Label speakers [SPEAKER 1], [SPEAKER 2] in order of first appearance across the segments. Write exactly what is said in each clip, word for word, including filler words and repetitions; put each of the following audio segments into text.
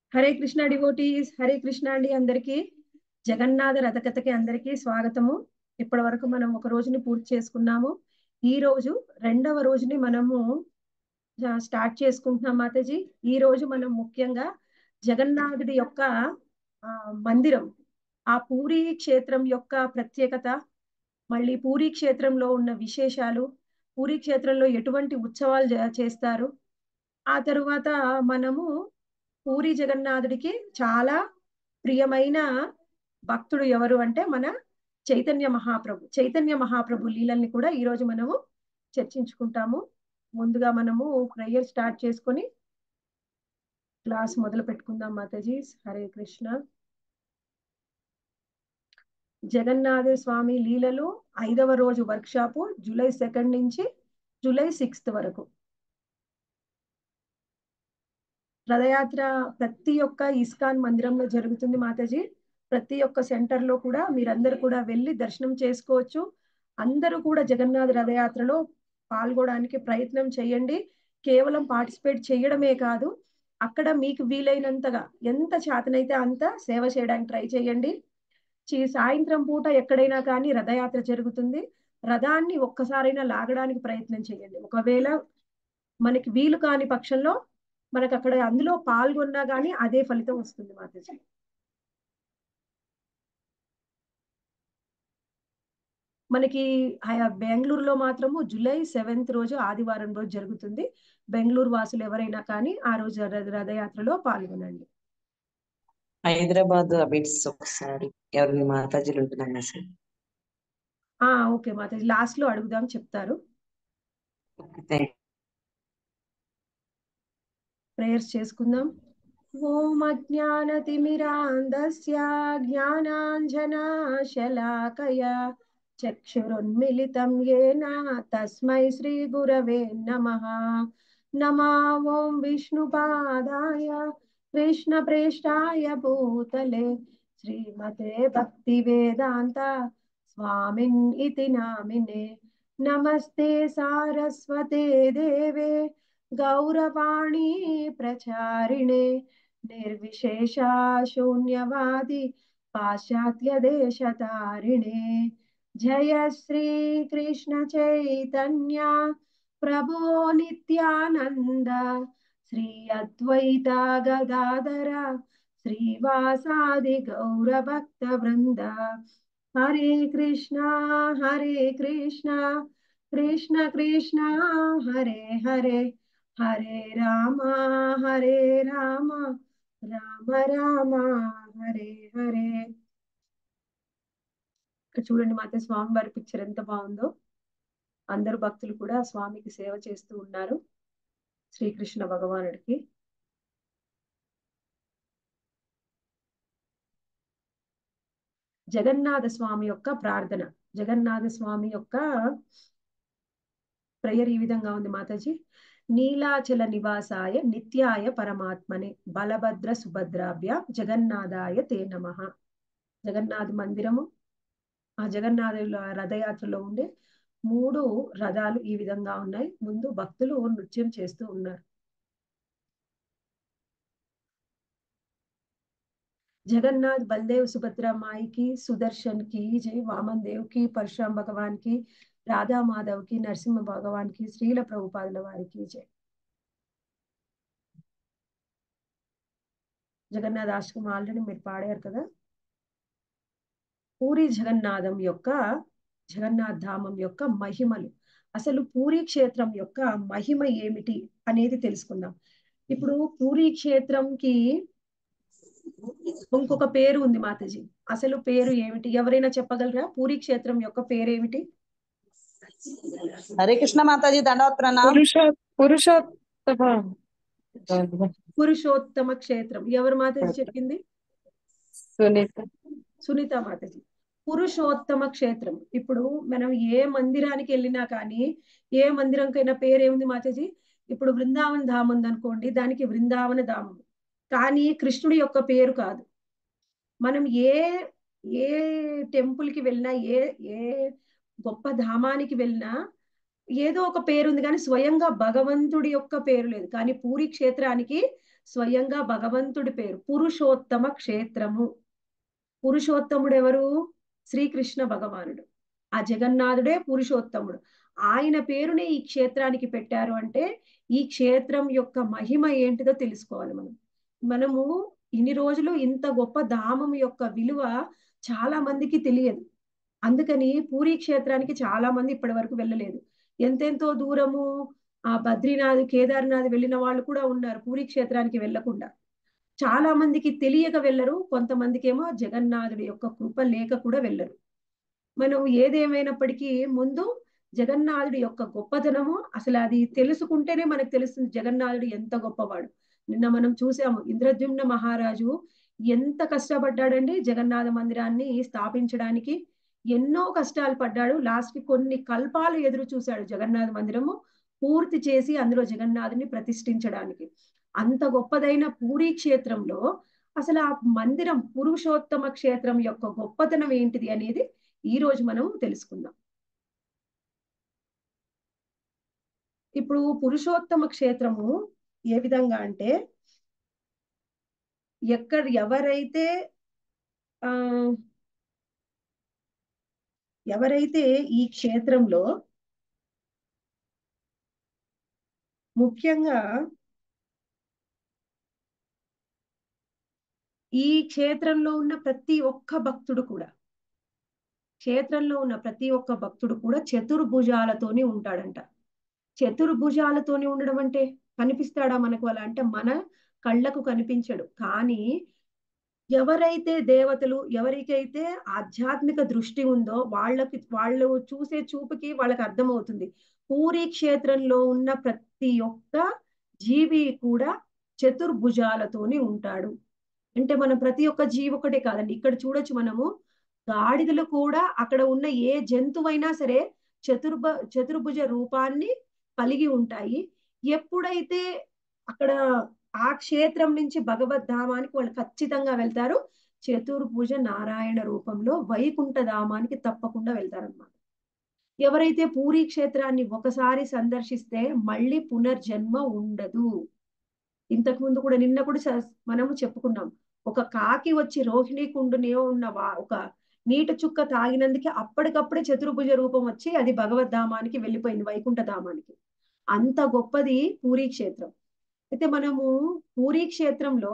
[SPEAKER 1] Hare Krishna devotees, Hare Krishna అండి. అందరికీ జగన్నాథ రథకథకి అందరికీ స్వాగతము. ఇప్పటి వరకు మనం ఒక రోజుని పూర్తి చేసుకున్నాము. ఈ రోజు రెండవ రోజుని మనము స్టార్ట్ చేసుకుంటున్నాం మాతాజీ. ఈ రోజు మనం ముఖ్యంగా జగన్నాథుడి యొక్క ఆ మందిరం, ఆ పూరీ క్షేత్రం యొక్క ప్రత్యేకత, మళ్ళీ పూరీ క్షేత్రంలో ఉన్న విశేషాలు, పూరీ క్షేత్రంలో ఎటువంటి ఉత్సవాలు జ- చేస్తారు, ఆ తరువాత మనము పూరి జగన్నాథుడికి చాలా ప్రియమైన భక్తుడు ఎవరు అంటే మన చైతన్య మహాప్రభు. చైతన్య మహాప్రభు లీలల్ని కూడా ఈ రోజు మనము చర్చించుకుంటాము. ముందుగా మనము ప్రేయర్ స్టార్ట్ చేసుకొని క్లాస్ మొదలు పెట్టుకుందాం మాతాజీ. హరే కృష్ణ. జగన్నాథ స్వామి లీలలు ఐదవ రోజు వర్క్ షాపు జూలై సెకండ్ నుంచి జూలై సిక్స్త్ వరకు. రథయాత్ర ప్రతి ఒక్క ఇస్కాన్ మందిరంలో జరుగుతుంది మాతాజీ. ప్రతి ఒక్క సెంటర్ లో కూడా మీరందరూ కూడా వెళ్ళి దర్శనం చేసుకోవచ్చు. అందరూ కూడా జగన్నాథ రథయాత్రలో పాల్గొనడానికి ప్రయత్నం చేయండి. కేవలం పార్టిసిపేట్ చేయడమే కాదు, అక్కడ మీకు వీలైనంతగా ఎంత చేతనైతే అంత సేవ చేయడానికి ట్రై చేయండి. చి- సాయంత్రం పూట ఎక్కడైనా కానీ రథయాత్ర జరుగుతుంది. రథాన్ని ఒక్కసారైనా లాగడానికి ప్రయత్నం చేయండి. ఒకవేళ మనకి వీలు కాని పక్షంలో మనకు అక్కడ అందులో పాల్గొన్నా గానీ అదే ఫలితం వస్తుంది మాతాజీ. మనకి ఆ- బెంగళూరులో మాత్రము జూలై సెవెంత్ రోజు ఆదివారం రోజు జరుగుతుంది. బెంగళూరు వాసులు ఎవరైనా కానీ ఆ రోజు రథ- రథయాత్రలో పాల్గొనండి.
[SPEAKER 2] హైదరాబాద్ అబిట్స్ ఒకసారి ఎవరిని మాతాజీలు ఉంటున్నాం సార్.
[SPEAKER 1] ఆ ఓకే మాతాజీ, లాస్ట్ లో అడుగుదాం, చెప్తారు. ప్రేయర్స్ చేసుకుందాం. ఓం అజ్ఞానతిమిరాంధస్య జ్ఞానాంజనాశలాకయ చక్షురున్మిలితం యేన తస్మై శ్రీ గురవే నమః. నమో ఓం విష్ణుపాదాయ కృష్ణప్రేష్టాయ భూతలే శ్రీమతే భక్తి వేదాంత స్వామిన్ ఇతి నామినే. నమస్తే సారస్వతే దేవే గౌరవాణి ప్రచారిణే నిర్విశేష శూన్యవాది పాశ్చాత్య దేశతారిణే. జయ శ్రీ కృష్ణ చైతన్య ప్రభో నిత్యానంద శ్రీ అద్వైత గదాధర శ్రీవాసాది గౌర భక్త వృంద. హరే కృష్ణ హరే కృష్ణ కృష్ణ కృష్ణ హరే హరే హరే రామ హరే రామ రామ రామ హరే హరే. ఇక్కడ చూడండి మాత, స్వామి వారి పిక్చర్ ఎంత బాగుందో. అందరు భక్తులు కూడా స్వామికి సేవ చేస్తూ ఉన్నారు, శ్రీకృష్ణ భగవానుడికి. జగన్నాథ స్వామి యొక్క ప్రార్థన, జగన్నాథ స్వామి యొక్క ప్రేయర్ ఈ విధంగా ఉంది మాతాజీ. నీలాచల నివాసాయ నిత్యాయ పరమాత్మనే బలభద్ర సుభద్రాభ్య జగన్నాథాయ తే నమః. జగన్నాథ మందిరము, ఆ జగన్నాథ రథయాత్రలో ఉండే మూడు రథాలు ఈ విధంగా ఉన్నాయి. ముందు భక్తులు నృత్యం చేస్తూ ఉన్నారు. जगन्नाथ बलदेव सुभद्रा माई की, सुदर्शन की जय, वामन देव की, परशुराम भगवान की, राधा माधव की, नरसिंह भगवान की, श्रील प्रभुपाद वारी की जय. జగన్నాథ అష్టకం ఆల్రెడీ మీరు పాడారు కదా. పూరి జగన్నాథం యొక్క, జగన్నాథ్ ధామం యొక్క మహిమలు, అసలు పూరీ క్షేత్రం యొక్క మహిమ ఏమిటి అనేది తెలుసుకుందాం. ఇప్పుడు పూరీ క్షేత్రంకి ఇంకొక పేరు ఉంది మాతాజీ. అసలు పేరు ఏమిటి, ఎవరైనా చెప్పగలరా? పూరీ క్షేత్రం యొక్క పేరేమిటి?
[SPEAKER 2] హరే కృష్ణ మాతాజీ, దండవత్ ప్రణామ్.
[SPEAKER 3] పురుషోత్తమ
[SPEAKER 1] పురుషోత్తమ క్షేత్రం. ఎవరు మాతాజీ చెప్పింది?
[SPEAKER 3] సునీత
[SPEAKER 1] సునీత మాతాజీ. పురుషోత్తమ క్షేత్రం. ఇప్పుడు మనం ఏ మందిరానికి వెళ్ళినా కానీ, ఏ మందిరంకైనా పేరు ఏముంది మాతాజీ? ఇప్పుడు బృందావన ధామం ఉందనుకోండి, దానికి బృందావన ధామం, కానీ కృష్ణుడి యొక్క పేరు కాదు. మనం ఏ ఏ టెంపుల్ కి వెళ్ళినా, ఏ ఏ గొప్ప ధామానికి వెళ్ళినా ఏదో ఒక పేరు ఉంది, కానీ స్వయంగా భగవంతుడి యొక్క పేరు లేదు. కానీ పూరీ క్షేత్రానికి స్వయంగా భగవంతుడి పేరు పురుషోత్తమ క్షేత్రము. పురుషోత్తముడు ఎవరు? శ్రీకృష్ణ భగవానుడు. ఆ జగన్నాథుడే పురుషోత్తముడు. ఆయన పేరుని ఈ క్షేత్రానికి పెట్టారు అంటే ఈ క్షేత్రం యొక్క మహిమ ఏంటిదో తెలుసుకోవాలి మనం. మనము ఇన్ని రోజులు ఇంత గొప్ప ధామం యొక్క విలువ చాలా మందికి తెలియదు. అందుకని పూరీ క్షేత్రానికి చాలా మంది ఇప్పటి వరకు వెళ్ళలేదు. ఎంతెంతో దూరము ఆ బద్రీనాథ్, కేదార్నాథ్ వెళ్ళిన వాళ్ళు కూడా ఉన్నారు పూరీ క్షేత్రానికి వెళ్ళకుండా. చాలా మందికి తెలియక వెళ్ళరు, కొంతమందికి ఏమో జగన్నాథుడి యొక్క కృప లేక కూడా వెళ్ళరు. మనం ఏదేమైనప్పటికీ ముందు జగన్నాథుడి యొక్క గొప్పతనము అసలు అది తెలుసుకుంటేనే మనకు తెలుస్తుంది జగన్నాథుడు ఎంత గొప్పవాడు. నిన్న మనం చూసాము ఇంద్రద్యుమ్న మహారాజు ఎంత కష్టపడ్డాడండి జగన్నాథ మందిరాన్ని స్థాపించడానికి. ఎన్నో కష్టాలు పడ్డాడు. లాస్ట్ కి కొన్ని కల్పాలు ఎదురు చూశాడు జగన్నాథ మందిరము పూర్తి చేసి అందులో జగన్నాథుని ప్రతిష్ఠించడానికి. అంత గొప్పదైన పూరీ క్షేత్రంలో అసలు ఆ మందిరం పురుషోత్తమ క్షేత్రం యొక్క గొప్పతనం ఏంటిది అనేది ఈ రోజు మనం తెలుసుకుందాం. ఇప్పుడు పురుషోత్తమ క్షేత్రము ఏ విధంగా అంటే ఎక్కడ ఎవరైతే ఆ ఎవరైతే ఈ క్షేత్రంలో ముఖ్యంగా ఈ క్షేత్రంలో ఉన్న ప్రతి ఒక్క భక్తుడు కూడా క్షేత్రంలో ఉన్న ప్రతి ఒక్క భక్తుడు కూడా చతుర్భుజాలతోని ఉంటాడంట. చతుర్భుజాలతోని ఉండడం అంటే కనిపిస్తాడా మనకు అలా అంటే మన కళ్ళకు కనిపించడు. కానీ ఎవరైతే దేవతలు ఎవరికైతే ఆధ్యాత్మిక దృష్టి ఉందో వాళ్ళకి వాళ్ళు చూసే చూపుకి వాళ్ళకి అర్థమవుతుంది పూరీ క్షేత్రంలో ఉన్న ప్రతి ఒక్క జీవి కూడా చతుర్భుజాలతోని ఉంటాడు. అంటే మనం ప్రతి ఒక్క జీవి ఒకటే కాదండి, ఇక్కడ చూడొచ్చు మనము గాడిదలు కూడా అక్కడ ఉన్న ఏ జంతువైనా సరే చతుర్భ చతుర్భుజ రూపాన్ని కలిగి ఉంటాయి. ఎప్పుడైతే అక్కడ ఆ క్షేత్రం నుంచి భగవద్ధామానికి వాళ్ళు ఖచ్చితంగా వెళ్తారు. చతుర్భుజ నారాయణ రూపంలో వైకుంఠ ధామానికి తప్పకుండా వెళ్తారన్నమాట. ఎవరైతే పూరీ క్షేత్రాన్ని ఒకసారి సందర్శిస్తే మళ్ళీ పునర్జన్మ ఉండదు. ఇంతకు ముందు కూడా నిన్న కూడా మనము చెప్పుకున్నాం, ఒక కాకి వచ్చి రోహిణి కుండునే ఉన్న ఒక నీటి చుక్క తాగినందుకే అప్పటికప్పుడే చతుర్భుజ రూపం వచ్చి అది భగవద్ధామానికి వెళ్ళిపోయింది, వైకుంఠ ధామానికి. అంత గొప్పది పూరీ క్షేత్రం. అయితే మనము పూరీ క్షేత్రంలో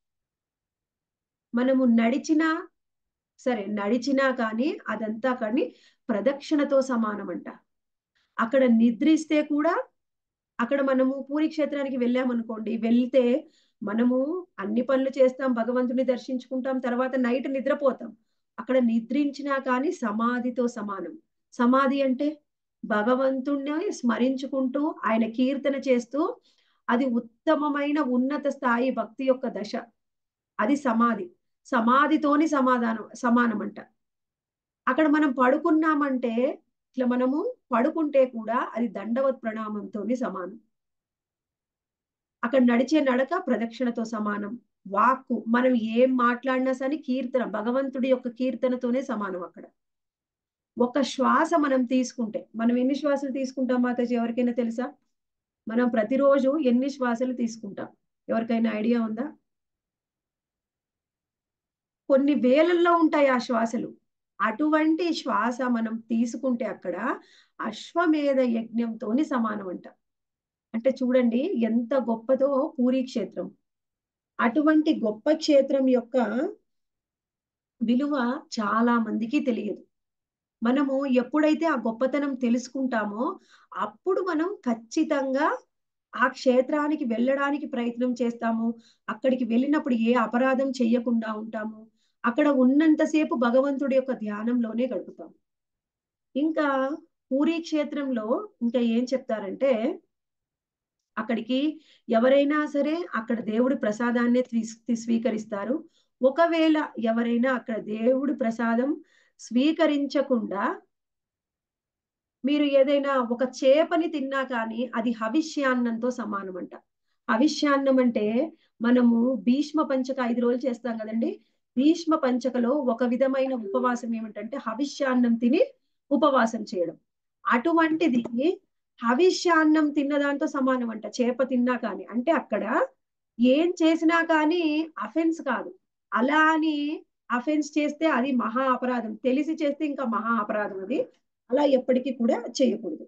[SPEAKER 1] మనము నడిచినా సరే నడిచినా కానీ అదంతా కానీ ప్రదక్షిణతో సమానం అంట. అక్కడ నిద్రిస్తే కూడా అక్కడ మనము పూరీ క్షేత్రానికి వెళ్ళామనుకోండి, వెళ్తే మనము అన్ని పనులు చేస్తాం, భగవంతుని దర్శించుకుంటాం, తర్వాత నైట్ నిద్రపోతాం. అక్కడ నిద్రించినా కానీ సమాధితో సమానం. సమాధి అంటే భగవంతుణ్ణి స్మరించుకుంటూ ఆయన కీర్తన చేస్తూ అది ఉత్తమమైన ఉన్నత స్థాయి భక్తి యొక్క దశ. అది సమాధి. సమాధితోని సమాధానం సమానం అంట. అక్కడ మనం పడుకున్నామంటే ఇట్లా మనము పడుకుంటే కూడా అది దండవత్ ప్రణామంతోని సమానం. అక్కడ నడిచే నడక ప్రదక్షిణతో సమానం. వాక్కు మనం ఏం మాట్లాడినా సరే కీర్తన భగవంతుడి యొక్క కీర్తనతోనే సమానం. అక్కడ ఒక శ్వాస మనం తీసుకుంటే మనం ఎన్ని శ్వాసలు తీసుకుంటాం మాతాజీ ఎవరికైనా తెలుసా? మనం ప్రతిరోజు ఎన్ని శ్వాసలు తీసుకుంటాం ఎవరికైనా ఐడియా ఉందా? కొన్ని వేలల్లో ఉంటాయి ఆ శ్వాసలు. అటువంటి శ్వాస మనం తీసుకుంటే అక్కడ అశ్వమేధ యజ్ఞంతోని సమానం అంట. అంటే చూడండి ఎంత గొప్పదో పూరీ క్షేత్రం. అటువంటి గొప్ప క్షేత్రం యొక్క విలువ చాలా మందికి తెలియదు. మనము ఎప్పుడైతే ఆ గొప్పతనం తెలుసుకుంటామో అప్పుడు మనం ఖచ్చితంగా ఆ క్షేత్రానికి వెళ్ళడానికి ప్రయత్నం చేస్తాము. అక్కడికి వెళ్ళినప్పుడు ఏ అపరాధం చెయ్యకుండా ఉంటాము. అక్కడ ఉన్నంతసేపు భగవంతుడి యొక్క ధ్యానంలోనే గడుపుతాము. ఇంకా పూరీ క్షేత్రంలో ఇంకా ఏం చెప్తారంటే అక్కడికి ఎవరైనా సరే అక్కడ దేవుడి ప్రసాదాన్ని స్వీకరిస్తారు. ఒకవేళ ఎవరైనా అక్కడ దేవుడి ప్రసాదం స్వీకరించకుండా మీరు ఏదైనా ఒక చేపని తిన్నా కానీ అది హవిష్యాన్నంతో సమానం అంట. హవిష్యాన్నం అంటే మనము భీష్మ పంచక ఐదు రోజులు చేస్తాం కదండి. భీష్మ పంచకలో ఒక విధమైన ఉపవాసం ఏమిటంటే హవిష్యాన్నం తిని ఉపవాసం చేయడం. అటువంటిది హవిష్యాన్నం తిన్న దాంతో సమానం అంట చేప తిన్నా కానీ. అంటే అక్కడ ఏం చేసినా కానీ అఫెన్స్ కాదు. అలా అని అఫెన్స్ చేస్తే అది మహా అపరాధం, తెలిసి చేస్తే ఇంకా మహా అపరాధం. అది అలా ఎప్పటికీ కూడా చేయకూడదు.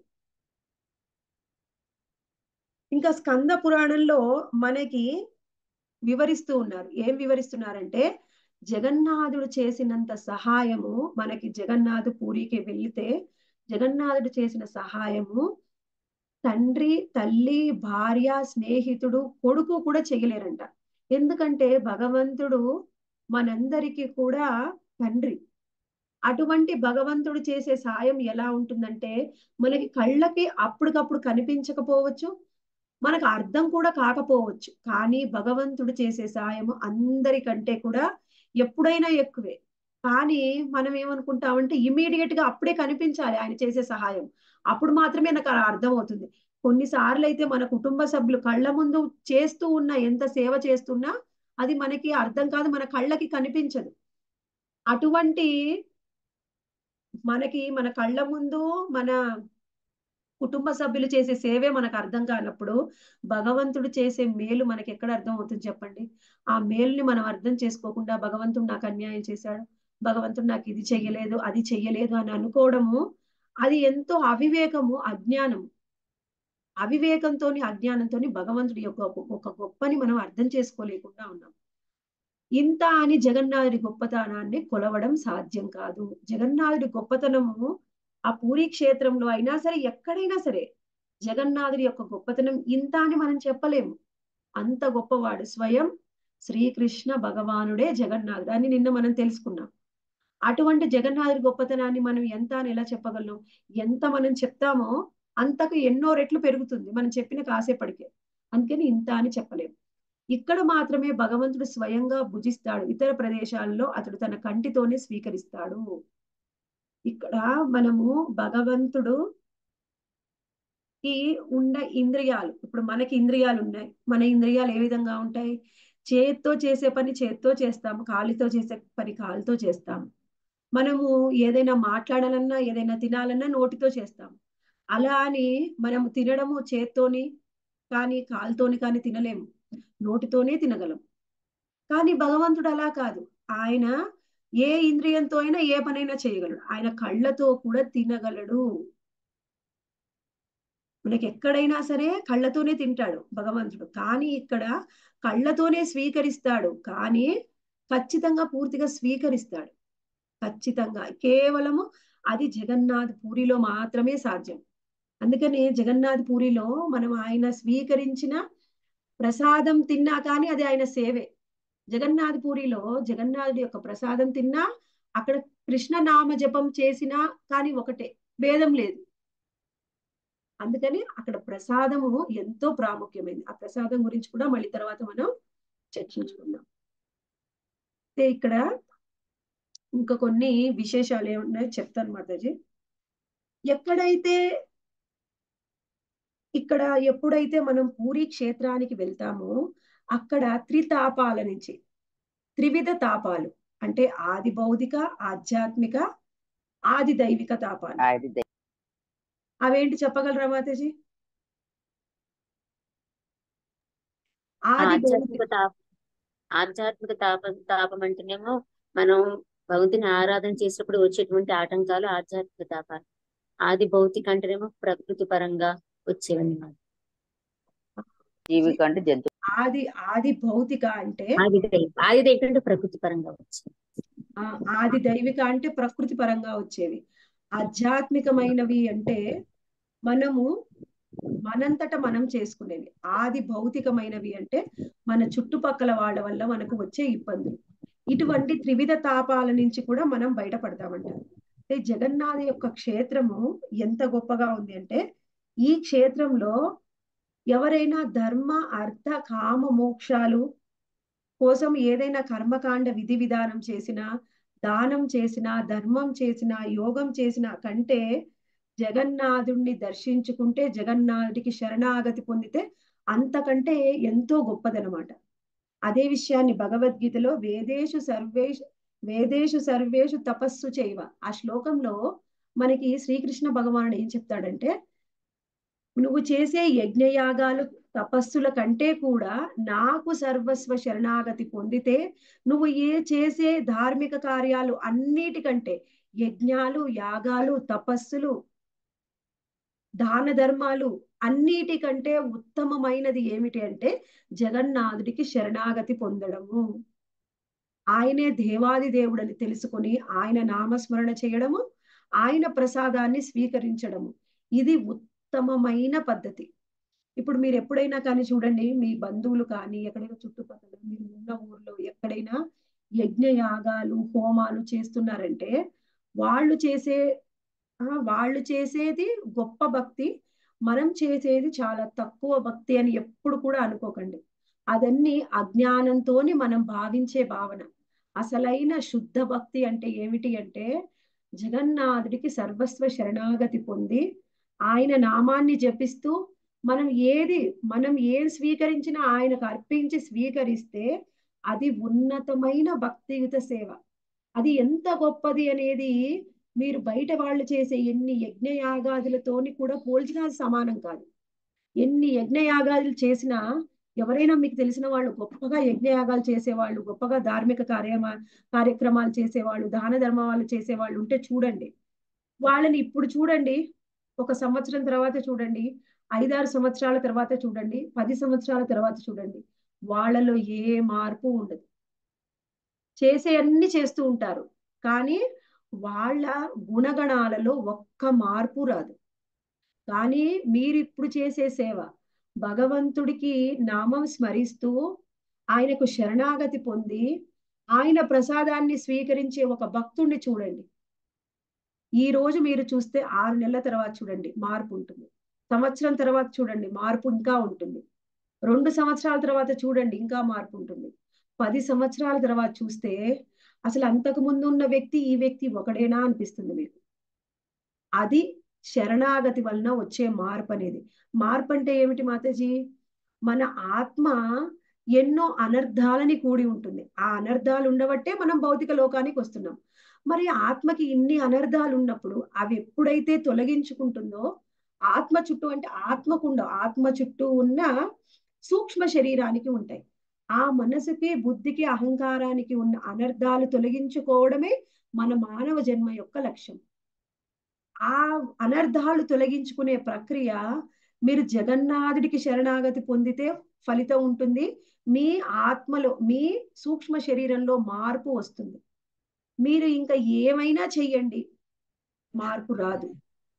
[SPEAKER 1] ఇంకా స్కంద పురాణంలో మనకి వివరిస్తూ ఉన్నారు. ఏం వివరిస్తున్నారంటే, జగన్నాథుడు చేసినంత సహాయము మనకి, జగన్నాథు పూరికి వెళ్తే జగన్నాథుడు చేసిన సహాయము తండ్రి, తల్లి, భార్య, స్నేహితుడు, కొడుకు కూడా చేయలేరంట. ఎందుకంటే భగవంతుడు మనందరికీ కూడా తండ్రి. అటువంటి భగవంతుడు చేసే సాయం ఎలా ఉంటుందంటే, మనకి కళ్ళకి అప్పటికప్పుడు కనిపించకపోవచ్చు, మనకు అర్థం కూడా కాకపోవచ్చు. కానీ భగవంతుడు చేసే సాయం అందరికంటే కూడా ఎప్పుడైనా ఎక్కువే. కానీ మనం ఏమనుకుంటామంటే ఇమీడియట్ గా అప్పుడే కనిపించాలి ఆయన చేసే సహాయం, అప్పుడు మాత్రమే నాకు అర్థం అవుతుంది. కొన్నిసార్లు అయితే మన కుటుంబ సభ్యులు కళ్ళ ముందు చేస్తూ ఉన్న ఎంత సేవ చేస్తున్నా అది మనకి అర్థం కాదు, మన కళ్ళకి కనిపించదు. అటువంటి మనకి మన కళ్ళ ముందు మన కుటుంబ సభ్యులు చేసే సేవే మనకు అర్థం కానప్పుడు భగవంతుడు చేసే మేలు మనకి ఎక్కడ అర్థం అవుతుంది చెప్పండి? ఆ మేలుని మనం అర్థం చేసుకోకుండా భగవంతుడు నాకు అన్యాయం చేశాడు, భగవంతుడు నాకు ఇది చెయ్యలేదు, అది చెయ్యలేదు అని అనుకోవడము, అది ఎంతో అవివేకము, అజ్ఞానము. అవివేకంతో, అజ్ఞానంతో భగవంతుడి యొక్క ఒక గొప్పని మనం అర్థం చేసుకోలేకుండా ఉన్నాం. ఇంత అని జగన్నాథుడి గొప్పతనాన్ని కొలవడం సాధ్యం కాదు. జగన్నాథుడి గొప్పతనము ఆ పూరీ క్షేత్రంలో అయినా సరే, ఎక్కడైనా సరే జగన్నాథుడి యొక్క గొప్పతనం ఇంత అని మనం చెప్పలేము. అంత గొప్పవాడు స్వయం శ్రీకృష్ణ భగవానుడే జగన్నాథుడు అని నిన్న మనం తెలుసుకున్నాం. అటువంటి జగన్నాథుడి గొప్పతనాన్ని మనం ఎంత అని ఎలా చెప్పగలం? ఎంత మనం చెప్తామో అంతకు ఎన్నో రెట్లు పెరుగుతుంది మనం చెప్పిన కాసేపటికే. అందుకని ఇంత అని చెప్పలేము. ఇక్కడ మాత్రమే భగవంతుడు స్వయంగా భుజిస్తాడు, ఇతర ప్రదేశాల్లో అతడు తన కంటితోనే స్వీకరిస్తాడు. ఇక్కడ మనము భగవంతుడు ఈ ఉన్న ఇంద్రియాలు, ఇప్పుడు మనకి ఇంద్రియాలు ఉన్నాయి. మన ఇంద్రియాలు ఏ విధంగా ఉంటాయి? చేత్తో చేసే పని చేత్తో చేస్తాము, కాలితో చేసే పని కాలుతో చేస్తాము. మనము ఏదైనా మాట్లాడాలన్నా, ఏదైనా తినాలన్నా నోటితో చేస్తాము. అలా అని మనము తినడము చేత్తోని కానీ కాలుతోని కానీ తినలేము, నోటితోనే తినగలం. కానీ భగవంతుడు అలా కాదు. ఆయన ఏ ఇంద్రియంతో అయినా ఏ పనైనా చేయగలడు. ఆయన కళ్ళతో కూడా తినగలడు. మనకి ఎక్కడైనా సరే కళ్ళతోనే తింటాడు భగవంతుడు. కానీ ఇక్కడ కళ్ళతోనే స్వీకరిస్తాడు, కానీ ఖచ్చితంగా పూర్తిగా స్వీకరిస్తాడు. ఖచ్చితంగా కేవలము అది జగన్నాథ్ పూరిలో మాత్రమే సాధ్యం. అందుకని జగన్నాథ్ పూరిలో మనం ఆయన స్వీకరించిన ప్రసాదం తిన్నా కానీ అది ఆయన సేవే. జగన్నాథ్ పూరిలో జగన్నాథుడి యొక్క ప్రసాదం తిన్నా, అక్కడ కృష్ణ నామ జపం చేసినా కానీ ఒకటే, భేదం లేదు. అందుకని అక్కడ ప్రసాదము ఎంతో ప్రాముఖ్యమైనది. ఆ ప్రసాదం గురించి కూడా మళ్ళీ తర్వాత మనం చర్చించుకుందాం. ఇక్కడ ఇంకా కొన్ని విశేషాలు ఏమున్నాయో చెప్తాను మాతాజీ. ఎక్కడైతే ఇక్కడ ఎప్పుడైతే మనం పూరీ క్షేత్రానికి వెళ్తామో అక్కడ త్రితాపాల నుంచి, త్రివిధ తాపాలు అంటే ఆది భౌతిక, ఆధ్యాత్మిక, ఆది దైవిక తాపాలు. అవేంటి చెప్పగలరా మాతాజీ? ఆది
[SPEAKER 4] ఆధ్యాత్మిక తాప ఆధ్యాత్మిక తాప తాపం అంటేనేమో మనం భగవంతుని ఆరాధన చేసినప్పుడు వచ్చేటువంటి ఆటంకాలు ఆధ్యాత్మిక తాపాలు. ఆది భౌతిక అంటేనేమో ప్రకృతి పరంగా వచ్చేవన్నీ.
[SPEAKER 2] జీవిక అంటే జంతు.
[SPEAKER 1] ఆది ఆది భౌతిక అంటే
[SPEAKER 4] ఆది దైవ ఆది దైవిక అంటే ప్రకృతి పరంగా వచ్చేవి.
[SPEAKER 1] ఆది దైవిక అంటే ప్రకృతి పరంగా వచ్చేవి. ఆధ్యాత్మికమైనవి అంటే మనము మనంతట మనం చేసుకునేవి. ఆది భౌతికమైనవి అంటే మన చుట్టుపక్కల వాళ్ళ వల్ల మనకు వచ్చే ఇబ్బందులు. ఇటువంటి త్రివిధ తాపాల నుంచి కూడా మనం బయటపడతామంట. అంటే జగన్నాథ యొక్క క్షేత్రము ఎంత గొప్పగా ఉంది అంటే, ఈ క్షేత్రంలో ఎవరైనా ధర్మ అర్థ కామ మోక్షాలు కోసం ఏదైనా కర్మకాండ విధి విధానం చేసినా, దానం చేసినా, ధర్మం చేసినా, యోగం చేసినా కంటే జగన్నాథుణ్ణి దర్శించుకుంటే, జగన్నాథుడికి శరణాగతి పొందితే అంతకంటే ఎంతో గొప్పదనమాట. అదే విషయాన్ని భగవద్గీతలో వేదేషు సర్వేషు వేదేషు సర్వేషు తపస్సు చేయవ, ఆ శ్లోకంలో మనకి శ్రీకృష్ణ భగవానుడు ఏం చెప్తాడంటే, నువ్వు చేసే యజ్ఞయాగాలు తపస్సుల కంటే కూడా నాకు సర్వస్వ శరణాగతి పొందితే నువ్వు ఏ చేసే ధార్మిక కార్యాలు అన్నిటికంటే యజ్ఞాలు, యాగాలు, తపస్సులు, దాన ధర్మాలు అన్నిటికంటే ఉత్తమమైనది ఏమిటి అంటే జగన్నాథుడికి శరణాగతి పొందడము. ఆయనే దేవాది దేవుడని తెలుసుకొని ఆయన నామస్మరణ చేయడము, ఆయన ప్రసాదాన్ని స్వీకరించడము. ఇది ఉత్తమమైన పద్ధతి. ఇప్పుడు మీరు ఎప్పుడైనా కానీ చూడండి, మీ బంధువులు కానీ ఎక్కడైనా చుట్టుపక్కల మీరు ఉన్న ఊర్లో ఎక్కడైనా యజ్ఞ యాగాలు, హోమాలు చేస్తున్నారంటే వాళ్ళు చేసే ఆ వాళ్ళు చేసేది గొప్ప భక్తి, మనం చేసేది చాలా తక్కువ భక్తి అని ఎప్పుడు కూడా అనుకోకండి. అదన్నీ అజ్ఞానంతోని మనం భావించే భావన. అసలైన శుద్ధ భక్తి అంటే ఏమిటి అంటే జగన్నాథుడికి సర్వస్వ శరణాగతి పొంది ఆయన నామాన్ని జపిస్తూ మనం ఏది మనం ఏం స్వీకరించినా ఆయనకు అర్పించి స్వీకరిస్తే అది ఉన్నతమైన భక్తియుత సేవ. అది ఎంత గొప్పది అనేది మీరు బయట వాళ్ళు చేసే ఎన్ని యజ్ఞయాగాదులతోని కూడా పోల్చినా సమానం కాదు. ఎన్ని యజ్ఞయాగాదులు చేసినా ఎవరైనా మీకు తెలిసిన వాళ్ళు గొప్పగా యజ్ఞయాగాలు చేసేవాళ్ళు, గొప్పగా ధార్మిక కార్యమా కార్యక్రమాలు చేసేవాళ్ళు, దాన ధర్మాలు చేసేవాళ్ళు ఉంటే చూడండి. వాళ్ళని ఇప్పుడు చూడండి, ఒక సంవత్సరం తర్వాత చూడండి, ఐదారు సంవత్సరాల తర్వాత చూడండి, పది సంవత్సరాల తర్వాత చూడండి, వాళ్ళలో ఏ మార్పు ఉండదు. చేసే అన్ని చేస్తూ ఉంటారు, కానీ వాళ్ళ గుణగణాలలో ఒక్క మార్పు రాదు. కానీ మీరు ఇప్పుడు చేసే సేవ భగవంతుడికి నామం స్మరిస్తూ ఆయనకు శరణాగతి పొంది ఆయన ప్రసాదాన్ని స్వీకరించే ఒక భక్తుడిని చూడండి. ఈ రోజు మీరు చూస్తే ఆరు నెలల తర్వాత చూడండి మార్పు ఉంటుంది, సంవత్సరం తర్వాత చూడండి మార్పు ఇంకా ఉంటుంది, రెండు సంవత్సరాల తర్వాత చూడండి ఇంకా మార్పు ఉంటుంది, పది సంవత్సరాల తర్వాత చూస్తే అసలు అంతకు ముందు ఉన్న వ్యక్తి ఈ వ్యక్తి ఒకడేనా అనిపిస్తుంది మీకు. అది శరణాగతి వలన వచ్చే మార్పు అనేది. మార్పు అంటే ఏమిటి మాతాజీ? మన ఆత్మ ఎన్నో అనర్థాలని కూడి ఉంటుంది. ఆ అనర్థాలు ఉండబట్టే మనం భౌతిక లోకానికి వస్తున్నాం. మరి ఆత్మకి ఇన్ని అనర్థాలు ఉన్నప్పుడు అవి ఎప్పుడైతే తొలగించుకుంటుందో, ఆత్మ చుట్టూ అంటే ఆత్మకుండ ఆత్మ చుట్టూ ఉన్న సూక్ష్మ శరీరానికి ఉంటాయి. ఆ మనసుకి, బుద్ధికి, అహంకారానికి ఉన్న అనర్థాలు తొలగించుకోవడమే మన మానవ జన్మ యొక్క లక్ష్యం. ఆ అనర్థాలు తొలగించుకునే ప్రక్రియ మీరు జగన్నాథుడికి శరణాగతి పొందితే ఫలితం ఉంటుంది. మీ ఆత్మలో, మీ సూక్ష్మ శరీరంలో మార్పు వస్తుంది. మీరు ఇంకా ఏమైనా చెయ్యండి, మార్పు రాదు.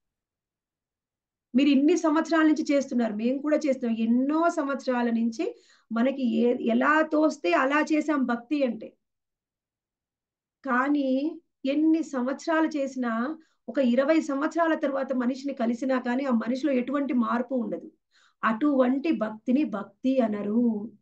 [SPEAKER 1] మీరు ఇన్ని సంవత్సరాల నుంచి చేస్తున్నారు, మేము కూడా చేస్తున్నాం ఎన్నో సంవత్సరాల నుంచి. మనకి ఏ ఎలా తోస్తే అలా చేసాం భక్తి అంటే. కానీ ఎన్ని సంవత్సరాలు చేసినా ఒక ఇరవై సంవత్సరాల తర్వాత మనిషిని కలిసినా కానీ ఆ మనిషిలో ఎటువంటి మార్పు ఉండదు. అటువంటి భక్తిని భక్తి అనరు.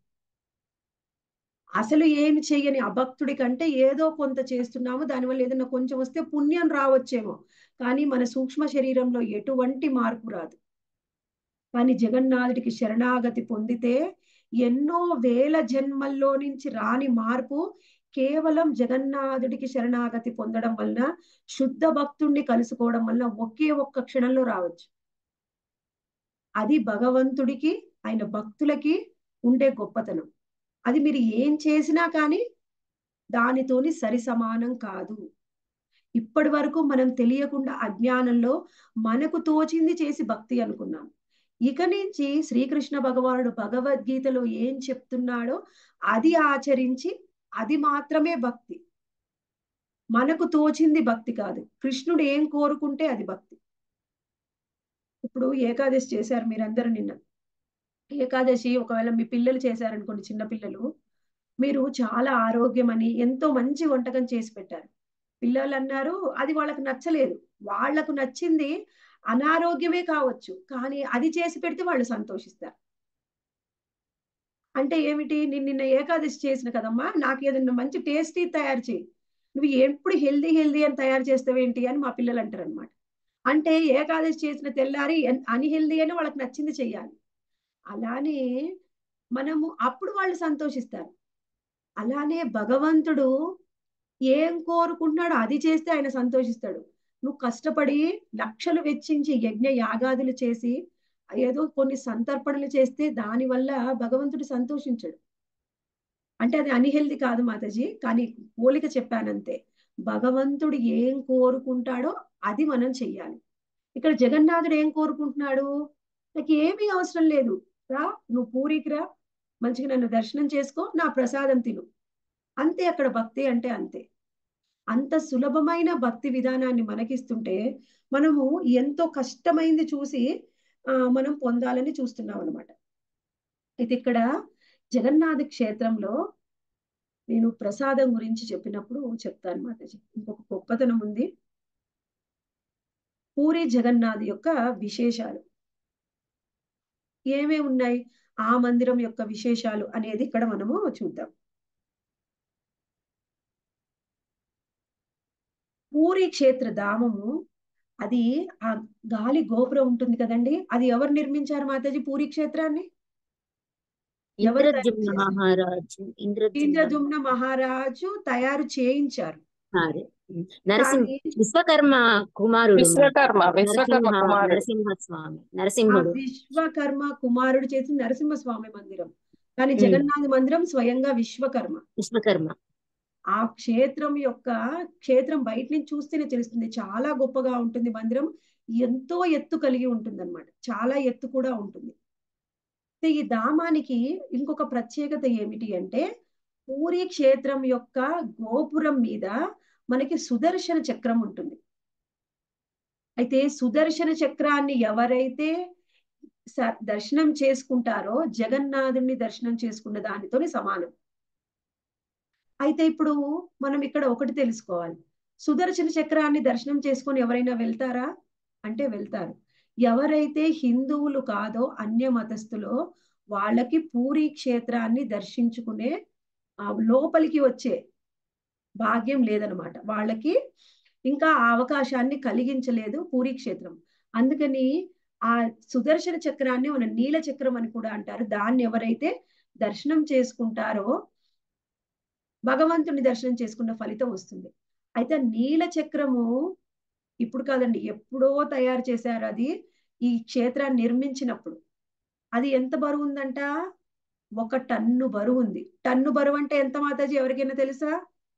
[SPEAKER 1] అసలు ఏమి చెయ్యని అభక్తుడి కంటే ఏదో కొంత చేస్తున్నాము, దానివల్ల ఏదైనా కొంచెం వస్తే పుణ్యం రావచ్చేమో, కానీ మన సూక్ష్మ శరీరంలో ఎటువంటి మార్పు రాదు. కానీ జగన్నాథుడికి శరణాగతి పొందితే ఎన్నో వేల జన్మల్లో నుంచి రాని మార్పు కేవలం జగన్నాథుడికి శరణాగతి పొందడం వలన, శుద్ధ భక్తుణ్ణి కలుసుకోవడం వలన ఒకే ఒక్క క్షణంలో రావచ్చు. అది భగవంతుడికి, ఆయన భక్తులకి ఉండే గొప్పతనం. అది మీరు ఏం చేసినా కానీ దానితోని సరి సమానం కాదు. ఇప్పటి వరకు మనం తెలియకుండా అజ్ఞానంలో మనకు తోచింది చేసి భక్తి అనుకున్నాం. ఇక నుంచి శ్రీకృష్ణ భగవానుడు భగవద్గీతలో ఏం చెప్తున్నాడో అది ఆచరించి అది మాత్రమే భక్తి. మనకు తోచింది భక్తి కాదు. కృష్ణుడు ఏం కోరుకుంటే అది భక్తి. ఇప్పుడు ఏకాదశి చేశారు మీరందరూ నిన్న. ఏకాదశి ఒకవేళ మీ పిల్లలు చేశారనుకోండి, చిన్న పిల్లలు, మీరు చాలా ఆరోగ్యం అని ఎంతో మంచి వంటకం చేసి పెట్టారు. పిల్లలు అన్నారు అది వాళ్ళకు నచ్చలేదు. వాళ్లకు నచ్చింది అనారోగ్యమే కావచ్చు, కానీ అది చేసి పెడితే వాళ్ళు సంతోషిస్తారు. అంటే ఏమిటి? నేను నిన్న ఏకాదశి చేసిన కదమ్మా, నాకు ఏదైనా మంచి టేస్టీ తయారు చేయి, నువ్వు ఎప్పుడు హెల్దీ హెల్దీ అని తయారు చేస్తావేంటి అని మా పిల్లలు అంటారు అనమాట. అంటే ఏకాదశి చేసిన తెల్లారి అన్హెల్దీ అని వాళ్ళకి నచ్చింది చెయ్యాలి. అలానే మనము అప్పుడు వాళ్ళు సంతోషిస్తారు. అలానే భగవంతుడు ఏం కోరుకుంటున్నాడో అది చేస్తే ఆయన సంతోషిస్తాడు. నువ్వు కష్టపడి లక్షలు వెచ్చించి యజ్ఞ యాగాదులు చేసి ఏదో కొన్ని సంతర్పణలు చేస్తే దాని వల్ల భగవంతుడు సంతోషించడు. అంటే అది అన్‌హెల్తీ కాదు మాతాజీ. కానీ పోలిక చెప్పానంతే. భగవంతుడు ఏం కోరుకుంటాడో అది మనం చెయ్యాలి. ఇక్కడ జగన్నాథుడు ఏం కోరుకుంటున్నాడు? నాకేమీ అవసరం లేదు. రా నువ్వు పూరికి రా. మంచిగా నన్ను దర్శనం చేసుకో. నా ప్రసాదం తిను. అంతే అక్కడ భక్తి అంటే అంతే. అంత సులభమైన భక్తి విధానాన్ని మనకిస్తుంటే మనము ఎంతో కష్టమైంది చూసి ఆహ్, మనం పొందాలని చూస్తున్నాం అన్నమాట. అయితే ఇక్కడ జగన్నాథ క్షేత్రంలో నేను ప్రసాదం గురించి చెప్పినప్పుడు చెప్తాను మాతాజీ. ఇంకొక గొప్పతనం ఉంది. పూరి జగన్నాథ్ యొక్క విశేషాలు ఏమేమి ఉన్నాయి? ఆ మందిరం యొక్క విశేషాలు అనేది ఇక్కడ మనము చూద్దాం. పూరి క్షేత్ర ధామము అది ఆ గాలి గోపురం ఉంటుంది కదండి. అది ఎవరు నిర్మించారు మాతాజీ పూరి క్షేత్రాన్ని? ఎవరు తయారు
[SPEAKER 4] ఇంద్రద్యుమ్న
[SPEAKER 1] చేశారు?
[SPEAKER 4] మహారాజు ఇంద్రద్యుమ్న
[SPEAKER 1] ఇంద్రదుమ్న మహారాజు తయారు చేయించారు.
[SPEAKER 4] అదే. నరసింహ
[SPEAKER 1] కానీ
[SPEAKER 4] విశ్వకర్మ కుమారుడు
[SPEAKER 3] విశ్వకర్మ విశ్వకర్మ
[SPEAKER 4] నరసింహ
[SPEAKER 3] కుమారుడు
[SPEAKER 4] నరసింహస్వామి
[SPEAKER 1] ఆ
[SPEAKER 4] నరసింహుడు
[SPEAKER 1] విశ్వకర్మ కుమారుడు చేసిన నరసింహస్వామి మందిరం. కానీ
[SPEAKER 4] ఉమ్,
[SPEAKER 1] జగన్నాథ మందిరం స్వయంగా విశ్వకర్మ.
[SPEAKER 4] విశ్వకర్మ
[SPEAKER 1] ఆ క్షేత్రం యొక్క క్షేత్రం బయట నుంచి చూస్తేనే తెలుస్తుంది. చాలా గొప్పగా ఉంటుంది మందిరం. ఎంతో ఎత్తు కలిగి ఉంటుంది అన్నమాట. చాలా ఎత్తు కూడా ఉంటుంది. అయితే ఈ ధామానికి ఇంకొక ప్రత్యేకత ఏమిటి అంటే పూరి క్షేత్రం యొక్క గోపురం మీద మనకి సుదర్శన చక్రం ఉంటుంది. అయితే సుదర్శన చక్రాన్ని ఎవరైతే స- దర్శనం చేసుకుంటారో జగన్నాథుని దర్శనం చేసుకున్న దానితోని సమానం. అయితే ఇప్పుడు మనం ఇక్కడ ఒకటి తెలుసుకోవాలి. సుదర్శన చక్రాన్ని దర్శనం చేసుకొని ఎవరైనా వెళ్తారా అంటే వెళ్తారు. ఎవరైతే హిందువులు కాదో అన్య మతస్థులో వాళ్ళకి పూరి క్షేత్రాన్ని దర్శించుకునే ఆ, లోపలికి వచ్చే భాగ్యం లేదనమాట. వాళ్ళకి ఇంకా ఆ అవకాశాన్ని కలిగించలేదు పూరి క్షేత్రం. అందుకని ఆ సుదర్శన చక్రాన్ని మన నీల చక్రం అని కూడా అంటారు. దాన్ని ఎవరైతే దర్శనం చేసుకుంటారో భగవంతుని దర్శనం చేసుకున్న ఫలితం వస్తుంది. అయితే నీల చక్రము ఇప్పుడు కాదండి, ఎప్పుడో తయారు చేశారు. అది ఈ క్షేత్రాన్ని నిర్మించినప్పుడు అది ఎంత బరువు ఉందంట? ఒక టన్ను బరువు ఉంది. టన్ను బరువు అంటే ఎంత మాతాజీ ఎవరికైనా తెలుసా?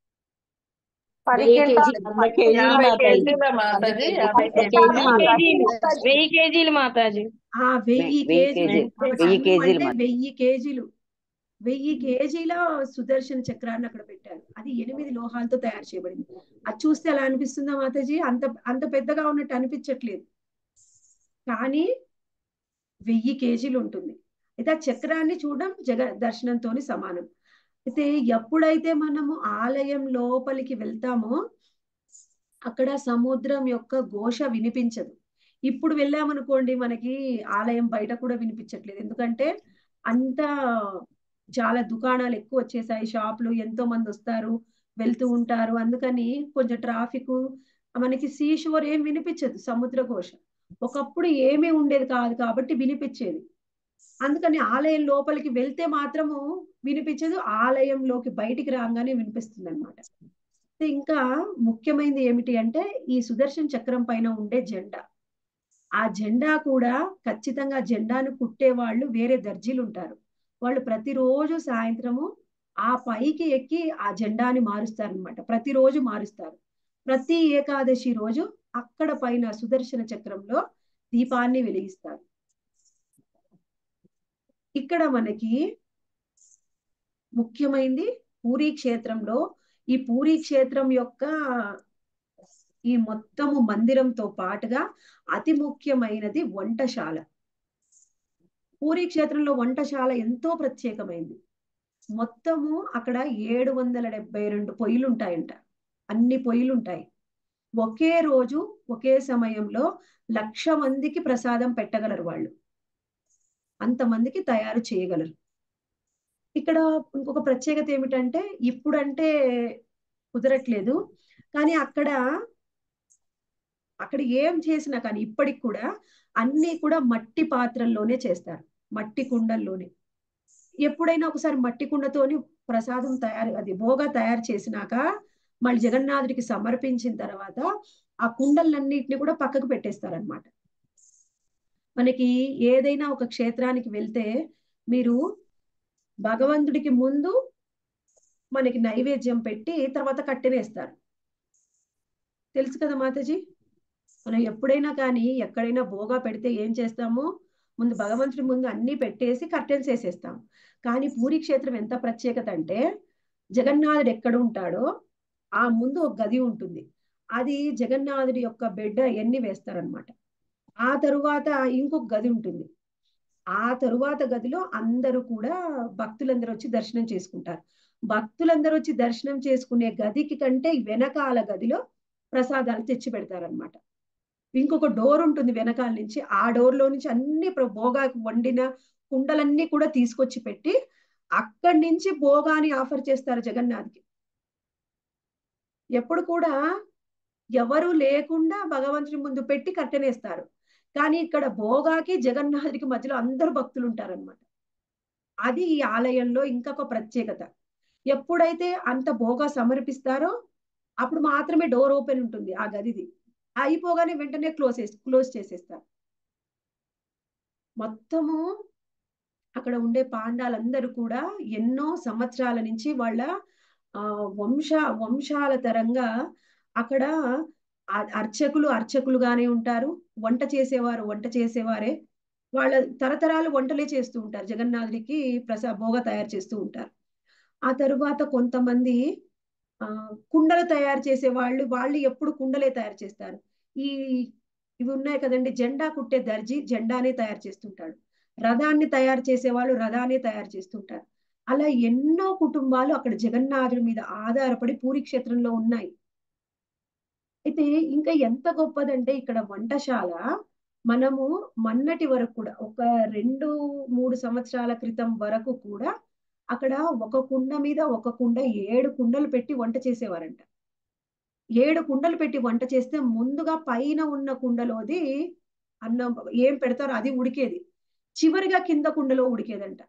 [SPEAKER 3] పది
[SPEAKER 4] వెయ్యి
[SPEAKER 3] క్వింటాల్
[SPEAKER 4] కేజీలు
[SPEAKER 2] వంద కేజీలు
[SPEAKER 3] యాభై
[SPEAKER 2] మాతాజీ.
[SPEAKER 3] కేజీల
[SPEAKER 2] వంద
[SPEAKER 3] మాతాజీ
[SPEAKER 2] కేజీలు
[SPEAKER 3] యాభై
[SPEAKER 2] మాతాజీ.
[SPEAKER 3] కేజీలు
[SPEAKER 2] మాతాజీ.
[SPEAKER 3] వెయ్యి కేజీలు మాతాజీ
[SPEAKER 1] ఆ వెయ్యి
[SPEAKER 2] వెయ్యి
[SPEAKER 1] కేజీలు.
[SPEAKER 2] కేజీలు
[SPEAKER 1] ఒక
[SPEAKER 2] వెయ్యి
[SPEAKER 1] టన్ను
[SPEAKER 2] కేజీలు
[SPEAKER 1] అంటే
[SPEAKER 2] మాతాజీ.
[SPEAKER 1] వెయ్యి కేజీలు. వెయ్యి కేజీల సుదర్శన చక్రాన్ని అక్కడ పెట్టారు. అది ఎనిమిది లోహాలతో తయారు చేయబడింది. అది చూస్తే అలా అనిపిస్తుందా మాతాజీ? అంత అంత పెద్దగా ఉన్నట్టు అనిపించట్లేదు. కానీ వెయ్యి కేజీలు ఉంటుంది. అయితే ఆ చక్రాన్ని చూడడం జగ దర్శనంతోని సమానం. అయితే ఎప్పుడైతే మనము ఆలయం లోపలికి వెళ్తామో అక్కడ సముద్రం యొక్క ఘోష వినిపించదు. ఇప్పుడు వెళ్ళామనుకోండి మనకి ఆలయం బయట కూడా వినిపించట్లేదు. ఎందుకంటే అంత చాలా దుకాణాలు ఎక్కువ వచ్చేసాయి. షాపులు ఎంతో మంది వస్తారు, వెళ్తూ ఉంటారు. అందుకని కొంచెం ట్రాఫిక్ మనకి సీ షోర్ ఏం వినిపించదు సముద్ర ఘోష. ఒకప్పుడు ఏమీ ఉండేది కాదు కాబట్టి వినిపించేది. అందుకని ఆలయం లోపలికి వెళ్తే మాత్రము వినిపించదు. ఆలయంలోకి బయటికి రాగానే వినిపిస్తుంది అనమాట. ఇంకా ముఖ్యమైనది ఏమిటి అంటే ఈ సుదర్శన చక్రం పైన ఉండే జెండా. ఆ జెండా కూడా ఖచ్చితంగా జెండాను కుట్టే వాళ్ళు వేరే దర్జీలు ఉంటారు. వాళ్ళు ప్రతిరోజు సాయంత్రము ఆ పైకి ఎక్కి ఆ జెండాని మారుస్తారు అనమాట. ప్రతిరోజు మారుస్తారు. ప్రతి ఏకాదశి రోజు అక్కడ పైన సుదర్శన చక్రంలో దీపాన్ని వెలిగిస్తారు. ఇక్కడ మనకి ముఖ్యమైనది పూరీ క్షేత్రంలో ఈ పూరీ క్షేత్రం యొక్క ఈ మొత్తము మందిరంతో పాటుగా అతి ముఖ్యమైనది వంటశాల. పూరీ క్షేత్రంలో వంటశాల ఎంతో ప్రత్యేకమైంది. మొత్తము అక్కడ ఏడు వందల డెబ్బై రెండు పొయ్యిలు ఉంటాయంట. అన్ని పొయ్యిలు ఉంటాయి. ఒకే రోజు ఒకే సమయంలో లక్ష మందికి ప్రసాదం పెట్టగలరు వాళ్ళు. అంతమందికి తయారు చేయగలరు. ఇక్కడ ఇంకొక ప్రత్యేకత ఏమిటంటే ఇప్పుడంటే కుదరట్లేదు. కానీ అక్కడ అక్కడ ఏం చేసినా కానీ ఇప్పటికి కూడా అన్ని కూడా మట్టి పాత్రల్లోనే చేస్తారు. మట్టి కుండల్లోనే. ఎప్పుడైనా ఒకసారి మట్టి కుండతోని ప్రసాదం తయారు అది భోగా తయారు చేసినాక మళ్ళీ జగన్నాథుడికి సమర్పించిన తర్వాత ఆ కుండలన్నిటిని కూడా పక్కకు పెట్టేస్తారనమాట. మనకి ఏదైనా ఒక క్షేత్రానికి వెళ్తే మీరు భగవంతుడికి ముందు మనకి నైవేద్యం పెట్టి తర్వాత కట్టెనేస్తారు. తెలుసు కదా మాతాజీ? మనం ఎప్పుడైనా కానీ ఎక్కడైనా భోగా పెడితే ఏం చేస్తాము, ముందు భగవంతుడి ముందు అన్ని పెట్టేసి కర్టెన్స్ వేసేస్తాం. కానీ పూరి క్షేత్రం ఎంత ప్రత్యేకత అంటే జగన్నాథుడు ఎక్కడ ఉంటాడో ఆ ముందు ఒక గది ఉంటుంది. అది జగన్నాథుడి యొక్క బెడ్ అవన్నీ వేస్తారనమాట. ఆ తరువాత ఇంకొక గది ఉంటుంది. ఆ తరువాత గదిలో అందరూ కూడా భక్తులందరూ వచ్చి దర్శనం చేసుకుంటారు. భక్తులందరూ వచ్చి దర్శనం చేసుకునే గదికి కంటే వెనకాల గదిలో ప్రసాదాలు తెచ్చి పెడతారనమాట. ఇంకొక డోర్ ఉంటుంది వెనకాల నుంచి. ఆ డోర్ లో నుంచి అన్ని భోగాకి వండిన కుండలన్నీ కూడా తీసుకొచ్చి పెట్టి అక్కడి నుంచి భోగాని ఆఫర్ చేస్తారు జగన్నాథ్కి. ఎప్పుడు కూడా ఎవరు లేకుండా భగవంతుడి ముందు పెట్టి కట్టెనేస్తారు. కానీ ఇక్కడ భోగాకి జగన్నాథుడికి మధ్యలో అందరు భక్తులు ఉంటారనమాట. అది ఈ ఆలయంలో ఇంకొక ప్రత్యేకత. ఎప్పుడైతే అంత భోగా సమర్పిస్తారో అప్పుడు మాత్రమే డోర్ ఓపెన్ ఉంటుంది ఆ గదిది. అయిపోగానే వెంటనే క్లోజ్ క్లోజ్ చేసేస్తారు. మొత్తము అక్కడ ఉండే పాండాలందరూ కూడా ఎన్నో సంవత్సరాల నుంచి వాళ్ళ ఆ వంశ వంశాల తరంగా అక్కడ అర్చకులు అర్చకులుగానే ఉంటారు. వంట చేసేవారు వంట చేసేవారే. వాళ్ళ తరతరాలు వంటలే చేస్తూ ఉంటారు. జగన్నాథుడికి ప్రసా భోగ తయారు చేస్తూ ఉంటారు. ఆ తరువాత కొంతమంది ఆ కుండలు తయారు చేసే వాళ్ళు వాళ్ళు ఎప్పుడు కుండలే తయారు చేస్తారు. ఈ ఇవి ఉన్నాయి కదండి, జెండా కుట్టే దర్జీ జెండానే తయారు చేస్తుంటాడు. రథాన్ని తయారు చేసే వాళ్ళు రథాన్ని తయారు చేస్తుంటారు. అలా ఎన్నో కుటుంబాలు అక్కడ జగన్నాథుడి మీద ఆధారపడి పూరి క్షేత్రంలో ఉన్నాయి. అయితే ఇంకా ఎంత గొప్పదంటే ఇక్కడ వంటశాల మనము మొన్నటి వరకు కూడా ఒక రెండు మూడు సంవత్సరాల క్రితం వరకు కూడా అక్కడ ఒక కుండ మీద ఒక కుండ ఏడు కుండలు పెట్టి వంట చేసేవారంట. ఏడు కుండలు పెట్టి వంట చేస్తే ముందుగా పైన ఉన్న కుండలోది అన్నం ఏం పెడతారో అది ఉడికేది, చివరిగా కింద కుండలో ఉడికేదంట.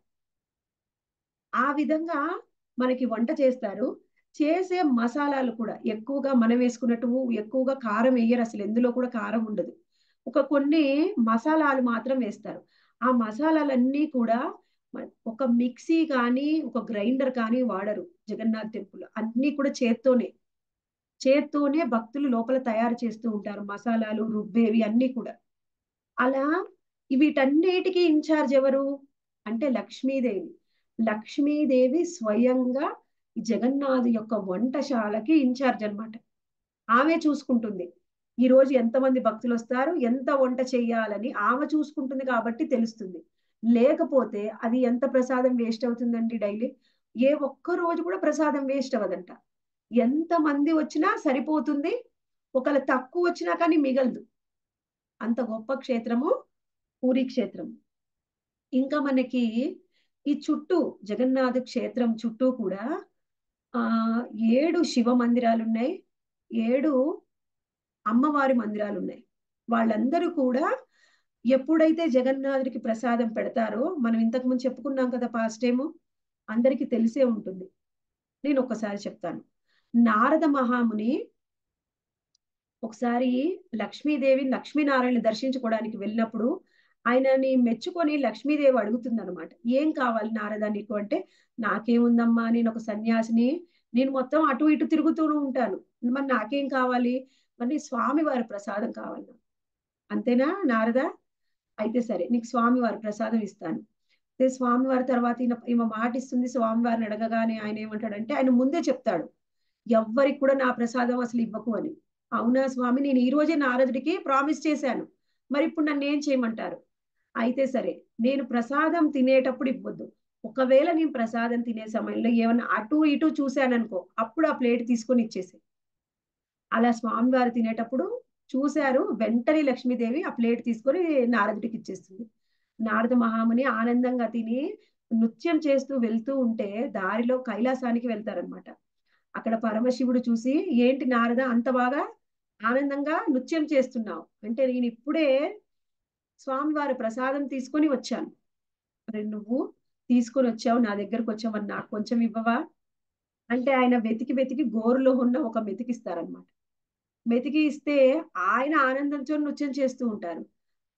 [SPEAKER 1] ఆ విధంగా మనకి వంట చేస్తారు. చేసే మసాలాలు కూడా ఎక్కువగా మనం వేసుకున్నట్టు ఎక్కువగా కారం వేయరు. అసలు ఎందులో కూడా కారం ఉండదు. ఒక కొన్ని మసాలాలు మాత్రం వేస్తారు. ఆ మసాలాలన్నీ కూడా ఒక మిక్సీ కానీ ఒక గ్రైండర్ కానీ వాడరు జగన్నాథ్ టెంపుల్. అన్ని కూడా చేత్తోనే చేత్తోనే భక్తులు లోపల తయారు చేస్తూ ఉంటారు. మసాలాలు రుబ్బేవి అన్ని కూడా. అలా వీటన్నిటికీ ఇన్ఛార్జ్ ఎవరు అంటే లక్ష్మీదేవి. లక్ష్మీదేవి స్వయంగా జగన్నాథ్ యొక్క వంటశాలకి ఇన్ఛార్జ్ అన్నమాట. ఆమె చూసుకుంటుంది ఈ రోజు ఎంతమంది భక్తులు వస్తారు, ఎంత వంట చెయ్యాలని ఆమె చూసుకుంటుంది కాబట్టి తెలుస్తుంది. లేకపోతే అది ఎంత ప్రసాదం వేస్ట్ అవుతుందండి డైలీ. ఏ ఒక్క రోజు కూడా ప్రసాదం వేస్ట్ అవ్వదంట. ఎంత మంది వచ్చినా సరిపోతుంది. ఒకవేళ తక్కువ వచ్చినా కానీ మిగలదు. అంత గొప్ప క్షేత్రము పూరి క్షేత్రం. ఇంకా మనకి ఈ చుట్టూ జగన్నాథ క్షేత్రం చుట్టూ కూడా ఆ ఏడు శివ మందిరాలు ఉన్నాయి, ఏడు అమ్మవారి మందిరాలు ఉన్నాయి. వాళ్ళందరూ కూడా ఎప్పుడైతే జగన్నాథుడికి ప్రసాదం పెడతారో, మనం ఇంతకు ముందు చెప్పుకున్నాం కదా పాస్ట్ టైము, అందరికీ తెలిసే ఉంటుంది. నేను ఒకసారి చెప్తాను. నారద మహాముని ఒకసారి లక్ష్మీదేవి లక్ష్మీనారాయణ దర్శించుకోవడానికి వెళ్ళినప్పుడు ఆయనని మెచ్చుకొని లక్ష్మీదేవి అడుగుతుంది అనమాట, ఏం కావాలి నారద నీకు అంటే, నాకేముందమ్మా, నేను ఒక సన్యాసిని, నేను మొత్తం అటు ఇటు తిరుగుతూ ఉంటాను, మరి నాకేం కావాలి, మరి స్వామి వారి ప్రసాదం కావాలి. అంతేనా నారద? అయితే సరే నీకు స్వామి వారి ప్రసాదం ఇస్తాను. స్వామివారి తర్వాత ఈయన ఈమె మాట ఇస్తుంది. స్వామివారిని అడగగానే ఆయన ఏమంటాడంటే, ఆయన ముందే చెప్తాడు ఎవ్వరికి కూడా నా ప్రసాదం అసలు ఇవ్వకు అని. అవునా స్వామి, నేను ఈ రోజే నారదుడికి ప్రామిస్ చేశాను, మరి ఇప్పుడు నన్ను ఏం చేయమంటారు? అయితే సరే, నేను ప్రసాదం తినేటప్పుడు ఇవ్వద్దు, ఒకవేళ నేను ప్రసాదం తినే సమయంలో ఏమన్నా అటు ఇటు చూశాననుకో, అప్పుడు ఆ ప్లేట్ తీసుకొని ఇచ్చేసి. అలా స్వామివారు తినేటప్పుడు చూశారు, వెంటనే లక్ష్మీదేవి ఆ ప్లేట్ తీసుకొని నారదుడికి ఇచ్చేస్తుంది. నారద మహాముని ఆనందంగా తిని నృత్యం చేస్తూ వెళ్తూ ఉంటే దారిలో కైలాసానికి వెళ్తారనమాట. అక్కడ పరమశివుడు చూసి, ఏంటి నారద అంత బాగా ఆనందంగా నృత్యం చేస్తున్నావు అంటే, నేను ఇప్పుడే స్వామివారి ప్రసాదం తీసుకొని వచ్చాను, మరి నువ్వు తీసుకొని వచ్చావు నా దగ్గరకు వచ్చావు, మరి నాకు కొంచెం ఇవ్వవా అంటే, ఆయన వెతికి వెతికి గోరులో ఉన్న ఒక మెతికిస్తారనమాట. మెతికి ఇస్తే ఆయన ఆనందంతో నృత్యం చేస్తూ ఉంటారు.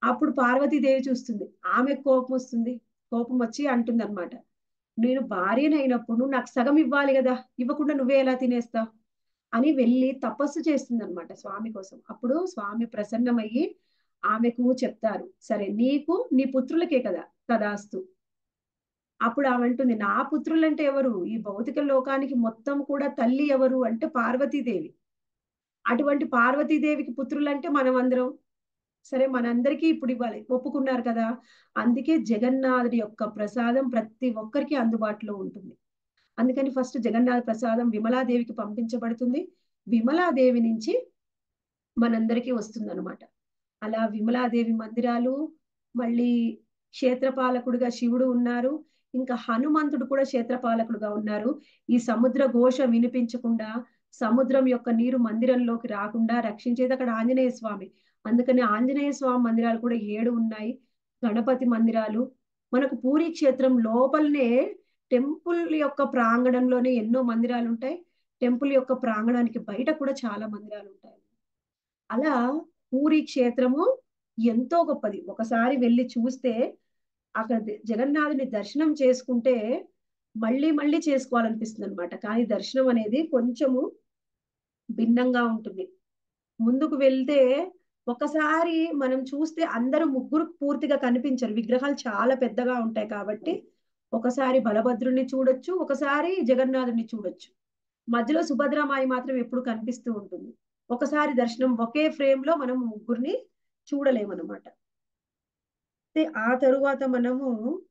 [SPEAKER 1] అప్పుడు పార్వతీదేవి చూస్తుంది, ఆమె కోపం వస్తుంది. కోపం వచ్చి అంటుంది అనమాట, నేను భార్యనైనప్పుడు నువ్వు నాకు సగం ఇవ్వాలి కదా, ఇవ్వకుండా నువ్వే ఎలా తినేస్తావు అని వెళ్ళి తపస్సు చేస్తుంది అనమాట స్వామి కోసం. అప్పుడు స్వామి ప్రసన్నమయ్యి ఆమెకు చెప్తారు, సరే నీకు నీ పుత్రులకే కదా తదాస్తు. అప్పుడు ఆమె అంటుంది, నా పుత్రులంటే ఎవరు, ఈ భౌతిక లోకానికి మొత్తం కూడా తల్లి ఎవరు అంటే పార్వతీదేవి. అటువంటి పార్వతీదేవికి పుత్రులంటే మనం అందరం, సరే మనందరికీ ఇప్పుడు ఇవ్వాలి, ఒప్పుకున్నారు కదా. అందుకే జగన్నాథుడి యొక్క ప్రసాదం ప్రతి ఒక్కరికి అందుబాటులో ఉంటుంది. అందుకని ఫస్ట్ జగన్నాథ ప్రసాదం విమలాదేవికి పంపించబడుతుంది, విమలాదేవి నుంచి మనందరికీ వస్తుంది అనమాట. అలా విమలాదేవి మందిరాలు, మళ్ళీ క్షేత్రపాలకుడిగా శివుడు ఉన్నారు, ఇంకా హనుమంతుడు కూడా క్షేత్రపాలకుడుగా ఉన్నారు. ఈ సముద్ర ఘోష వినిపించకుండా, సముద్రం యొక్క నీరు మందిరంలోకి రాకుండా రక్షించేది అక్కడ ఆంజనేయ స్వామి. అందుకని ఆంజనేయ స్వామి మందిరాలు కూడా ఏడు ఉన్నాయి. గణపతి మందిరాలు, మనకు పూరీ క్షేత్రం లోపలనే టెంపుల్ యొక్క ప్రాంగణంలోనే ఎన్నో మందిరాలు ఉంటాయి. టెంపుల్ యొక్క ప్రాంగణానికి బయట కూడా చాలా మందిరాలు ఉంటాయి. అలా పూరీ క్షేత్రము ఎంతో గొప్పది. ఒకసారి వెళ్ళి చూస్తే అక్కడ జగన్నాథుని దర్శనం చేసుకుంటే మళ్ళీ మళ్ళీ చేసుకోవాలనిపిస్తుంది అనమాట. కానీ దర్శనం అనేది కొంచెము భిన్నంగా ఉంటుంది. ముందుకు వెళ్తే ఒకసారి మనం చూస్తే అందరూ ముగ్గురు పూర్తిగా కనిపించరు, విగ్రహాలు చాలా పెద్దగా ఉంటాయి కాబట్టి ఒకసారి బలభద్రుని చూడొచ్చు, ఒకసారి జగన్నాథుని చూడొచ్చు. మధ్యలో సుభద్రమాయి మాత్రం ఎప్పుడు కనిపిస్తూ ఉంటుంది. ఒకసారి దర్శనం ఒకే ఫ్రేమ్ లో మనం ముగ్గురిని చూడలేమన్నమాట. ఆ తరువాత మనము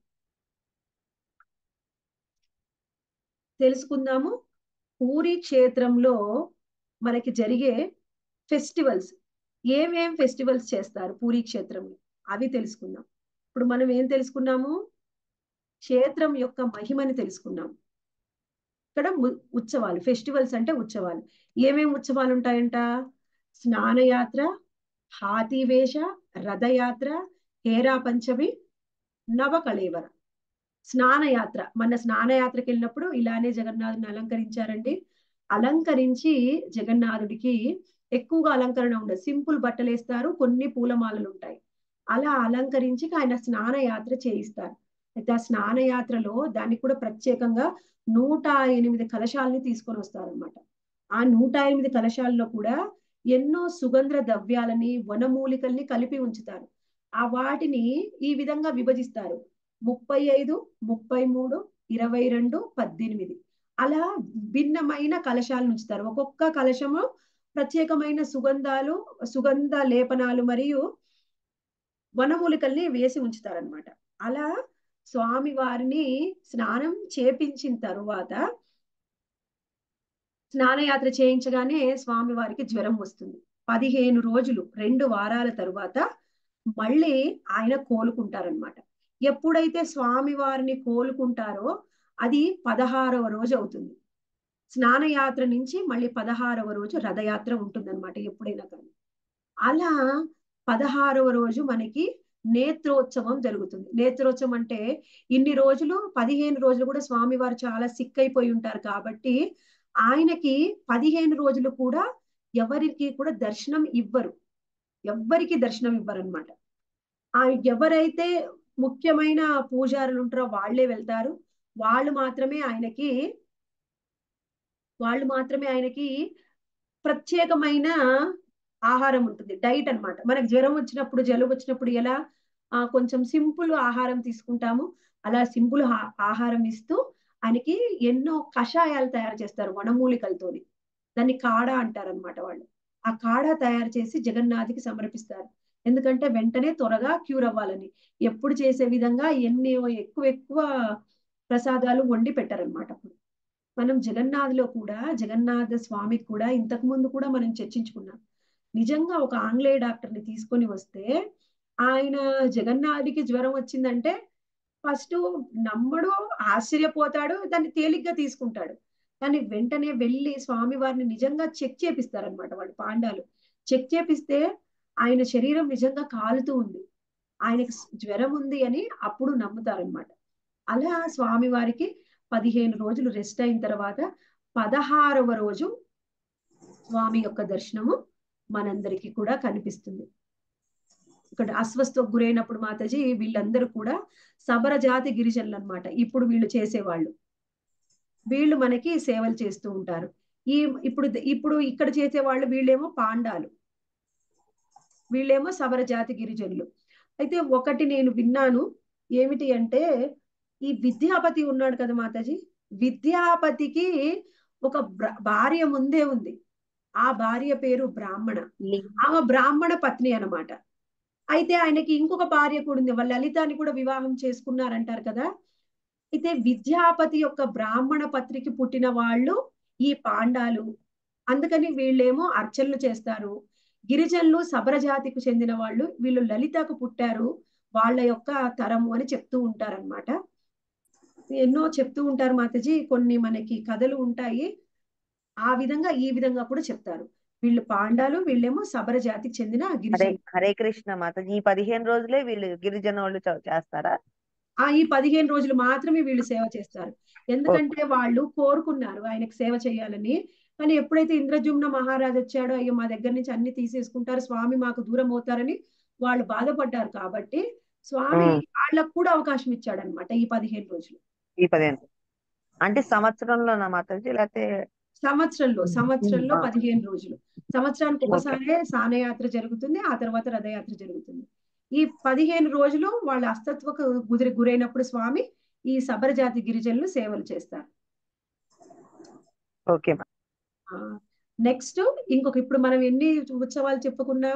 [SPEAKER 1] తెలుసుకుందాము పూరీ క్షేత్రంలో మనకి జరిగే ఫెస్టివల్స్, ఏమేం ఫెస్టివల్స్ చేస్తారు పూరీ క్షేత్రంలో అవి తెలుసుకుందాం. ఇప్పుడు మనం ఏం తెలుసుకున్నాము, క్షేత్రం యొక్క మహిమని తెలుసుకున్నాము. ఇక్కడ ఉత్సవాలు, ఫెస్టివల్స్ అంటే ఉత్సవాలు. ఏమేమి ఉత్సవాలు ఉంటాయంట, స్నానయాత్ర, హాతీవేష, రథయాత్ర, హేరా పంచమి, నవకళేవర. స్నానయాత్ర, మన స్నానయాత్రకి వెళ్ళినప్పుడు ఇలానే జగన్నాథుని అలంకరించారండి. అలంకరించి జగన్నాథుడికి ఎక్కువగా అలంకరణ ఉండదు, సింపుల్ బట్టలు వేస్తారు, కొన్ని పూలమాలలు ఉంటాయి. అలా అలంకరించి ఆయన స్నానయాత్ర చేయిస్తారు. అయితే ఆ స్నానయాత్రలో దానికి కూడా ప్రత్యేకంగా నూట ఎనిమిది కలశాలని తీసుకొని వస్తారనమాట. ఆ నూట ఎనిమిది కలశాల్లో కూడా ఎన్నో సుగంధ ద్రవ్యాలని, వనమూలికల్ని కలిపి ఉంచుతారు. ఆ వాటిని ఈ విధంగా విభజిస్తారు, ముప్పై ఐదు, ముప్పై మూడు, ఇరవై రెండు, పద్దెనిమిది అలా భిన్నమైన కలశాలు ఉంచుతారు. ఒక్కొక్క కలశము ప్రత్యేకమైన సుగంధాలు, సుగంధ లేపనాలు మరియు వనమూలికల్ని వేసి ఉంచుతారనమాట. అలా స్వామి వారిని స్నానం చేపించిన తరువాత, స్నానయాత్ర చేయించగానే స్వామి వారికి జ్వరం వస్తుంది. పదిహేను రోజులు, రెండు వారాల తరువాత మళ్ళీ ఆయన కోలుకుంటారనమాట. ఎప్పుడైతే స్వామి వారిని కోలుకుంటారో అది పదహారవ రోజు అవుతుంది. స్నానయాత్ర నుంచి మళ్ళీ పదహారవ రోజు రథయాత్ర ఉంటుందన్నమాట ఎప్పుడైనా కానీ. అలా పదహారవ రోజు మనకి నేత్రోత్సవం జరుగుతుంది. నేత్రోత్సవం అంటే ఇన్ని రోజులు, పదిహేను రోజులు కూడా స్వామివారు చాలా సిక్ అయిపోయి ఉంటారు కాబట్టి ఆయనకి పదిహేను రోజులు కూడా ఎవరికి కూడా దర్శనం ఇవ్వరు, ఎవ్వరికి దర్శనం ఇవ్వరు అనమాట. ఆ ఎవరైతే ముఖ్యమైన పూజారులు ఉంటారో వాళ్ళే వెళ్తారు. వాళ్ళు మాత్రమే ఆయనకి వాళ్ళు మాత్రమే ఆయనకి ప్రత్యేకమైన ఆహారం ఉంటుంది, డైట్ అన్నమాట. మనకి జ్వరం వచ్చినప్పుడు, జలుబు వచ్చినప్పుడు ఎలా ఆ కొంచెం సింపుల్ ఆహారం తీసుకుంటాము, అలా సింపుల్ ఆహారం ఇస్తూ ఆయనకి ఎన్నో కషాయాలు తయారు చేస్తారు వనమూలికలతోని. దాన్ని కాడా అంటారనమాట వాళ్ళు. ఆ కాడా తయారు చేసి జగన్నాథ్కి సమర్పిస్తారు. ఎందుకంటే వెంటనే త్వరగా క్యూర్ అవ్వాలని. ఎప్పుడు చేసే విధంగా ఎన్ని ఎక్కువ ఎక్కువ ప్రసాదాలు వండి పెట్టారనమాట. అప్పుడు మనం జగన్నాథ్లో కూడా, జగన్నాథ స్వామికి కూడా ఇంతకు ముందు కూడా మనం చర్చించుకున్నాం. నిజంగా ఒక ఆంగ్లేయ డాక్టర్ని తీసుకొని వస్తే ఆయన జగన్నాథుడికి జ్వరం వచ్చిందంటే ఫస్ట్ నమ్మడు, ఆశ్చర్యపోతాడు, దాన్ని తేలిగ్గా తీసుకుంటాడు. కానీ వెంటనే వెళ్ళి స్వామి వారిని నిజంగా చెక్ చేపిస్తారనమాట వాళ్ళు పాండాలు. చెక్ చేపిస్తే ఆయన శరీరం నిజంగా కాలుతూ ఉంది, ఆయనకి జ్వరం ఉంది అని అప్పుడు నమ్ముతారనమాట. అలా స్వామి వారికి పదిహేను రోజులు రెస్ట్ అయిన తర్వాత పదహారవ రోజు స్వామి యొక్క దర్శనము మనందరికీ కూడా కనిపిస్తుంది. ఇక్కడ అస్వస్థకు గురైనప్పుడు మాతాజీ వీళ్ళందరూ కూడా సబర జాతి గిరిజనులు అన్నమాట. ఇప్పుడు వీళ్ళు చేసేవాళ్ళు వీళ్ళు మనకి సేవలు చేస్తూ ఉంటారు. ఈ ఇప్పుడు ఇప్పుడు ఇక్కడ చేసేవాళ్ళు వీళ్ళేమో పాండాలు, వీళ్ళేమో సబర జాతి గిరిజనులు. అయితే ఒకటి నేను విన్నాను ఏమిటి అంటే, ఈ విద్యాపతి ఉన్నాడు కదా మాతాజీ, విద్యాపతికి ఒక బ్ర- భార్య ముందే ఉంది. ఆ భార్య పేరు బ్రాహ్మణ. ఆమె బ్రాహ్మణ పత్ని అన్నమాట. అయితే ఆయనకి ఇంకొక భార్య కూడా ఉంది, వాళ్ళ లలితాని కూడా వివాహం చేసుకున్నారంటారు కదా. అయితే విద్యాపతి యొక్క బ్రాహ్మణ పత్రికి పుట్టిన వాళ్ళు ఈ పాండాలు. అందుకని వీళ్ళేమో అర్చనలు చేస్తారు. గిరిజనులు సబర జాతికి చెందిన వాళ్ళు, వీళ్ళు లలితకు పుట్టారు, వాళ్ళ యొక్క తరము అని చెప్తూ ఉంటారన్నమాట. ఎన్నో చెప్తూ ఉంటారు మాతాజీ, కొన్ని మనకి కథలు ఉంటాయి. ఆ విధంగా ఈ విధంగా కూడా చెప్తారు. వీళ్ళు పాండాలు, వీళ్ళేమో సబర జాతికి చెందిన
[SPEAKER 5] హరే
[SPEAKER 1] గిరిజనులు.
[SPEAKER 5] హరే కృష్ణ మాతాజీ. ఈ పదిహేను రోజులే వీళ్ళు గిరిజన వాళ్ళు చ- చేస్తారా?
[SPEAKER 1] ఆ ఈ పదిహేను రోజులు మాత్రమే వీళ్ళు సేవ చేస్తారు. ఎందుకంటే వాళ్ళు కోరుకున్నారు ఆయనకు సేవ చేయాలని. కానీ ఎప్పుడైతే ఇంద్రజుమ్న మహారాజు వచ్చాడో, అయ్యో మా దగ్గర నుంచి అన్ని తీసేసుకుంటారు, స్వామి మాకు దూరం అవుతారని వాళ్ళు బాధపడ్డారు. కాబట్టి స్వామి
[SPEAKER 5] ఉమ్.
[SPEAKER 1] వాళ్ళకు కూడా అవకాశం ఇచ్చాడు అనమాట ఈ పదిహేను రోజులు.
[SPEAKER 5] ఈ పదిహేను అంటే సంవత్సరంలోనా మాతాజీ, లేకపోతే?
[SPEAKER 1] సంవత్సరంలో సంవత్సరంలో
[SPEAKER 5] ఆ,
[SPEAKER 1] పదిహేను రోజులు. సంవత్సరానికి
[SPEAKER 5] ఓకే.
[SPEAKER 1] ఒకసారే సానయాత్ర జరుగుతుంది, ఆ తర్వాత రథయాత్ర జరుగుతుంది. ఈ పదిహేను రోజులు వాళ్ళ అస్తత్వకు గురి గురైనప్పుడు స్వామి ఈ సబర జాతి గిరిజనులు సేవలు చేస్తారు.
[SPEAKER 5] ఓకే మా.
[SPEAKER 1] నెక్స్ట్ ఇంకొక, ఇప్పుడు మనం ఎన్ని ఉత్సవాలు చెప్పుకున్నాం?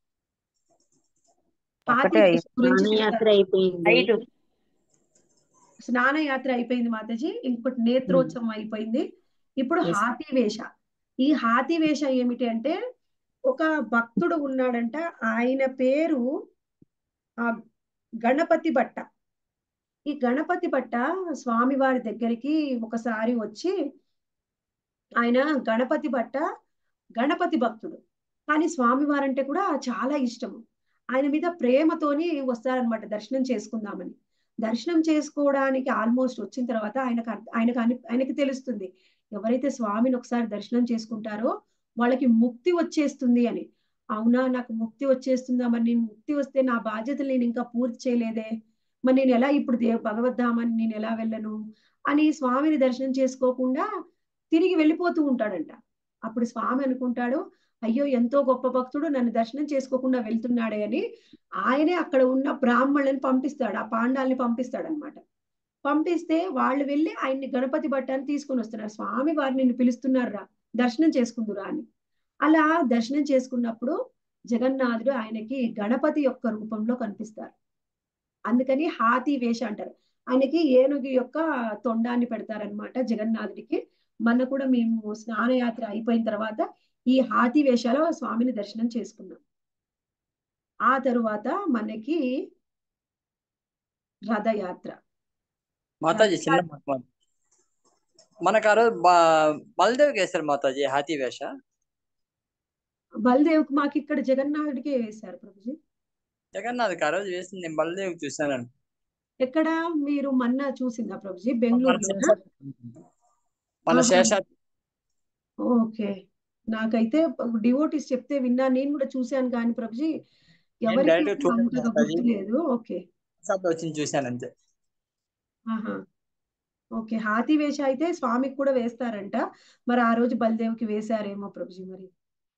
[SPEAKER 5] ఒకటే
[SPEAKER 1] హాతీ
[SPEAKER 5] అయి-
[SPEAKER 1] వేషం గురించి
[SPEAKER 4] స్నానయాత్ర
[SPEAKER 1] చెప్తారు.
[SPEAKER 4] అయిపోయింది.
[SPEAKER 5] ఐదు.
[SPEAKER 1] స్నానయాత్ర అయిపోయింది మాతాజీ. ఇంకొకటి నేత్రోత్సవం అయిపోయింది. ఇప్పుడు
[SPEAKER 4] Yes.
[SPEAKER 1] హాతీ వేష. ఈ హాతీ వేష ఏమిటి అంటే, ఒక భక్తుడు ఉన్నాడంట, ఆయన పేరు ఆ గణపతి భట్ట. ఈ గణపతి భట్ట స్వామివారి దగ్గరికి ఒకసారి వచ్చి, ఆయన గణపతి భట్ట గణపతి భక్తుడు, కానీ స్వామివారంటే కూడా చాలా ఇష్టము. ఆయన మీద ప్రేమతోని వస్తారనమాట దర్శనం చేసుకుందామని. దర్శనం చేసుకోవడానికి ఆల్మోస్ట్ వచ్చిన తర్వాత ఆయనకు అర్థ- ఆయనకు అని ఆయనకి తెలుస్తుంది, ఎవరైతే స్వామిని ఒకసారి దర్శనం చేసుకుంటారో వాళ్ళకి ముక్తి వచ్చేస్తుంది అని. అవునా, నాకు ముక్తి వచ్చేస్తుందా, మరి నేను ముక్తి వస్తే నా బాధ్యతలు నేను ఇంకా పూర్తి చేయలేదే, మరి నేను ఎలా ఇప్పుడు దేవ్ భగవద్ధామాన్ని నేను ఎలా వెళ్ళను అని స్వామిని దర్శనం చేసుకోకుండా తిరిగి వెళ్ళిపోతూ ఉంటాడంట. అప్పుడు స్వామి అనుకుంటాడు, అయ్యో ఎంతో గొప్ప భక్తుడు నన్ను దర్శనం చేసుకోకుండా వెళ్తున్నాడే అని ఆయనే అక్కడ ఉన్న బ్రాహ్మణులను పంపిస్తాడు, ఆ పాండాల్ని పంపిస్తాడు అనమాట. పంపిస్తే వాళ్ళు వెళ్ళి ఆయన్ని గణపతి భట్టాన్ని తీసుకొని వస్తున్నారు. స్వామి వారు నిన్ను పిలుస్తున్నారా, దర్శనం చేసుకుందురా అని. అలా దర్శనం చేసుకున్నప్పుడు జగన్నాథుడు ఆయనకి గణపతి యొక్క రూపంలో కనిపిస్తారు. అందుకని హాతీ వేష అంటారు. ఆయనకి ఏనుగు యొక్క తొండాన్ని పెడతారనమాట జగన్నాథుడికి. మన కూడా మేము స్నానయాత్ర అయిపోయిన తర్వాత ఈ హాతీ వేషాలో స్వామిని దర్శనం చేసుకున్నాం. ఆ తరువాత మనకి రథయాత్ర.
[SPEAKER 6] మాతాజీ చిన్న
[SPEAKER 1] రథయాత్ర
[SPEAKER 6] మాట. మనకు ఆ రోజు బ- బలదేవ్కి వేస్తారు మాతాజీ హాతీ వేష.
[SPEAKER 1] బలదేవ్కి మాకు ఇక్కడ జగన్నాథుడికే వేశారు ప్రభుజీ.
[SPEAKER 6] జగన్నాథ్కి ఆ రోజు వేసింది నేను బలదేవ్కి చూశాను.
[SPEAKER 1] ఎక్కడ మీరు మన్నా చూసిందా ప్రభుజీ?
[SPEAKER 6] మన
[SPEAKER 1] బెంగళూరులోనా?
[SPEAKER 6] శేషాద్రి మన
[SPEAKER 1] ఆహా.
[SPEAKER 6] శేషాద్రి
[SPEAKER 1] ఓకే. నాకైతే డివోటీస్ చెప్తే విన్నా, నేను కూడా చూశాను కానీ ప్రభుజీ
[SPEAKER 6] నేను
[SPEAKER 1] ఎవరికి
[SPEAKER 6] డైరెక్ట్ చూడలేదు
[SPEAKER 1] అంతగా
[SPEAKER 6] మాతాజీ,
[SPEAKER 1] గుర్తులేదు. ఓకే.
[SPEAKER 6] వాట్సాప్లో వచ్చింది చూశాను అంతే.
[SPEAKER 1] ఆహా. ఓకే. హాతీ వేష అయితే స్వామికి కూడా వేస్తారంట. మరి ఆ రోజు బలదేవ్కి వేశారేమో ప్రభుజీ మరి.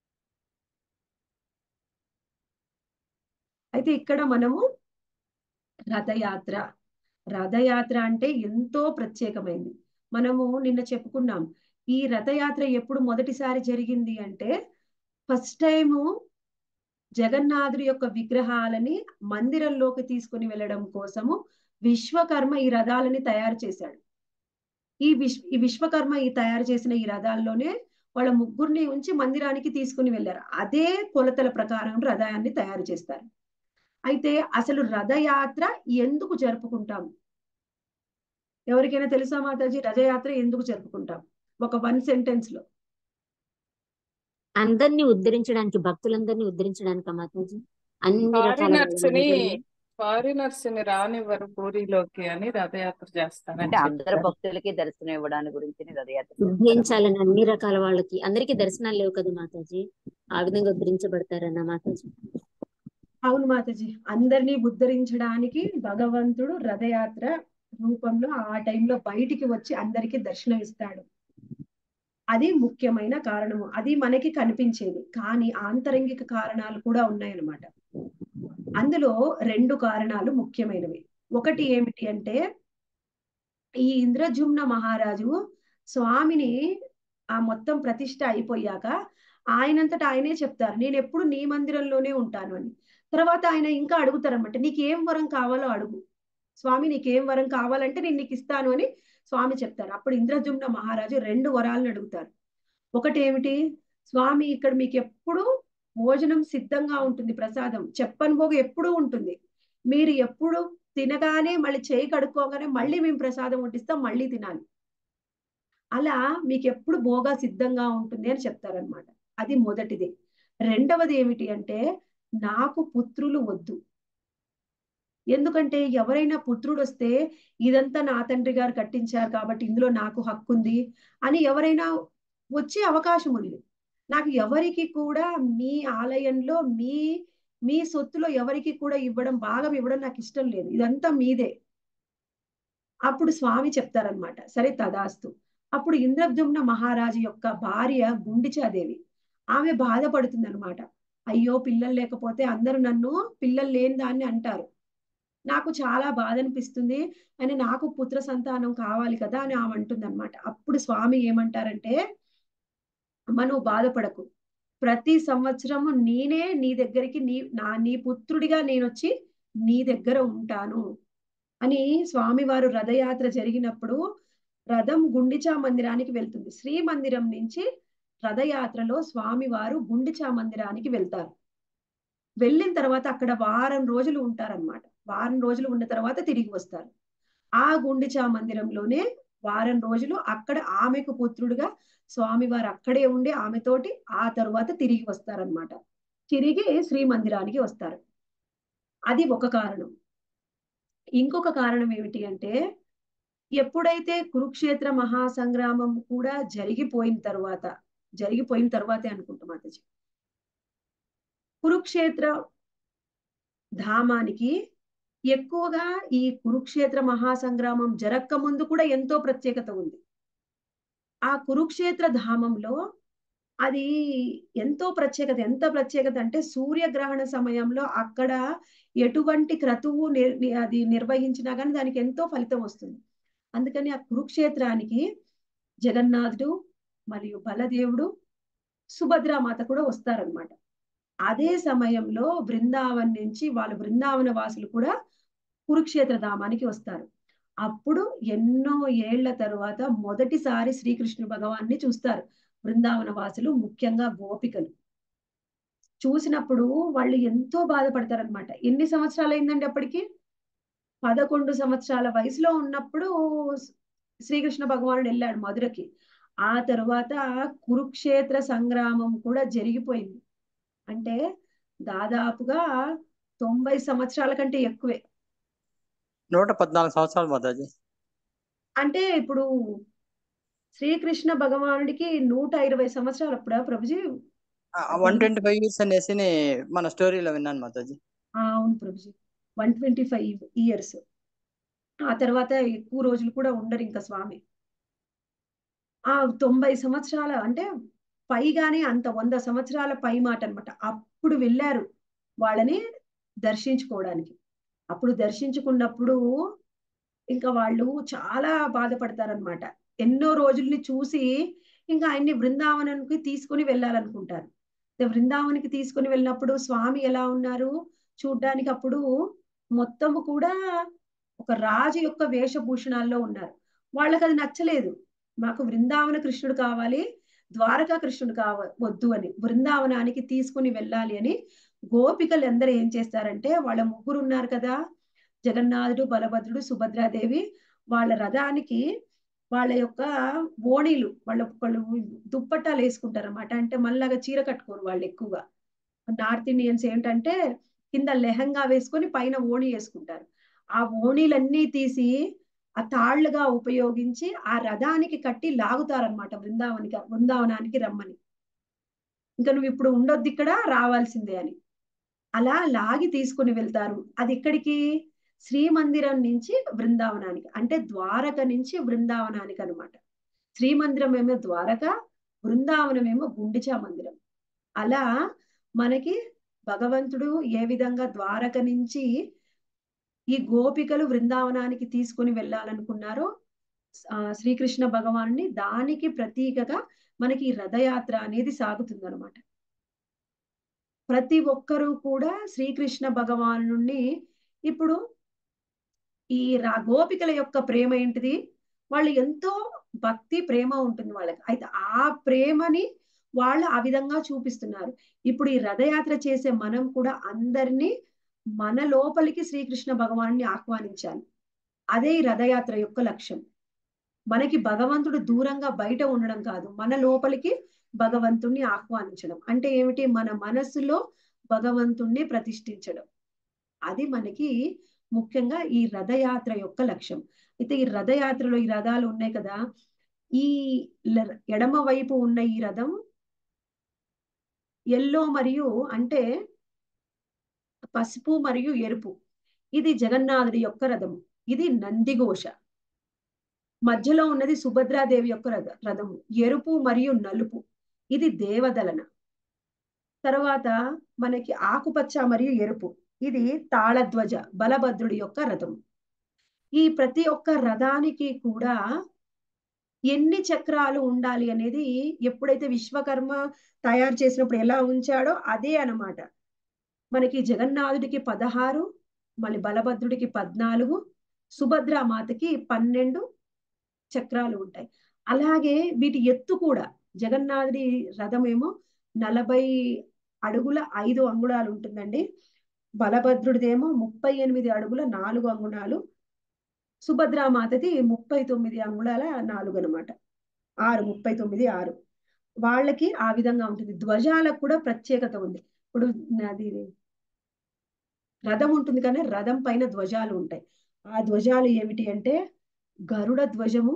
[SPEAKER 1] అయితే ఇక్కడ మనము రథయాత్ర. రథయాత్ర అంటే ఎంతో ప్రత్యేకమైంది. మనము నిన్న చెప్పుకున్నాం, ఈ రథయాత్ర ఎప్పుడు మొదటిసారి జరిగింది అంటే, ఫస్ట్ టైము జగన్నాథుడి యొక్క విగ్రహాలని మందిరంలోకి తీసుకుని వెళ్ళడం కోసము విశ్వకర్మ ఈ రథాలని తయారు చేశాడు. ఈ విశ్వ ఈ విశ్వకర్మ ఈ తయారు చేసిన ఈ రథాల్లోనే వాళ్ళ ముగ్గురిని ఉంచి మందిరానికి తీసుకుని వెళ్ళారు. అదే కొలతల ప్రకారం రథాన్ని తయారు చేస్తారు. అయితే అసలు రథయాత్ర ఎందుకు జరుపుకుంటాం? ఎవరికైనా తెలుసా మాతాజీ, రథయాత్ర ఎందుకు జరుపుకుంటాం? ఒక వన్ సెంటెన్స్ లో.
[SPEAKER 4] అందరినీ ఉద్ధరించడానికి, భక్తులందరినీ ఉద్ధరించడానికి మాతాజీ. అన్ని రకాల
[SPEAKER 3] ఫారినర్స్ ని
[SPEAKER 4] వాళ్ళందరినీ
[SPEAKER 3] ఫారినర్స్ ని రానివ్వరు పూరిలోకి అని రథయాత్ర చేస్తానని
[SPEAKER 5] అంటే అందరు
[SPEAKER 3] చెప్తారు.
[SPEAKER 5] భక్తులకి దర్శనం ఇవ్వడానికి గురించి రథయాత్ర చేస్తారు.
[SPEAKER 4] ఉద్ధరించాలని అన్ని రకాల వాళ్ళకి, అందరికీ దర్శనాలు లేవు కదా మాతాజీ, ఆ విధంగా ఉద్ధరించబడతారన్న మాతాజీ.
[SPEAKER 1] అవును మాతాజీ, అందరినీ ఉద్ధరించడానికి భగవంతుడు రథయాత్ర రూపంలో ఆ టైంలో బయటికి వచ్చి అందరికీ దర్శనం ఇస్తాడు. అది ముఖ్యమైన కారణము. అది మనకి కనిపించేది, కానీ ఆంతరంగిక కారణాలు కూడా ఉన్నాయన్నమాట. అందులో రెండు కారణాలు ముఖ్యమైనవి. ఒకటి ఏమిటి అంటే, ఈ ఇంద్రజుమ్న మహారాజు స్వామిని ఆ మొత్తం ప్రతిష్ఠ అయిపోయాక ఆయనంతట ఆయనే చెప్తారు, నేను ఎప్పుడు నీ మందిరంలోనే ఉంటాను అని. తర్వాత ఆయన ఇంకా అడుగుతారన్నమాట, నీకేం వరం కావాలో అడుగు స్వామి, నీకేం వరం కావాలంటే నేను నీకు ఇస్తాను అని స్వామి చెప్తారు. అప్పుడు ఇంద్రజుమ్న మహారాజు రెండు వరాలను అడుగుతారు. ఒకటి ఏమిటి, స్వామి ఇక్కడ మీకు ఎప్పుడు భోజనం సిద్ధంగా ఉంటుంది, ప్రసాదం చెప్పని భోగ ఎప్పుడూ ఉంటుంది, మీరు ఎప్పుడు తినగానే మళ్ళీ చేయి కడుక్కోగానే మళ్ళీ మేము ప్రసాదం వడ్డిస్తాం, మళ్ళీ తినాలి, అలా మీకు ఎప్పుడు భోగా సిద్ధంగా ఉంటుంది అని చెప్తారనమాట. అది మొదటిది. రెండవది ఏమిటి అంటే, నాకు పుత్రులు వద్దు. ఎందుకంటే ఎవరైనా పుత్రుడు వస్తే ఇదంతా నా తండ్రి గారు కట్టించారు కాబట్టి ఇందులో నాకు హక్కు ఉంది అని ఎవరైనా వచ్చే అవకాశం ఉంది. నాకు ఎవరికి కూడా మీ ఆలయంలో మీ మీ సొత్తులో ఎవరికి కూడా ఇవ్వడం, భాగం ఇవ్వడం నాకు ఇష్టం లేదు, ఇదంతా మీదే. అప్పుడు స్వామి చెప్తారనమాట, సరే తదాస్తు. అప్పుడు ఇంద్రద్యుమ్న మహారాజు యొక్క భార్య గుండిచాదేవి, ఆమె బాధపడుతుంది అనమాట. అయ్యో పిల్లలు లేకపోతే అందరూ నన్ను పిల్లలు లేని దాన్ని అంటారు, నాకు చాలా బాధ అనిపిస్తుంది అని, నాకు పుత్ర సంతానం కావాలి కదా అని ఆమె అంటుంది అనమాట. అప్పుడు స్వామి ఏమంటారంటే, అమ్మ నువ్వు బాధపడకు, ప్రతి సంవత్సరము నేనే నీ దగ్గరికి నీ నా నీ పుత్రుడిగా నేను వచ్చి నీ దగ్గర ఉంటాను అని. స్వామివారు రథయాత్ర జరిగినప్పుడు రథం గుండిచా మందిరానికి వెళ్తుంది. శ్రీ మందిరం నుంచి రథయాత్రలో స్వామివారు గుండిచా మందిరానికి వెళ్తారు. వెళ్ళిన తర్వాత అక్కడ వారం రోజులు ఉంటారన్నమాట. వారం రోజులు ఉన్న తర్వాత తిరిగి వస్తారు. ఆ గుండిచా మందిరంలోనే వారం రోజులు అక్కడ ఆమెకు పుత్రుడుగా స్వామివారు అక్కడే ఉండి ఆమెతోటి ఆ తరువాత తిరిగి వస్తారనమాట. తిరిగి శ్రీ మందిరానికి వస్తారు. అది ఒక కారణం. ఇంకొక కారణం ఏమిటి అంటే, ఎప్పుడైతే కురుక్షేత్ర మహాసంగ్రామం కూడా జరిగిపోయిన తర్వాత జరిగిపోయిన తర్వాతే అనుకుంటా మాతాజీ, కురుక్షేత్ర ధామానికి ఎక్కువగా ఈ కురుక్షేత్ర మహాసంగ్రామం జరక్క ముందు కూడా ఎంతో ప్రత్యేకత ఉంది. ఆ కురుక్షేత్ర ధామంలో అది ఎంతో ప్రత్యేకత, ఎంత ప్రత్యేకత అంటే సూర్యగ్రహణ సమయంలో అక్కడ ఎటువంటి క్రతువు అది నిర్వహించినా కానీ దానికి ఎంతో ఫలితం వస్తుంది. అందుకని ఆ కురుక్షేత్రానికి జగన్నాథుడు మరియు బలదేవుడు సుభద్రామాత కూడా వస్తారనమాట. అదే సమయంలో బృందావన్ నుంచి వాళ్ళు బృందావన వాసులు కూడా కురుక్షేత్ర ధామానికి వస్తారు. అప్పుడు ఎన్నో ఏళ్ల తరువాత మొదటిసారి శ్రీకృష్ణ భగవాన్ని చూస్తారు బృందావన వాసులు, ముఖ్యంగా గోపికలు. చూసినప్పుడు వాళ్ళు ఎంతో బాధపడతారనమాట. ఎన్ని సంవత్సరాలు అయిందండి అప్పటికి? పదకొండు సంవత్సరాల వయసులో ఉన్నప్పుడు శ్రీకృష్ణ భగవానుడు వెళ్ళాడు మధురకి. ఆ తరువాత కురుక్షేత్ర సంగ్రామం కూడా జరిగిపోయింది. అంటే దాదాపుగా తొంభై సంవత్సరాల కంటే ఎక్కువే.
[SPEAKER 6] నూట పద్నాలుగు సంవత్సరాలు మాతాజీ.
[SPEAKER 1] అంటే ఇప్పుడు శ్రీకృష్ణ భగవానుడికి నూట ఇరవై సంవత్సరాలు అప్పుడా Prabhuji?
[SPEAKER 6] One twenty five years అనేసి మన స్టోరీలో విన్నాను మాతాజీ.
[SPEAKER 1] అవును Prabhuji, one twenty five years. ఆ తర్వాత ఎక్కువ రోజులు కూడా ఉండరు ఇంకా స్వామి. ఆ తొంభై సంవత్సరాల అంటే పైగానే, అంత వంద సంవత్సరాల పై మాట అనమాట. అప్పుడు వెళ్ళారు వాళ్ళని దర్శించుకోవడానికి. అప్పుడు దర్శించుకున్నప్పుడు ఇంకా వాళ్ళు చాలా బాధపడతారనమాట. ఎన్నో రోజుల్ని చూసి ఇంకా ఆయన్ని బృందావనానికి తీసుకుని వెళ్ళాలనుకుంటారు. బృందావనికి తీసుకుని వెళ్ళినప్పుడు స్వామి ఎలా ఉన్నారు చూడ్డానికి, అప్పుడు మొత్తము కూడా ఒక రాజు యొక్క వేషభూషణాల్లో ఉన్నారు. వాళ్ళకి అది నచ్చలేదు. మాకు బృందావన కృష్ణుడు కావాలి, ద్వారకా కృష్ణుడు కావ వద్దు అని, బృందావనానికి తీసుకుని వెళ్ళాలి అని గోపికలు అందరూ ఏం చేస్తారంటే, వాళ్ళ ముగ్గురు ఉన్నారు కదా, జగన్నాథుడు, బలభద్రుడు, సుభద్రాదేవి, వాళ్ళ రథానికి వాళ్ళ యొక్క ఓణీలు, వాళ్ళ వాళ్ళు దుప్పట్టాలు వేసుకుంటారు అన్నమాట. అంటే మళ్ళాగా చీర కట్టుకోరు వాళ్ళు ఎక్కువగా. నార్త్ ఇండియన్స్ ఏంటంటే కింద లెహంగా వేసుకొని పైన ఓణి వేసుకుంటారు. ఆ ఓణీలన్నీ తీసి ఆ తాళ్లుగా ఉపయోగించి ఆ రథానికి కట్టి లాగుతారనమాట బృందావనికి బృందావనానికి రమ్మని. ఇంకా నువ్వు ఇప్పుడు ఉండొద్దు ఇక్కడ, రావాల్సిందే అని. అలా లాగి తీసుకుని వెళ్తారు. అది ఎక్కడికి? శ్రీమందిరం నుంచి బృందావనానికి, అంటే ద్వారక నుంచి బృందావనానికి అనమాట. శ్రీమందిరం ఏమో ద్వారక, బృందావనం ఏమో గుండిచా మందిరం. అలా మనకి భగవంతుడు ఏ విధంగా ద్వారక నుంచి ఈ గోపికలు బృందావనానికి తీసుకుని వెళ్ళాలనుకున్నారో శ్రీకృష్ణ భగవానుని, దానికి ప్రతీకగా మనకి ఈ రథయాత్ర అనేది సాగుతుందన్నమాట. ప్రతి ఒక్కరూ కూడా శ్రీకృష్ణ భగవాను ఇప్పుడు ఈ రా గోపికల యొక్క ప్రేమ ఏంటిది? వాళ్ళు ఎంతో భక్తి ప్రేమ ఉంటుంది వాళ్ళకి. అయితే ఆ ప్రేమని వాళ్ళు ఆ విధంగా చూపిస్తున్నారు. ఇప్పుడు ఈ రథయాత్ర చేసే మనం కూడా అందరినీ మన లోపలికి శ్రీకృష్ణ భగవాన్ని ఆహ్వానించాలి. అదే ఈ రథయాత్ర యొక్క లక్ష్యం. మనకి భగవంతుడు దూరంగా బయట ఉండడం కాదు, మన లోపలికి భగవంతుణ్ణి ఆహ్వానించడం. అంటే ఏమిటి? మన మనస్సులో భగవంతుణ్ణి ప్రతిష్ఠించడం. అది మనకి ముఖ్యంగా ఈ రథయాత్ర యొక్క లక్ష్యం. అయితే ఈ రథయాత్రలో ఈ రథాలు ఉన్నాయి కదా, ఈ ఎడమ వైపు ఉన్న ఈ రథం ఎల్లో మరియు అంటే పసుపు మరియు ఎరుపు, ఇది జగన్నాథుడి యొక్క రథము. ఇది నందిఘోష. మధ్యలో ఉన్నది సుభద్రాదేవి యొక్క రథ రథము ఎరుపు మరియు నలుపు, ఇది దేవదలన. తర్వాత మనకి ఆకుపచ్చ మరియు ఎరుపు, ఇది తాళధ్వజ బలభద్రుడి యొక్క రథం. ఈ ప్రతి ఒక్క రథానికి కూడా ఎన్ని చక్రాలు ఉండాలి అనేది ఎప్పుడైతే విశ్వకర్మ తయారు చేసినప్పుడు ఎలా ఉంచాడో అదే అన్నమాట. మనకి జగన్నాథుడికి పదహారు, మళ్ళీ బలభద్రుడికి పద్నాలుగు, సుభద్రామాతకి పన్నెండు చక్రాలు ఉంటాయి. అలాగే వీటి ఎత్తు కూడా, జగన్నాథుడి రథం ఏమో నలభై అడుగుల ఐదు అంగుళాలు ఉంటుందండి. బలభద్రుడిదేమో ముప్పై ఎనిమిది అడుగుల నాలుగు అంగుళాలు, సుభద్రామాతది ముప్పై తొమ్మిది అంగుళాల నాలుగు అనమాట. ఆరు ముప్పై తొమ్మిది ఆరు వాళ్ళకి ఆ విధంగా ఉంటుంది. ధ్వజాలకు కూడా ప్రత్యేకత ఉంది. ఇప్పుడు అది రథం ఉంటుంది కానీ రథం పైన ధ్వజాలు ఉంటాయి. ఆ ధ్వజాలు ఏమిటి అంటే గరుడ ధ్వజము,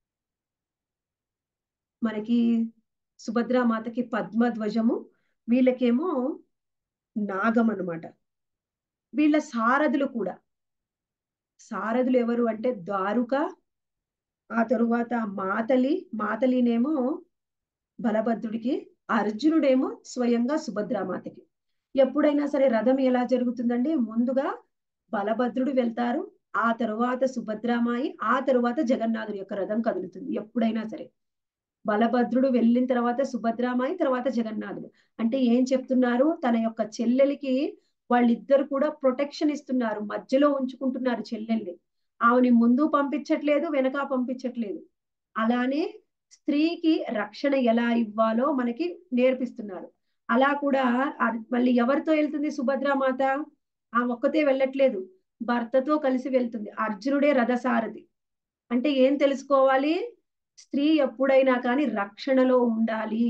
[SPEAKER 1] మనకి సుభద్రామాతకి పద్మ ధ్వజము, వీళ్ళకేమో నాగం అనమాట. వీళ్ళ సారథులు కూడా, సారథులు ఎవరు అంటే దారుక, ఆ తరువాత మాతలి, మాతలినేమో బలభద్రుడికి, అర్జునుడేమో స్వయంగా సుభద్రామాతకి. ఎప్పుడైనా సరే రథం ఎలా జరుగుతుందండి? ముందుగా బలభద్రుడు వెళ్తారు, ఆ తరువాత సుభద్రామాయి, ఆ తరువాత జగన్నాథుడి యొక్క రథం కదులుతుంది. ఎప్పుడైనా సరే బలభద్రుడు వెళ్ళిన తర్వాత సుభద్రామాయి, తర్వాత జగన్నాథుడు. అంటే ఏం చెప్తున్నారు? తన యొక్క చెల్లెలికి వాళ్ళిద్దరు కూడా ప్రొటెక్షన్ ఇస్తున్నారు, మధ్యలో ఉంచుకుంటున్నారు చెల్లెల్ని. ఆమెని ముందు పంపించట్లేదు, వెనక పంపించట్లేదు. అలానే స్త్రీకి రక్షణ ఎలా ఇవ్వాలో మనకి నేర్పిస్తున్నారు. అలా కూడా మళ్ళీ ఎవరితో వెళ్తుంది సుభద్రామాత? ఆ ఒక్కతే వెళ్ళట్లేదు, భర్తతో కలిసి వెళ్తుంది. అర్జునుడే రథసారథి. అంటే ఏం తెలుసుకోవాలి? స్త్రీ ఎప్పుడైనా కానీ రక్షణలో ఉండాలి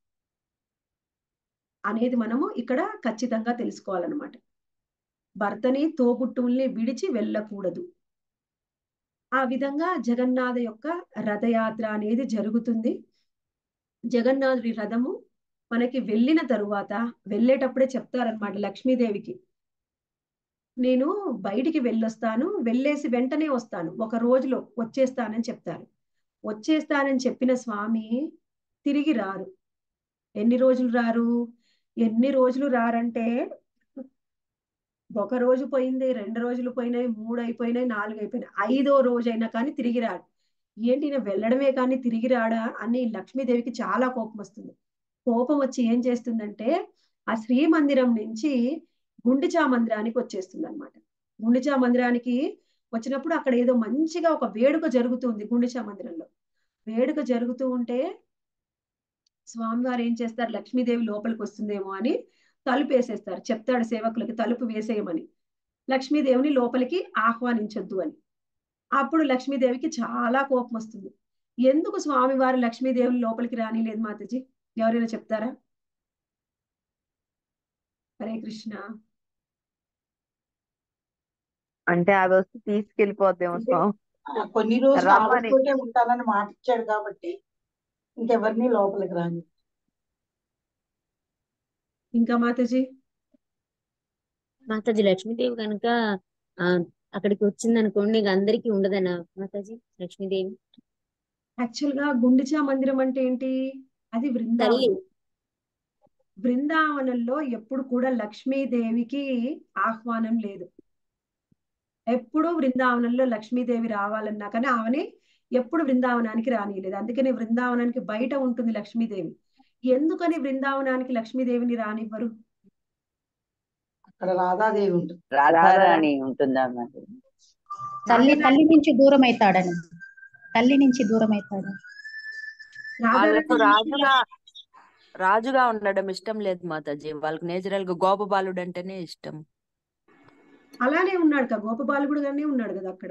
[SPEAKER 1] అనేది మనము ఇక్కడ ఖచ్చితంగా తెలుసుకోవాలన్నమాట. భర్తని తోబుట్టువుల్ని విడిచి వెళ్ళకూడదు. ఆ విధంగా జగన్నాథ యొక్క రథయాత్ర అనేది జరుగుతుంది. జగన్నాథుడి రథము మనకి వెళ్ళిన తరువాత వెళ్ళేటప్పుడే చెప్తారనమాట లక్ష్మీదేవికి, నేను బయటికి వెళ్ళొస్తాను, వెళ్ళేసి వెంటనే వస్తాను, ఒక రోజులో వచ్చేస్తానని చెప్తారు. వచ్చేస్తానని చెప్పిన స్వామి తిరిగి రారు. ఎన్ని రోజులు రారు? ఎన్ని రోజులు రారంటే ఒక రోజు పోయింది, రెండు రోజులు పోయినాయి, మూడు అయిపోయినాయి, నాలుగు అయిపోయినాయి, ఐదో రోజైనా కానీ తిరిగి రాడు. ఏంటి ఈయన వెళ్ళడమే కానీ తిరిగి రాడా అని లక్ష్మీదేవికి చాలా కోపం వస్తుంది. కోపం వచ్చి ఏం చేస్తుందంటే ఆ శ్రీమందిరం నుంచి గుండిచా మందిరానికి వచ్చేస్తుంది అనమాట. గుండిచా మందిరానికి వచ్చినప్పుడు అక్కడ ఏదో మంచిగా ఒక వేడుక జరుగుతుంది. గుండిచా మందిరంలో వేడుక జరుగుతూ ఉంటే స్వామివారు ఏం చేస్తారు? లక్ష్మీదేవి లోపలికి వస్తుందేమో అని తలుపు వేసేస్తారు. చెప్తాడు సేవకులకి తలుపు వేసేయమని, లక్ష్మీదేవిని లోపలికి ఆహ్వానించొద్దు అని. అప్పుడు లక్ష్మీదేవికి చాలా కోపం వస్తుంది. ఎందుకు స్వామివారు లక్ష్మీదేవిని లోపలికి రానిలేదు మాతాజీ? ఎవరైనా చెప్తారా? హరే కృష్ణ.
[SPEAKER 5] అంటే అవి వస్తే తీసుకెళ్లిపోద్దేమో
[SPEAKER 7] అంటే
[SPEAKER 5] స్వామి.
[SPEAKER 7] ఆ కొన్ని రోజులు
[SPEAKER 5] రమ్మని
[SPEAKER 7] ఆవిడతోటే ఉంటానని మాట ఇచ్చాడు కాబట్టి ఇంకెవరిని లోపలికి రాని.
[SPEAKER 1] ఇంకా మాతాజీ
[SPEAKER 4] మాతాజీ లక్ష్మీదేవి కనుక ఆ అక్కడికి వచ్చింది అనుకోండి, ఇంక అందరికీ ఉండదనా మాతాజీ లక్ష్మీదేవి?
[SPEAKER 1] యాక్చువల్ గా గుండిచా మందిరం అంటే ఏంటి? అది
[SPEAKER 4] తల్లి.
[SPEAKER 1] బృందావనం. బృందావనంలో ఎప్పుడు కూడా లక్ష్మీదేవికి ఆహ్వానం లేదు. ఎప్పుడు బృందావనంలో లక్ష్మీదేవి రావాలన్నా కానీ ఆమెని ఎప్పుడు బృందావనానికి రానియలేదు. అందుకని బృందావనానికి బయట ఉంటుంది లక్ష్మీదేవి. ఎందుకని బృందావనానికి లక్ష్మీదేవిని రానివ్వరు?
[SPEAKER 7] అక్కడ రాధాదేవి ఉంటుంది.
[SPEAKER 2] రాధారాణి ఉంటుందా మరి?
[SPEAKER 8] తల్లి
[SPEAKER 1] రాధారాణి
[SPEAKER 8] తల్లి నుంచి దూరం అవుతాడని తల్లి నుంచి దూరం అవుతాడు.
[SPEAKER 9] వాళ్ళకు
[SPEAKER 1] రాధారాణి
[SPEAKER 9] రాజుగా రాజుగా ఉండడం ఇష్టం లేదు మాతాజీ. వాళ్ళకి నేచురల్ గా గోపబాలుడు అంటేనే ఇష్టం.
[SPEAKER 1] అలానే ఉన్నాడు కదా, గోపబాలుడుగానే ఉన్నాడు కదా అక్కడ.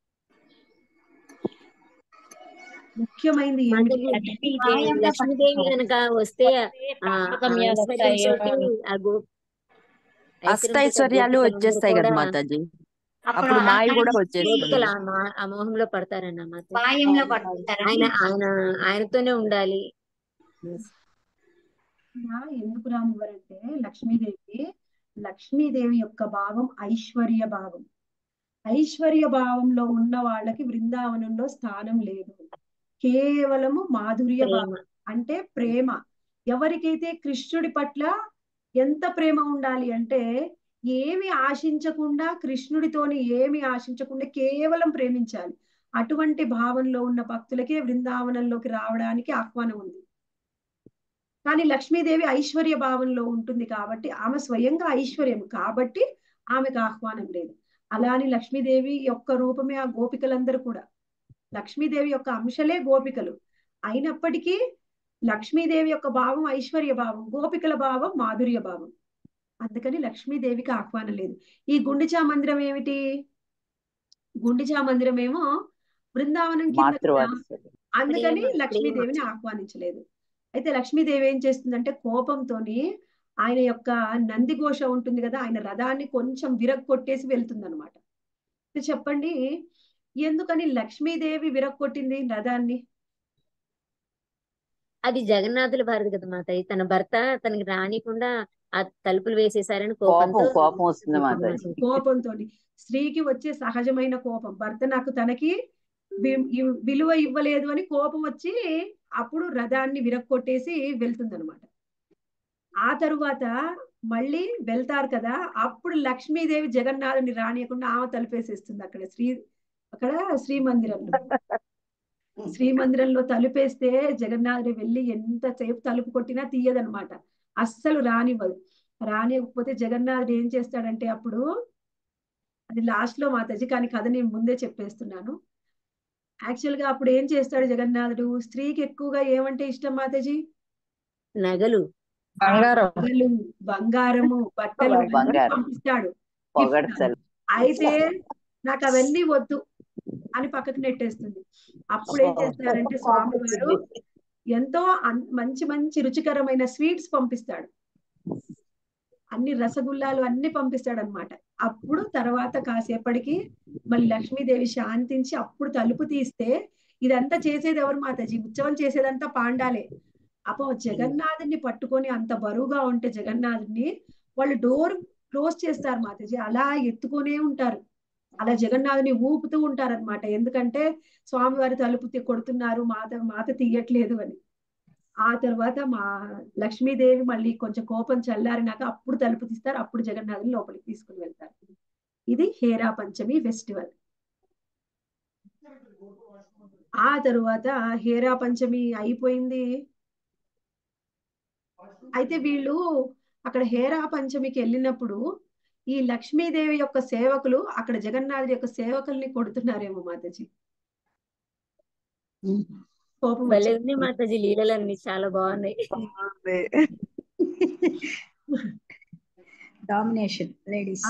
[SPEAKER 1] ముఖ్యమైనది ఏమిటి
[SPEAKER 4] మాతాజీ
[SPEAKER 1] అంటే
[SPEAKER 4] ఈ
[SPEAKER 8] మాయంగా
[SPEAKER 4] లక్ష్మీదేవి
[SPEAKER 8] పట్టుకుంటారు.
[SPEAKER 4] కనుక వస్తే ఆ ఆ
[SPEAKER 9] వస్తాయి.
[SPEAKER 4] ఐశ్వర్యంతోటి ఆ గో ఐశ్వర్యంతో
[SPEAKER 9] అష్టైశ్వర్యాలు
[SPEAKER 4] గోపికలందరూ
[SPEAKER 9] వచ్చేస్తాయి
[SPEAKER 4] కూడా
[SPEAKER 9] కదా మాతాజీ.
[SPEAKER 8] అప్పుడు
[SPEAKER 9] అప్పుడు మాయ కూడా
[SPEAKER 8] అక్కడ
[SPEAKER 9] వచ్చేస్తుంది.
[SPEAKER 4] గోపికలు ఆ మా- ఆ మోహంలో పడతారన్న మాతాజీ.
[SPEAKER 8] మాయంలో పట్టుకుంటారని
[SPEAKER 4] ఆయన ఆయన ఆయనతోనే ఉండాలి.
[SPEAKER 1] ఇలా ఎందుకు రానివ్వరంటే లక్ష్మీదేవి లక్ష్మీదేవి యొక్క భావం ఐశ్వర్య భావం. ఐశ్వర్య భావంలో ఉన్న వాళ్ళకి బృందావనంలో స్థానం లేదు. కేవలము మాధుర్య
[SPEAKER 4] ప్రేమ.
[SPEAKER 1] భావం అంటే ప్రేమ. ఎవరికైతే కృష్ణుడి పట్ల ఎంత ప్రేమ ఉండాలి అంటే ఏమి ఆశించకుండా, కృష్ణుడితోని ఏమి ఆశించకుండా కేవలం ప్రేమించాలి. అటువంటి భావంలో ఉన్న భక్తులకే బృందావనంలోకి రావడానికి ఆహ్వానం ఉంది. కానీ లక్ష్మీదేవి ఐశ్వర్య భావంలో ఉంటుంది కాబట్టి ఆమె స్వయంగా ఐశ్వర్యం కాబట్టి ఆమెకు ఆహ్వానం లేదు. అలాని లక్ష్మీదేవి యొక్క రూపమే ఆ గోపికలందరూ కూడా. లక్ష్మీదేవి యొక్క అంశలే గోపికలు అయినప్పటికీ లక్ష్మీదేవి యొక్క భావం ఐశ్వర్య భావం, గోపికల భావం మాధుర్య భావం. అందుకని లక్ష్మీదేవికి ఆహ్వానం లేదు. ఈ గుండిచా మందిరం ఏమిటి? గుండిచా మందిరం ఏమో బృందావనం కింద కదా,
[SPEAKER 2] మాతృవాత్సల్యం.
[SPEAKER 1] అందుకని
[SPEAKER 4] ప్రేమ,
[SPEAKER 1] లక్ష్మీదేవిని
[SPEAKER 4] ప్రేమ.
[SPEAKER 1] ఆహ్వానించలేదు. అయితే లక్ష్మీదేవి ఏం చేస్తుందంటే కోపంతోని ఆయన యొక్క నందిఘోష ఉంటుంది కదా, ఆయన రథాన్ని కొంచెం విరగ్గొట్టేసి వెళ్తుంది అనమాట. చెప్పండి, ఎందుకని లక్ష్మీదేవి విరగ్గొట్టింది రథాన్ని?
[SPEAKER 4] అది జగన్నాథుల భారతి కదా మాతాజీ. తన భర్త తనకి రానికుండా ఆ తలుపులు వేసేసారని
[SPEAKER 2] కోపం
[SPEAKER 4] కోపంతో
[SPEAKER 2] కోపం వస్తుంది మాతాజీ.
[SPEAKER 1] కోపంతో స్త్రీకి వచ్చే సహజమైన కోపం, భర్త నాకు తనకి వి- ఇవ్- విలువ ఇవ్వలేదు అని కోపం వచ్చి అప్పుడు రథాన్ని విరగ్గొట్టేసి వెళ్తుంది అనమాట. ఆ తరువాత మళ్ళీ వెళ్తారు కదా, అప్పుడు లక్ష్మీదేవి జగన్నాథుని రానియకుండా ఆమె తలుపేసేస్తుంది అక్కడ శ్రీ అక్కడ శ్రీమందిరంలో. శ్రీమందిరంలో తలుపేస్తే జగన్నాథుడు వెళ్ళి ఎంతసేపు తలుపు కొట్టినా తీయదనమాట, అస్సలు రానివ్వదు. రానివ్వకపోతే జగన్నాథుడు ఏం చేస్తాడంటే అప్పుడు, అది లాస్ట్ లో మాతాజీ, కానీ కథ నేను ముందే చెప్పేస్తున్నాను. యాక్చువల్ గా అప్పుడు ఏం చేస్తాడు జగన్నాథుడు? స్త్రీకి ఎక్కువగా ఏమంటే ఇష్టం మాతాజీ?
[SPEAKER 4] నగలు,
[SPEAKER 1] ఆ
[SPEAKER 3] బంగారం.
[SPEAKER 1] నగలు, బంగారము, బట్టలు అన్ని
[SPEAKER 2] బంగారం
[SPEAKER 1] పంపిస్తాడు గిఫ్ట్.
[SPEAKER 2] పొగడ్తలు.
[SPEAKER 1] అయితే నాకు అవన్నీ వద్దు అని పక్కకు నెట్టేస్తుంది. అప్పుడు ఏం చేస్తారంటే స్వామి వారు ఎంతో అన్- మంచి మంచి రుచికరమైన స్వీట్స్ పంపిస్తాడు, అన్ని రసగుల్లాలు అన్ని పంపిస్తాడు అనమాట. అప్పుడు తర్వాత కాసేపటికి మళ్ళీ లక్ష్మీదేవి శాంతించి అప్పుడు తలుపు తీస్తే, ఇదంతా చేసేది ఎవరు మాతాజీ? ఉత్సవం చేసేదంతా పాండాలే. అపో జగన్నాథుని పట్టుకొని అంత బరువుగా ఉంటే జగన్నాథుని వాళ్ళు డోర్ క్లోజ్ చేస్తారు మాతాజీ, అలా ఎత్తుకొనే ఉంటారు, అలా జగన్నాథుని ఊపుతూ ఉంటారన్నమాట. ఎందుకంటే స్వామివారి తలుపు తీ- కొడుతున్నారు, మాత మాత తీయట్లేదు అని. ఆ తర్వాత మా లక్ష్మీదేవి మళ్ళీ కొంచెం కోపం చల్లారినాక అప్పుడు తలుపు తీస్తారు, అప్పుడు జగన్నాథుని లోపలికి తీసుకుని వెళ్తారు. ఇది హేరా పంచమి ఫెస్టివల్. ఆ తరువాత హేరా పంచమి అయిపోయింది. అయితే వీళ్ళు అక్కడ హేరా పంచమికి వెళ్ళినప్పుడు ఈ లక్ష్మీదేవి యొక్క సేవకులు అక్కడ జగన్నాథుడి యొక్క సేవకుల్ని కొడుతున్నారేమో మాతాజీ, కోపం
[SPEAKER 4] భలే
[SPEAKER 1] వచ్చి.
[SPEAKER 4] ఉంది మాతాజీ. లీలలన్నీ చాలా బాగున్నాయి.
[SPEAKER 8] Domination ladies.
[SPEAKER 1] ఆ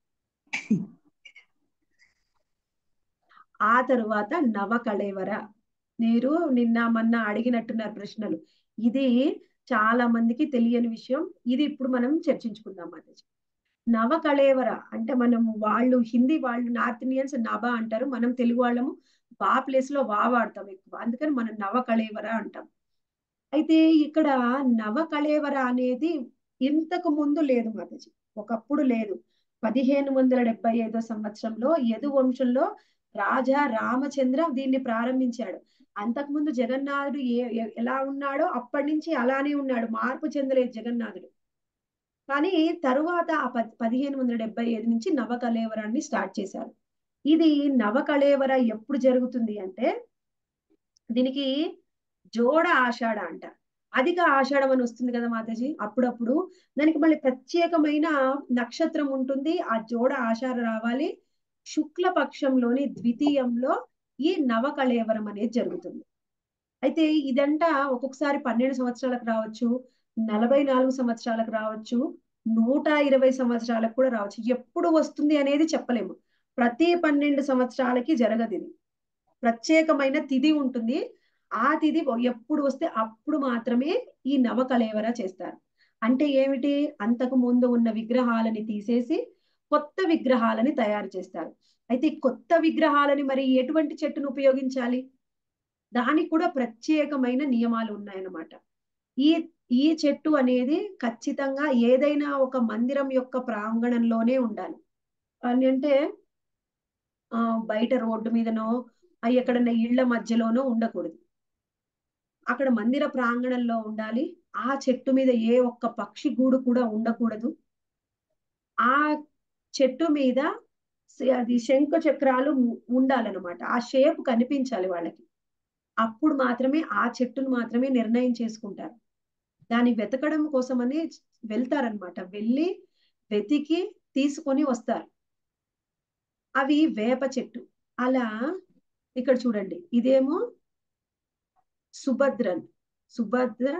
[SPEAKER 1] ఆ తరువాత నవకళేవర, మీరు నిన్న మొన్న అడిగినట్టున్నారు ప్రశ్నలు. ఇది చాలా మందికి తెలియని విషయం, ఇది ఇప్పుడు మనం చర్చించుకుందాం మాతాజీ. నవకళేవర అంటే మనం వాళ్ళు హిందీ వాళ్ళు నార్త్ ఇండియన్స్ నభ అంటారు, మనం తెలుగు వాళ్ళము బా ప్లేస్ లో వా వాడతాం ఎక్కువ, అందుకని మనం నవకళేవర అంటాం. అయితే ఇక్కడ నవకళేవర అనేది ఇంతకు ముందు లేదు మాతాజీ, ఒకప్పుడు లేదు. పదిహేను వందల డెబ్బై ఐదో సంవత్సరంలో యదు వంశంలో రాజా రామచంద్ర దీన్ని ప్రారంభించాడు. అంతకుముందు జగన్నాథుడు ఏ ఏ- ఎలా ఉన్నాడో అప్పటి నుంచి అలానే ఉన్నాడు, మార్పు చెందలేదు జగన్నాథుడు. కానీ తరువాత ఆ పద్ పదిహేను వందల డెబ్బై ఐదు నుంచి నవకళేవరాన్ని స్టార్ట్ చేశారు. ఇది నవకళేవర ఎప్పుడు జరుగుతుంది అంటే దీనికి జోడ ఆషాఢ అంట, అధిక ఆషాఢం అని వస్తుంది కదా మాతాజీ, అప్పుడప్పుడు దానికి మళ్ళీ ప్రత్యేకమైన నక్షత్రం ఉంటుంది. ఆ జోడ ఆషాఢ రావాలి, శుక్ల పక్షంలోని ద్వితీయంలో ఈ నవకళేవరం అనేది జరుగుతుంది. అయితే ఇదంట ఒక్కొక్కసారి పన్నెండు సంవత్సరాలకు రావచ్చు, నలభై నాలుగు సంవత్సరాలకు రావచ్చు, నూట ఇరవై సంవత్సరాలకు కూడా రావచ్చు. ఎప్పుడు వస్తుంది అనేది చెప్పలేము. ప్రతి పన్నెండు సంవత్సరాలకి జరగదు ఇది. ప్రత్యేకమైన తిథి ఉంటుంది. ఆ తిథి ఎప్పుడు వస్తే అప్పుడు మాత్రమే ఈ నవకళేవర చేస్తారు. అంటే ఏమిటి, అంతకు ముందు ఉన్న విగ్రహాలని తీసేసి కొత్త విగ్రహాలని తయారు చేస్తారు. అయితే ఈ కొత్త విగ్రహాలని మరి ఎటువంటి చెట్టును ఉపయోగించాలి, దానికి కూడా ప్రత్యేకమైన నియమాలు ఉన్నాయన్నమాట. ఈ ఈ చెట్టు అనేది ఖచ్చితంగా ఏదైనా ఒక మందిరం యొక్క ప్రాంగణంలోనే ఉండాలి. అని అంటే ఆ బయట రోడ్డు మీదనో అవి ఎక్కడన్నా ఇళ్ల మధ్యలోనో ఉండకూడదు. అక్కడ మందిర ప్రాంగణంలో ఉండాలి. ఆ చెట్టు మీద ఏ ఒక్క పక్షి గూడు కూడా ఉండకూడదు. ఆ చెట్టు మీద స- అది శంఖ చక్రాలు ఉ- ఉండాలన్నమాట. ఆ షేప్ కనిపించాలి వాళ్ళకి. అప్పుడు మాత్రమే ఆ చెట్టును మాత్రమే నిర్ణయం చేసుకుంటారు. దాన్ని వెతకడం కోసమని వెళ్తారనమాట. వెళ్ళి వెతికి తీసుకొని వస్తారు. అవి వేప చెట్టు. అలా ఇక్కడ చూడండి, ఇదేమో సుభద్రన్ సుభద్ర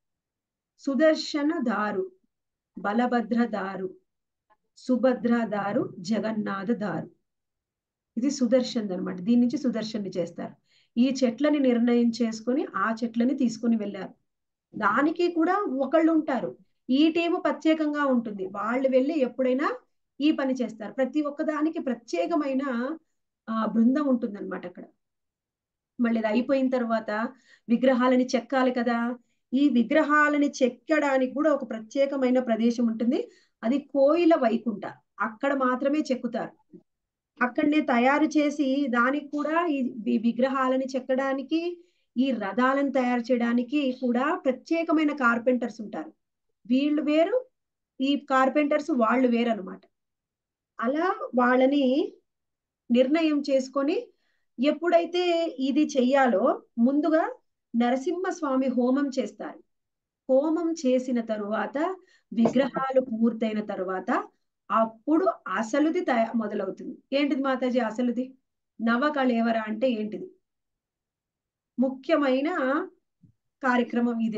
[SPEAKER 1] సుదర్శన దారు, బలభద్ర దారు, సుభద్ర దారు, జగన్నాథ దారు. ఇది సుదర్శన్ అనమాట. దీని నుంచి సుదర్శన్ని చేస్తారు. ఈ చెట్లని నిర్ణయం చేసుకొని ఆ చెట్లని తీసుకుని వెళ్ళారు. దానికి కూడా ఒకళ్ళు ఉంటారు. ఈ టీము ప్రత్యేకంగా ఉంటుంది. వాళ్ళు వెళ్ళి ఎప్పుడైనా ఈ పని చేస్తారు. ప్రతి ఒక్కదానికి ప్రత్యేకమైన ఆ బృందం ఉంటుంది అనమాట అక్కడ. మళ్ళీ ఇది అయిపోయిన తర్వాత విగ్రహాలని చెక్కాలి కదా. ఈ విగ్రహాలని చెక్కడానికి కూడా ఒక ప్రత్యేకమైన ప్రదేశం ఉంటుంది. అది కోయిల వైకుంఠ. అక్కడ మాత్రమే చెక్కుతారు. అక్కడనే తయారు చేసి దానికి కూడా ఈ వి- విగ్రహాలని చెక్కడానికి, ఈ రథాలను తయారు చేయడానికి కూడా ప్రత్యేకమైన కార్పెంటర్స్ ఉంటారు. వీళ్ళు వేరు, ఈ కార్పెంటర్స్ వాళ్ళు వేరు అనమాట. అలా వాళ్ళని నిర్ణయం చేసుకొని ఎప్పుడైతే ఇది చెయ్యాలో ముందుగా నరసింహస్వామి హోమం చేస్తారు. హోమం చేసిన తరువాత విగ్రహాలు పూర్తయిన తరువాత అప్పుడు అసలుది తయా మొదలవుతుంది. ఏంటిది మాతాజీ అసలుది? నవకళేవర అంటే ఏంటిది? ముఖ్యమైన కార్యక్రమం ఇదే.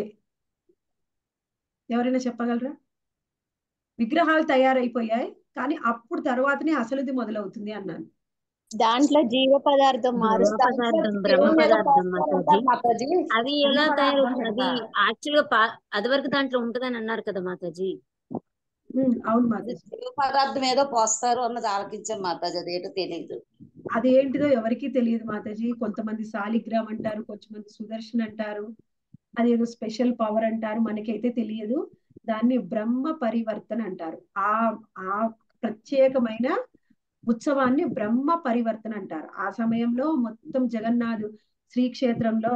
[SPEAKER 1] ఎవరైనా చెప్పగలరా? విగ్రహాలు తయారైపోయాయి కానీ అప్పుడు తర్వాతనే అసలుది మొదలవుతుంది అన్నాను.
[SPEAKER 8] దాంట్లో జీవ పదార్థం
[SPEAKER 4] బ్రహ్మ
[SPEAKER 8] మారుస్తారు.
[SPEAKER 4] పదార్థం బ్రహ్మ
[SPEAKER 7] ఏం ఎలా
[SPEAKER 4] పదార్థం
[SPEAKER 7] పోస్తారంటారు
[SPEAKER 4] మాతాజీ.
[SPEAKER 7] మాతాజీ?
[SPEAKER 4] అది
[SPEAKER 7] బ్రహ్మ
[SPEAKER 4] ఎలా
[SPEAKER 7] పదార్థం
[SPEAKER 4] తయారవుతుంది? అది
[SPEAKER 7] పెడతారు.
[SPEAKER 4] యాక్చువల్ గా పా- అది వరకు దాంట్లో ఉంటదని అన్నారు కదా మాతాజీ.
[SPEAKER 1] ఉమ్, అవును
[SPEAKER 10] అది
[SPEAKER 1] మాతాజీ.
[SPEAKER 10] జీవ పదార్థం ఏదో పోస్తారు అన్నది ఆలకించాం మాతాజీ, అదేటో తెలియదు.
[SPEAKER 1] అదేంటిదో ఎవరికీ తెలియదు మాతాజీ. కొంతమంది సాలిగ్రామ్ అంటారు, కొంతమంది సుదర్శన్ అంటారు, అదేదో స్పెషల్ పవర్ అంటారు, మనకైతే తెలియదు. దాన్ని బ్రహ్మ పరివర్తన అంటారు. ఆ ఆ ప్రత్యేకమైన ఉత్సవాన్ని బ్రహ్మ పరివర్తన అంటారు. ఆ సమయంలో మొత్తం జగన్నాథు శ్రీక్షేత్రంలో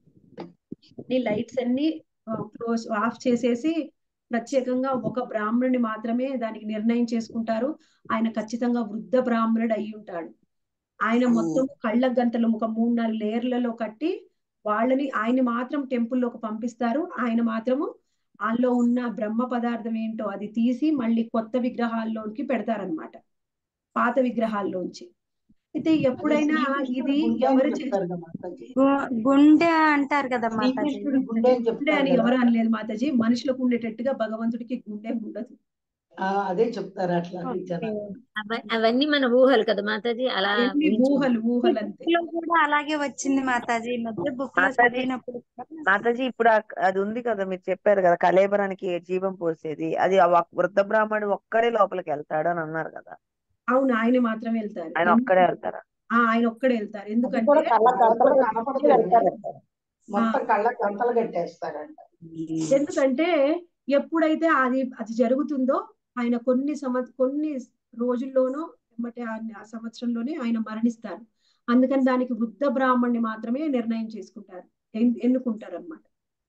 [SPEAKER 1] ఈ లైట్స్ అన్ని క్లోజ్ ఆఫ్ చేసేసి ప్రత్యేకంగా ఒక బ్రాహ్మణుని మాత్రమే దానికి నిర్ణయం చేసుకుంటారు. ఆయన ఖచ్చితంగా వృద్ధ బ్రాహ్మణుడు అయి ఉంటాడు. ఆయన మొత్తం కళ్ళ గంతలు ఒక మూడు నాలుగు లేయర్లలో కట్టి వాళ్ళని ఆయన మాత్రం టెంపుల్లోకి పంపిస్తారు. ఆయన మాత్రము అందులో ఉన్న బ్రహ్మ పదార్థం ఏంటో అది తీసి మళ్ళీ కొత్త విగ్రహాల్లోకి పెడతారనమాట, పాత విగ్రహాల్లోంచి. అయితే
[SPEAKER 7] అదే
[SPEAKER 1] ఎప్పుడైనా
[SPEAKER 7] శ్రీకృష్ణుడు
[SPEAKER 1] ఇది
[SPEAKER 7] గుండె అని
[SPEAKER 1] ఎవరు
[SPEAKER 7] చెప్తారు
[SPEAKER 1] చేస్తారు?
[SPEAKER 7] కదా మాతాజీ.
[SPEAKER 8] గు- గుండె అంటారు కదా మాతాజీ.
[SPEAKER 7] శ్రీకృష్ణుడు గుండె అని
[SPEAKER 1] గుండె
[SPEAKER 7] చెప్తారు
[SPEAKER 1] అని
[SPEAKER 7] కదా.
[SPEAKER 1] ఎవరు అనలేదు మాతాజీ. మనుషులకు ఉండేటట్టుగా భగవంతుడికి గుండె ఉండదు.
[SPEAKER 7] ఆ, అదే చెప్తారు అట్లా అని
[SPEAKER 8] ఓకే.
[SPEAKER 7] జనాలు.
[SPEAKER 4] అవ- అవన్నీ మన ఊహలు కదా మాతాజీ, అలా
[SPEAKER 1] అవన్నీ
[SPEAKER 4] ఊహించుకుంటాం.
[SPEAKER 1] ఊహలు ఊహలు అంతే.
[SPEAKER 8] బుక్ లో కూడా అలాగే వచ్చింది మాతాజీ. ఈ మధ్య బుక్ లో
[SPEAKER 5] మాతాజీ
[SPEAKER 8] చదివినప్పుడు కూడా
[SPEAKER 5] మాతాజీ ఇప్పుడు ఆ- అది ఉంది కదా, మీరు చెప్పారు కదా కళేబరానికి జీవం పోసేది, అది ఆ ఒక్- వృద్ధ బ్రాహ్మణుడు ఒక్కడే లోపలికి వెళ్తాడు అని అన్నారు కదా.
[SPEAKER 1] అవును, ఆయన మాత్రమే వెళ్తారు.
[SPEAKER 5] ఆయన
[SPEAKER 1] ఎందుకు?
[SPEAKER 5] ఒక్కడే వెళ్తారా?
[SPEAKER 1] ఆ, ఆయన ఒక్కడే వెళ్తారు.
[SPEAKER 7] అది
[SPEAKER 1] ఎందుకంటే
[SPEAKER 7] కూడా కళ్ళ
[SPEAKER 1] ఆయన
[SPEAKER 7] గంతలు
[SPEAKER 1] కూడా
[SPEAKER 7] కనపడదు
[SPEAKER 10] వెళ్తారంట.
[SPEAKER 1] ఆ,
[SPEAKER 7] మొత్తం కళ్ళ గంతలు కట్టేస్తారంట.
[SPEAKER 1] ఎందుకంటే ఎప్పుడైతే అది అది జరుగుతుందో ఆయన కొన్ని సంవ కొన్ని రోజుల్లోనో ఎమ్మటే ఆ సంవత్సరంలోనే ఆయన మరణిస్తారు. అందుకని దానికి వృద్ధ బ్రాహ్మణ్ణి మాత్రమే నిర్ణయం చేసుకుంటారు, ఎన్నుకుంటారు అనమాట.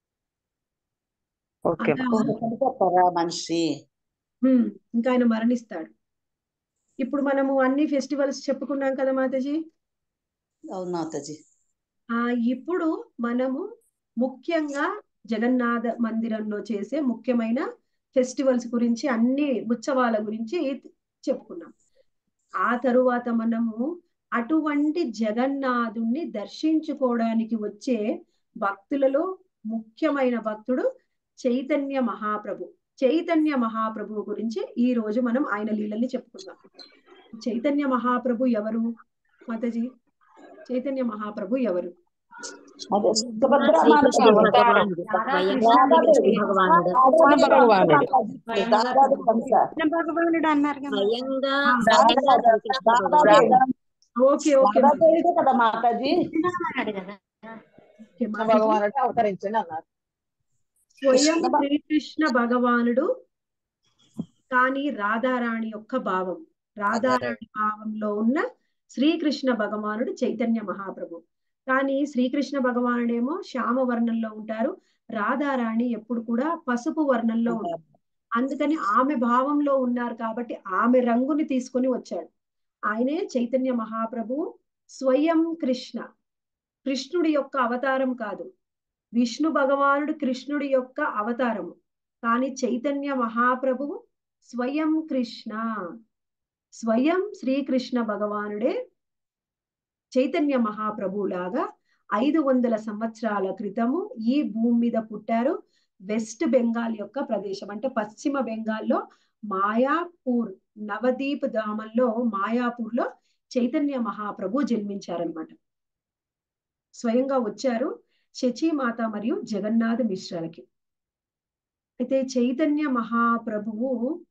[SPEAKER 10] చనిపోతారా మనిషి?
[SPEAKER 1] ఇంకా ఆయన మరణిస్తాడు. ఇప్పుడు మనము అన్ని ఫెస్టివల్స్ చెప్పుకున్నాం కదా మాతాజీ.
[SPEAKER 10] అవును మాతాజీ.
[SPEAKER 1] ఆ ఇప్పుడు మనము ముఖ్యంగా జగన్నాథ మందిరంలో చేసే ముఖ్యమైన ఫెస్టివల్స్ గురించి, అన్ని ఉత్సవాల గురించి చెప్పుకున్నాం. ఆ తరువాత మనము అటువంటి జగన్నాథుణ్ణి దర్శించుకోవడానికి వచ్చే భక్తులలో ముఖ్యమైన భక్తుడు చైతన్య మహాప్రభు. చైతన్య మహాప్రభు గురించి ఈ రోజు మనం ఆయన లీలల్ని చెప్పుకుందాం. చైతన్య మహాప్రభు ఎవరు మాతాజీ? చైతన్య మహాప్రభు ఎవరు?
[SPEAKER 8] భగవానుడు అన్నారు
[SPEAKER 1] ఓకే ఓకే
[SPEAKER 10] కదా మాతాజీ.
[SPEAKER 7] భగవానుడు అవతరించండి అన్నారు.
[SPEAKER 1] స్వయం శ్రీకృష్ణ భగవానుడు, కానీ రాధారాణి యొక్క భావం. రాధారాణి భావంలో ఉన్న శ్రీకృష్ణ భగవానుడు చైతన్య మహాప్రభు. కానీ శ్రీకృష్ణ భగవానుడేమో శ్యామ వర్ణంలో ఉంటారు, రాధారాణి ఎప్పుడు కూడా పసుపు వర్ణంలో ఉంటారు. అందుకని ఆమె భావంలో ఉన్నారు కాబట్టి ఆమె రంగుని తీసుకొని వచ్చాడు. ఆయనే చైతన్య మహాప్రభు. స్వయం కృష్ణ, కృష్ణుడి యొక్క అవతారం కాదు. విష్ణు భగవానుడు కృష్ణుడి యొక్క అవతారము, కానీ చైతన్య మహాప్రభువు స్వయం కృష్ణ. స్వయం శ్రీకృష్ణ భగవానుడే చైతన్య మహాప్రభు లాగా ఐదు వందల సంవత్సరాల క్రితము ఈ భూమి మీద పుట్టారు. వెస్ట్ బెంగాల్ యొక్క ప్రదేశం, అంటే పశ్చిమ బెంగాల్లో మాయాపూర్, నవదీప్ ధామంలో మాయాపూర్ లో చైతన్య మహాప్రభు జన్మించారనమాట. స్వయంగా వచ్చారు శచీమాత మరియు జగన్నాథ మిశ్రాలకి. అయితే చైతన్య మహాప్రభువు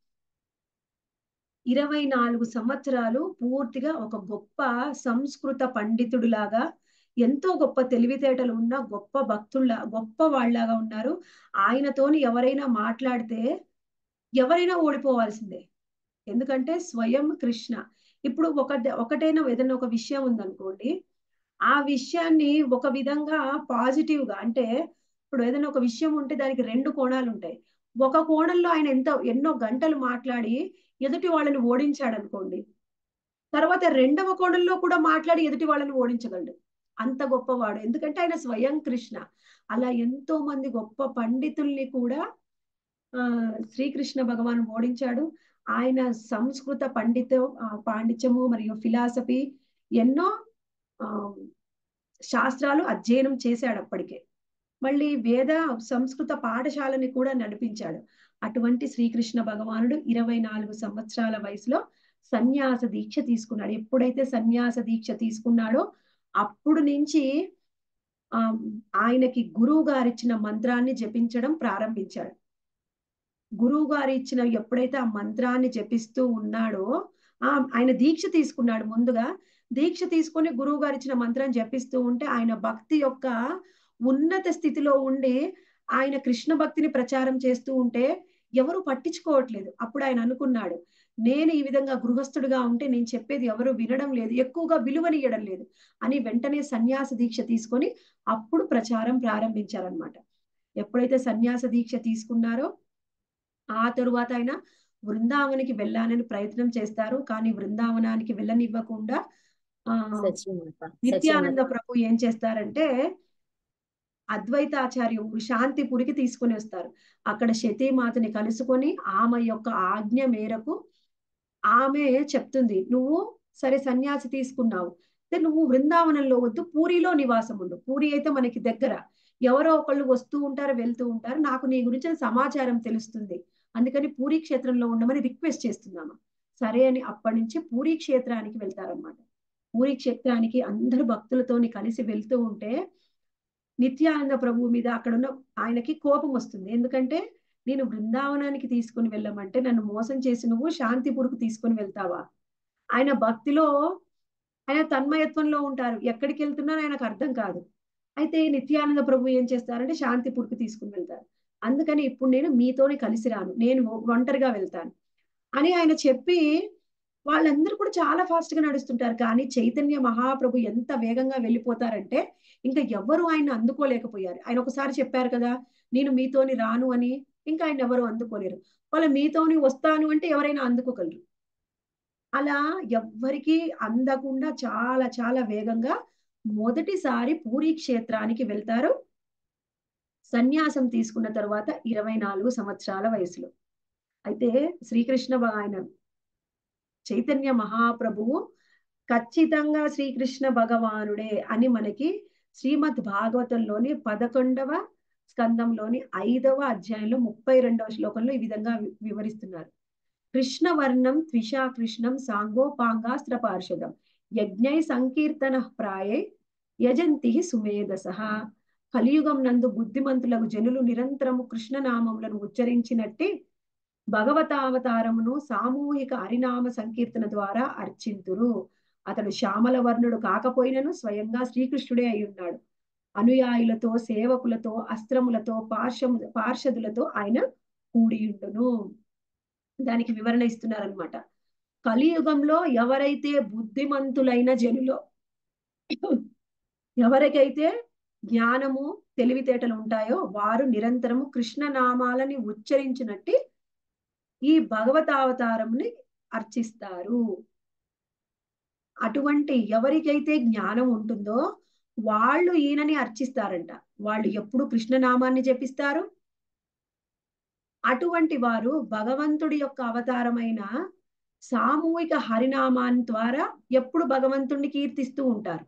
[SPEAKER 1] ఇరవై నాలుగు సంవత్సరాలు పూర్తిగా ఒక గొప్ప సంస్కృత పండితుడిలాగా, ఎంతో గొప్ప తెలివితేటలు ఉన్న గొప్ప భక్తుల్లా, గొప్ప వాళ్ళలాగా ఉన్నారు. ఆయనతోని ఎవరైనా మాట్లాడితే ఎవరైనా ఓడిపోవాల్సిందే, ఎందుకంటే స్వయం కృష్ణ. ఇప్పుడు ఒక ఒకటైనా ఏదైనా ఒక విషయం ఉందనుకోండి, ఆ విషయాన్ని ఒక విధంగా పాజిటివ్ గా, అంటే ఇప్పుడు ఏదైనా ఒక విషయం ఉంటే దానికి రెండు కోణాలు ఉంటాయి. ఒక కోణంలో ఆయన ఎంత ఎన్నో గంటలు మాట్లాడి ఎదుటి వాళ్ళని ఓడించాడు అనుకోండి, తర్వాత రెండవ కోణంలో కూడా మాట్లాడి ఎదుటి వాళ్ళని ఓడించగలడు. అంత గొప్పవాడు, ఎందుకంటే ఆయన స్వయం కృష్ణ. అలా ఎంతో మంది గొప్ప పండితుల్ని కూడా ఆ శ్రీకృష్ణ భగవాన్ ఓడించాడు. ఆయన సంస్కృత పండిత పాండిత్యము మరియు ఫిలాసఫీ ఎన్నో ఆ శాస్త్రాలు అధ్యయనం చేశాడు అప్పటికే. మళ్ళీ వేద సంస్కృత పాఠశాలని కూడా నడిపించాడు. అటువంటి శ్రీకృష్ణ భగవానుడు ఇరవై నాలుగు సంవత్సరాల వయసులో సన్యాస దీక్ష తీసుకున్నాడు. ఎప్పుడైతే సన్యాస దీక్ష తీసుకున్నాడో అప్పుడు నుంచి ఆ ఆయనకి గురువు గారు ఇచ్చిన మంత్రాన్ని జపించడం ప్రారంభించాడు. గురువు గారు ఇచ్చిన ఎప్పుడైతే ఆ మంత్రాన్ని జపిస్తూ ఉన్నాడో, ఆ ఆయన దీక్ష తీసుకున్నాడు. ముందుగా దీక్ష తీసుకొని గురువు గారు ఇచ్చిన మంత్రాన్ని జపిస్తూ ఉంటే ఆయన భక్తి యొక్క ఉన్నత స్థితిలో ఉండి ఆయన కృష్ణ భక్తిని ప్రచారం చేస్తూ ఉంటే ఎవరు పట్టించుకోవట్లేదు. అప్పుడు ఆయన అనుకున్నాడు, నేను ఈ విధంగా గృహస్థుడిగా ఉంటే నేను చెప్పేది ఎవరు వినడం లేదు, ఎక్కువగా విలువనియడం లేదు అని వెంటనే సన్యాస దీక్ష తీసుకొని అప్పుడు ప్రచారం ప్రారంభించారనమాట. ఎప్పుడైతే సన్యాస దీక్ష తీసుకున్నారో ఆ తరువాత ఆయన బృందావనికి వెళ్ళాలని ప్రయత్నం చేస్తారు. కానీ బృందావనానికి వెళ్ళనివ్వకుండా ఆ నిత్యానంద ప్రభు ఏం చేస్తారంటే అద్వైతాచార్యుడు శాంతిపురికి తీసుకుని వస్తారు. అక్కడ శతీమాతని కలుసుకొని ఆమె యొక్క ఆజ్ఞ మేరకు ఆమె చెప్తుంది, నువ్వు సరే సన్యాసి తీసుకున్నావు, నువ్వు బృందావనంలో వద్దు, పూరిలో నివాసం ఉండు. పూరి అయితే మనకి దగ్గర, ఎవరో ఒకళ్ళు వస్తూ ఉంటారు వెళ్తూ ఉంటారు, నాకు నీ గురించి సమాచారం తెలుస్తుంది, అందుకని పూరి క్షేత్రంలో ఉండమని రిక్వెస్ట్ చేస్తున్నాము. సరే అని అప్పటి నుంచి పూరి క్షేత్రానికి వెళ్తారనమాట. పూరి క్షేత్రానికి అందరు భక్తులతోని కలిసి వెళ్తూ ఉంటే నిత్యానంద ప్రభువు మీద అక్కడున్న ఆయనకి కోపం వస్తుంది. ఎందుకంటే నేను బృందావనానికి తీసుకుని వెళ్ళమంటే నన్ను మోసం చేసి నువ్వు శాంతిపూర్కు తీసుకుని వెళ్తావా? ఆయన భక్తిలో ఆయన తన్మయత్వంలో ఉంటారు, ఎక్కడికి వెళ్తున్నారో ఆయనకు అర్థం కాదు. అయితే నిత్యానంద ప్రభు ఏం చేస్తారంటే శాంతిపూర్కు తీసుకుని వెళ్తారు. అందుకని ఇప్పుడు నేను మీతోని కలిసి రాను, నేను ఒంటరిగా వెళ్తాను అని ఆయన చెప్పి వాళ్ళందరూ కూడా చాలా ఫాస్ట్ గా నడుస్తుంటారు. కానీ చైతన్య మహాప్రభు ఎంత వేగంగా వెళ్ళిపోతారంటే ఇంకా ఎవ్వరు ఆయన అందుకోలేకపోయారు. ఆయన ఒకసారి చెప్పారు కదా, నేను మీతోని రాను అని. ఇంకా ఆయన ఎవరు అందుకోలేరు. వాళ్ళ మీతోని వస్తాను అంటే ఎవరైనా అందుకోగలరు. అలా ఎవ్వరికి అందకుండా చాలా చాలా వేగంగా మొదటిసారి పూరీ క్షేత్రానికి వెళ్తారు. సన్యాసం తీసుకున్న తర్వాత ఇరవై నాలుగు సంవత్సరాల వయసులో. అయితే శ్రీకృష్ణ భ- ఆయన చైతన్య మహాప్రభువు ఖచ్చితంగా శ్రీకృష్ణ భగవానుడే అని మనకి శ్రీమద్ భాగవతంలోని పదకొండవ స్కందంలోని ఐదవ అధ్యాయంలో ముప్పై రెండవ శ్లోకంలో ఈ విధంగా వి- వివరిస్తున్నారు. కృష్ణవర్ణం త్విషా కృష్ణం సాంగోపాంగాస్త్ర పార్షదం యజ్ఞై సంకీర్తన ప్రాయై యజంతి సుమేధస. కలియుగం నందు బుద్ధిమంతులకు జనులు నిరంతరము కృష్ణనామములను ఉచ్చరించినట్టి భగవతావతారమును సామూహిక హరినామ సంకీర్తన ద్వారా అర్చింతురు. అతడు శ్యామల వర్ణుడు కాకపోయినను స్వయంగా శ్రీకృష్ణుడే అయి ఉన్నాడు. అనుయాయులతో సేవకులతో అస్త్రములతో పార్శ్వము పార్షదులతో ఆయన కూడియుండును. దానికి వివరణ ఇస్తున్నారనమాట. కలియుగంలో ఎవరైతే బుద్ధిమంతులైన జనులో ఎవరికైతే జ్ఞానము తెలివితేటలు ఉంటాయో వారు నిరంతరము కృష్ణ నామాలని ఉచ్చరించినట్టు ఈ భగవతావతారంని అర్చిస్తారు. అటువంటి ఎవరికైతే జ్ఞానం ఉంటుందో వాళ్ళు ఈయనని అర్చిస్తారంట. వాళ్ళు ఎప్పుడు కృష్ణనామాన్ని జపిస్తారు. అటువంటి వారు భగవంతుడి యొక్క అవతారమైన సామూహిక హరినామాన్ని ద్వారా ఎప్పుడు భగవంతుడిని కీర్తిస్తూ ఉంటారు.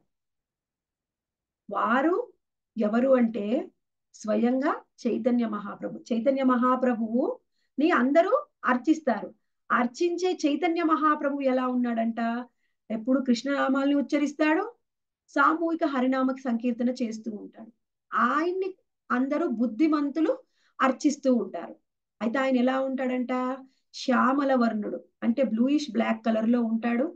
[SPEAKER 1] వారు ఎవరు అంటే స్వయంగా చైతన్య మహాప్రభు. చైతన్య మహాప్రభువుని అందరూ అర్చిస్తారు. అర్చించే చైతన్య మహాప్రభు ఎలా ఉన్నాడంట, ఎప్పుడు కృష్ణనామాల్ని ఉచ్చరిస్తాడు, సామూహిక హరినామకి సంకీర్తన చేస్తూ ఉంటాడు. ఆయన్ని అందరూ బుద్ధిమంతులు అర్చిస్తూ ఉంటారు. అయితే ఆయన ఎలా ఉంటాడంట, శ్యామల వర్ణుడు అంటే బ్లూయిష్ బ్లాక్ కలర్ లో ఉంటాడు.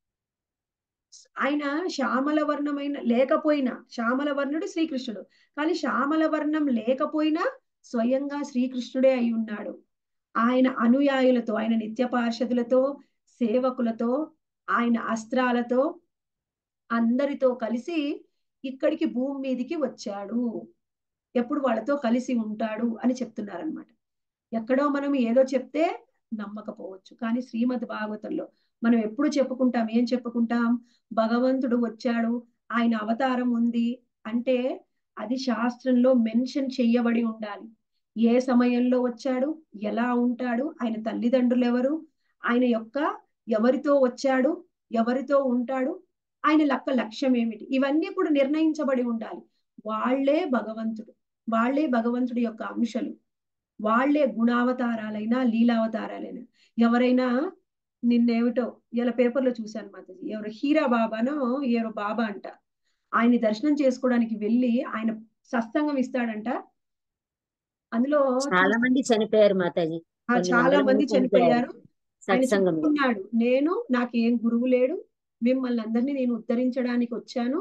[SPEAKER 1] ఆయన శ్యామల వర్ణమైన లేకపోయినా, శ్యామల వర్ణుడు శ్రీకృష్ణుడు, కానీ శ్యామల వర్ణం లేకపోయినా స్వయంగా శ్రీకృష్ణుడే అయి ఉన్నాడు. ఆయన అనుయాయులతో, ఆయన నిత్య పార్షదులతో, సేవకులతో, ఆయన అస్త్రాలతో అందరితో కలిసి ఇక్కడికి భూమి మీదికి వచ్చాడు. ఎప్పుడు వాళ్ళతో కలిసి ఉంటాడు అని చెప్తున్నారనమాట. ఎక్కడో మనం ఏదో చెప్తే నమ్మకపోవచ్చు, కానీ శ్రీమద్ భాగవతంలో మనం ఎప్పుడు చెప్పుకుంటాం, ఏం చెప్పుకుంటాం, భగవంతుడు వచ్చాడు, ఆయన అవతారం ఉంది అంటే అది శాస్త్రంలో మెన్షన్ చెయ్యబడి ఉండాలి. ఏ సమయంలో వచ్చాడు, ఎలా ఉంటాడు, ఆయన తల్లిదండ్రులు ఎవరు, ఆయన యొక్క ఎవరితో వచ్చాడు, ఎవరితో ఉంటాడు, ఆయన లక్క లక్ష్యం ఏమిటి, ఇవన్నీ కూడా నిర్ణయించబడి ఉండాలి. వాళ్లే భగవంతుడు, వాళ్లే భగవంతుడి యొక్క అంశలు, వాళ్లే గుణావతారాలైనా లీలావతారాలైనా. ఎవరైనా నిన్నేమిటో ఇలా పేపర్లో చూశాను మాతాజీ, ఎవరు హీరా బాబానో ఎవరో బాబా అంట, ఆయన్ని దర్శనం చేసుకోవడానికి వెళ్ళి ఆయన సత్సంగం ఇస్తాడంట. అందులో
[SPEAKER 4] చాలా మంది చనిపోయారు మాతాజీ,
[SPEAKER 1] ఆ
[SPEAKER 4] కొన్ని
[SPEAKER 1] చాలా
[SPEAKER 4] వందల
[SPEAKER 1] మంది
[SPEAKER 4] మంది చనిపోయారు
[SPEAKER 1] చనిపోయారు. ఆయన
[SPEAKER 4] సత్సంగంలో.
[SPEAKER 1] చెప్తున్నాడు, నేను నాకు ఏం గురువు లేడు, మిమ్మల్ని అందరినీ నేను ఉద్ధరించడానికి వచ్చాను.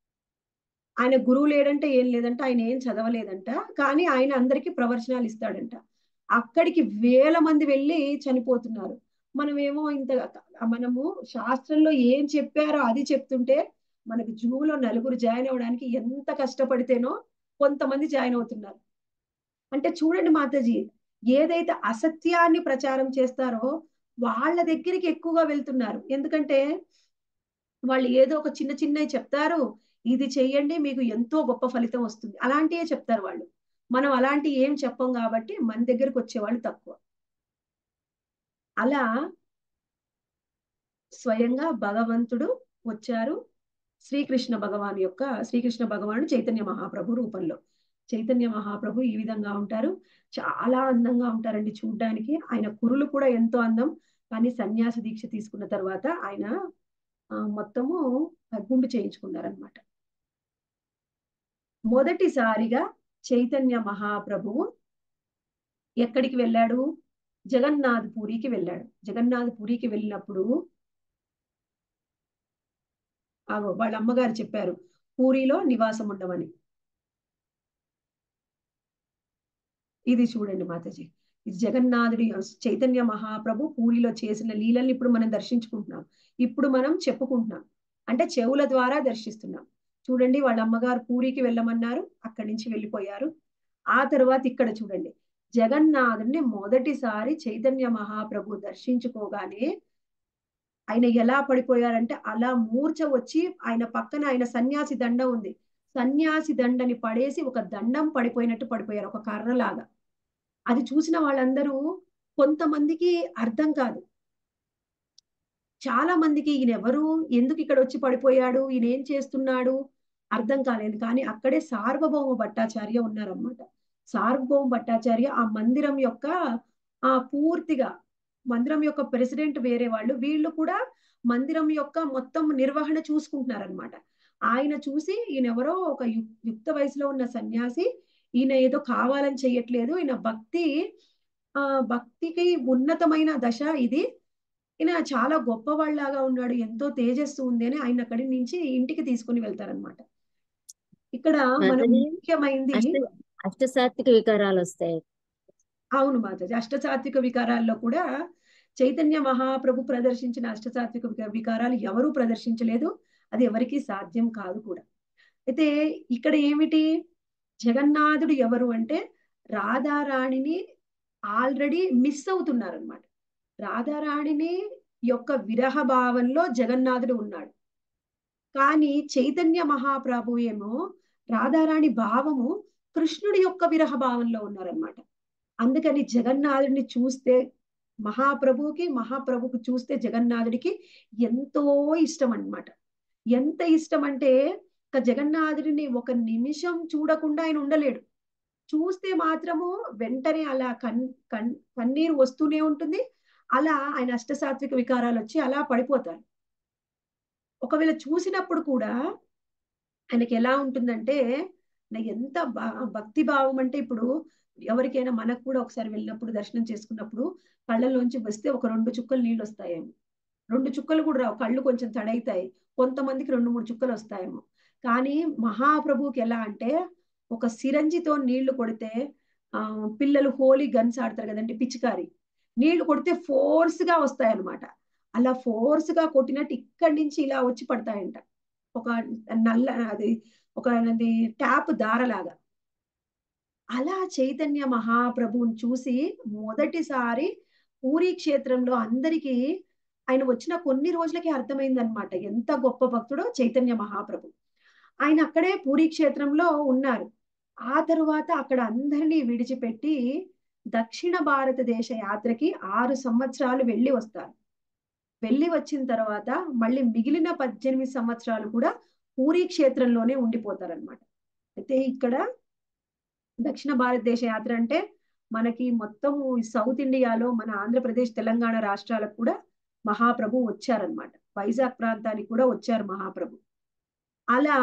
[SPEAKER 1] ఆయన గురువు లేడంటే ఏం లేదంట, ఆయన ఏం చదవలేదంట, కానీ ఆయన అందరికీ ప్రవచనాలు ఇస్తాడంట. అక్కడికి వేల మంది వెళ్ళి చనిపోతున్నారు. మనమేమో ఇంత మనము శాస్త్రంలో ఏం చెప్పారో అది చెప్తుంటే మనకి జూలో నలుగురు జాయిన్ అవ్వడానికి ఎంత కష్టపడితేనో కొంతమంది జాయిన్ అవుతున్నారు. అంటే చూడండి మాతాజీ, ఏదైతే అసత్యాన్ని ప్రచారం చేస్తారో వాళ్ళ దగ్గరికి ఎక్కువగా వెళ్తున్నారు. ఎందుకంటే వాళ్ళు ఏదో ఒక చిన్న చిన్నవి చెప్తారు, ఇది చెయ్యండి మీకు ఎంతో గొప్ప ఫలితం వస్తుంది, అలాంటివే చెప్తారు వాళ్ళు. మనం అలాంటి ఏం చెప్పం కాబట్టి మన దగ్గరకు వచ్చేవాళ్ళు తక్కువ. అలా స్వయంగా భగవంతుడు వచ్చారు శ్రీకృష్ణ భగవాన్ యొక్క శ్రీకృష్ణ భగవానుడు చైతన్య మహాప్రభు రూపంలో. చైతన్య మహాప్రభు ఈ విధంగా ఉంటారు, చాలా అందంగా ఉంటారండి చూడ్డానికి. ఆయన కురులు కూడా ఎంతో అందం. కానీ సన్యాస దీక్ష తీసుకున్న తర్వాత ఆయన ఆ, మొత్తము గుండు చేయించుకున్నారనమాట. మొదటిసారిగా చైతన్య మహాప్రభువు ఎక్కడికి వెళ్ళాడు, జగన్నాథ్ పూరికి వెళ్ళాడు. జగన్నాథ్ పూరికి వెళ్ళినప్పుడు ఆగో వాళ్ళ అమ్మగారు చెప్పారు పూరిలో నివాసం ఉండమని. ఇది చూడండి మాతాజీ, ఇది జగన్నాథుడి చైతన్య మహాప్రభు పూరిలో చేసిన లీలల్ని ఇప్పుడు మనం దర్శించుకుంటున్నాం. ఇప్పుడు మనం చెప్పుకుంటున్నాం, అంటే చెవుల ద్వారా దర్శిస్తున్నాం. చూడండి, వాళ్ళ అమ్మగారు పూరికి వెళ్ళమన్నారు, అక్కడి నుంచి వెళ్ళిపోయారు. ఆ తర్వాత ఇక్కడ చూడండి, జగన్నాథుడిని మొదటిసారి చైతన్య మహాప్రభు దర్శించుకోగానే ఆయన ఎలా పడిపోయారంటే, అలా మూర్ఛ వచ్చి ఆయన పక్కన ఆయన సన్యాసి దండ ఉంది, సన్యాసి దండని పడేసి ఒక దండం పడిపోయినట్టు పడిపోయారు, ఒక కర్రలాగా. అది చూసిన వాళ్ళందరూ, కొంతమందికి అర్థం కాదు, చాలా మందికి ఈయన ఎవరు, ఎందుకు ఇక్కడ వచ్చి పడిపోయాడు, ఈయన ఏం చేస్తున్నాడు అర్థం కాలేదు. కానీ అక్కడే సార్వభౌమ భట్టాచార్య ఉన్నారనమాట. సార్వభౌమ భట్టాచార్య ఆ మందిరం యొక్క ఆ పూర్తిగా మందిరం యొక్క ప్రెసిడెంట్ వేరే వాళ్ళు, వీళ్ళు కూడా మందిరం యొక్క మొత్తం నిర్వహణ చూసుకుంటున్నారనమాట. ఆయన చూసి ఈయన ఎవరో ఒక యుక్త వయసులో ఉన్న సన్యాసి, ఈయన ఏదో కావాలని చెయ్యట్లేదు, ఈయన భక్తి ఆ భక్తికి ఉన్నతమైన దశ ఇది, ఈయన చాలా గొప్పవాళ్ళలాగా ఉన్నాడు, ఎంతో తేజస్సు ఉంది అని ఆయన అక్కడి నుంచి ఇంటికి తీసుకుని వెళ్తారనమాట. ఇక్కడ మనం ముఖ్యమైంది
[SPEAKER 4] అష్ట అష్ట సాత్విక వికారాలు వస్తాయి.
[SPEAKER 1] అవును మాతాజీ, అష్ట సాత్విక వికారాల్లో కూడా చైతన్య మహాప్రభు ప్రదర్శించిన అష్ట సాత్విక విక- వికారాలు ఎవరూ ప్రదర్శించలేదు, అది ఎవరికీ సాధ్యం కాదు కూడా. అయితే ఇక్కడ ఏమిటి, జగన్నాథుడు ఎవరు అంటే రాధారాణిని ఆల్రెడీ మిస్ అవుతున్నారనమాట. రాధారాణిని యొక్క విరహ భావంలో జగన్నాథుడు ఉన్నాడు, కానీ చైతన్య మహాప్రభు ఏమో రాధారాణి భావము కృష్ణుడి యొక్క విరహ భావంలో ఉన్నారనమాట. అందుకని జగన్నాథుడిని చూస్తే మహాప్రభుకి, మహాప్రభుకి చూస్తే జగన్నాథుడికి ఎంతో ఇష్టం అన్నమాట. ఎంత ఇష్టం అంటే ఇక జగన్నాథుడిని ఒక నిమిషం చూడకుండా ఆయన ఉండలేడు. చూస్తే మాత్రము వెంటనే అలా కన్ కన్ కన్నీరు వస్తూనే ఉంటుంది, అలా ఆయన అష్టసాత్విక వికారాలు వచ్చి అలా పడిపోతారు. ఒకవేళ చూసినప్పుడు కూడా ఆయనకి ఎలా ఉంటుందంటే, నాకు ఎంత భక్తి భావం అంటే, ఇప్పుడు ఎవరికైనా మనకు కూడా ఒకసారి వెళ్ళినప్పుడు దర్శనం చేసుకున్నప్పుడు కళ్ళలోంచి వస్తే ఒక రెండు చుక్కలు నీళ్ళు వస్తాయేమో, రెండు చుక్కలు కూడా రావు, కళ్ళు కొంచెం తడైతాయి, కొంతమందికి రెండు మూడు చుక్కలు వస్తాయేమో. కానీ మహాప్రభుకి ఎలా అంటే, ఒక సిరంజితో నీళ్లు కొడితే ఆ పిల్లలు హోలీ గన్స్ ఆడతారు కదండి, పిచికారి నీళ్లు కొడితే ఫోర్స్ గా వస్తాయి అనమాట. అలా ఫోర్స్ గా కొట్టినట్టు ఇక్కడి నుంచి ఇలా వచ్చి పడతాయంట, ఒక నల్ల అది ఒక ట్యాప్ దారలాగా. అలా చైతన్య మహాప్రభువుని చూసి మొదటిసారి పూరీ క్షేత్రంలో అందరికీ ఆయన వచ్చిన కొన్ని రోజులకి అర్థమైందనమాట ఎంత గొప్ప భక్తుడో చైతన్య మహాప్రభు. ఆయన అక్కడే పూరీ క్షేత్రంలో ఉన్నారు. ఆ తరువాత అక్కడ అందరినీ విడిచిపెట్టి దక్షిణ భారతదేశ యాత్రకి ఆరు సంవత్సరాలు వెళ్ళి వస్తారు. వెళ్ళి వచ్చిన తర్వాత మళ్ళీ మిగిలిన పద్దెనిమిది సంవత్సరాలు కూడా పూరీ క్షేత్రంలోనే ఉండిపోతారనమాట. అయితే ఇక్కడ దక్షిణ భారతదేశ యాత్ర అంటే మనకి మొత్తం సౌత్ ఇండియాలో మన ఆంధ్రప్రదేశ్, తెలంగాణ రాష్ట్రాలకు కూడా మహాప్రభు వచ్చారనమాట. వైజాగ్ ప్రాంతానికి కూడా వచ్చారు మహాప్రభు. అలా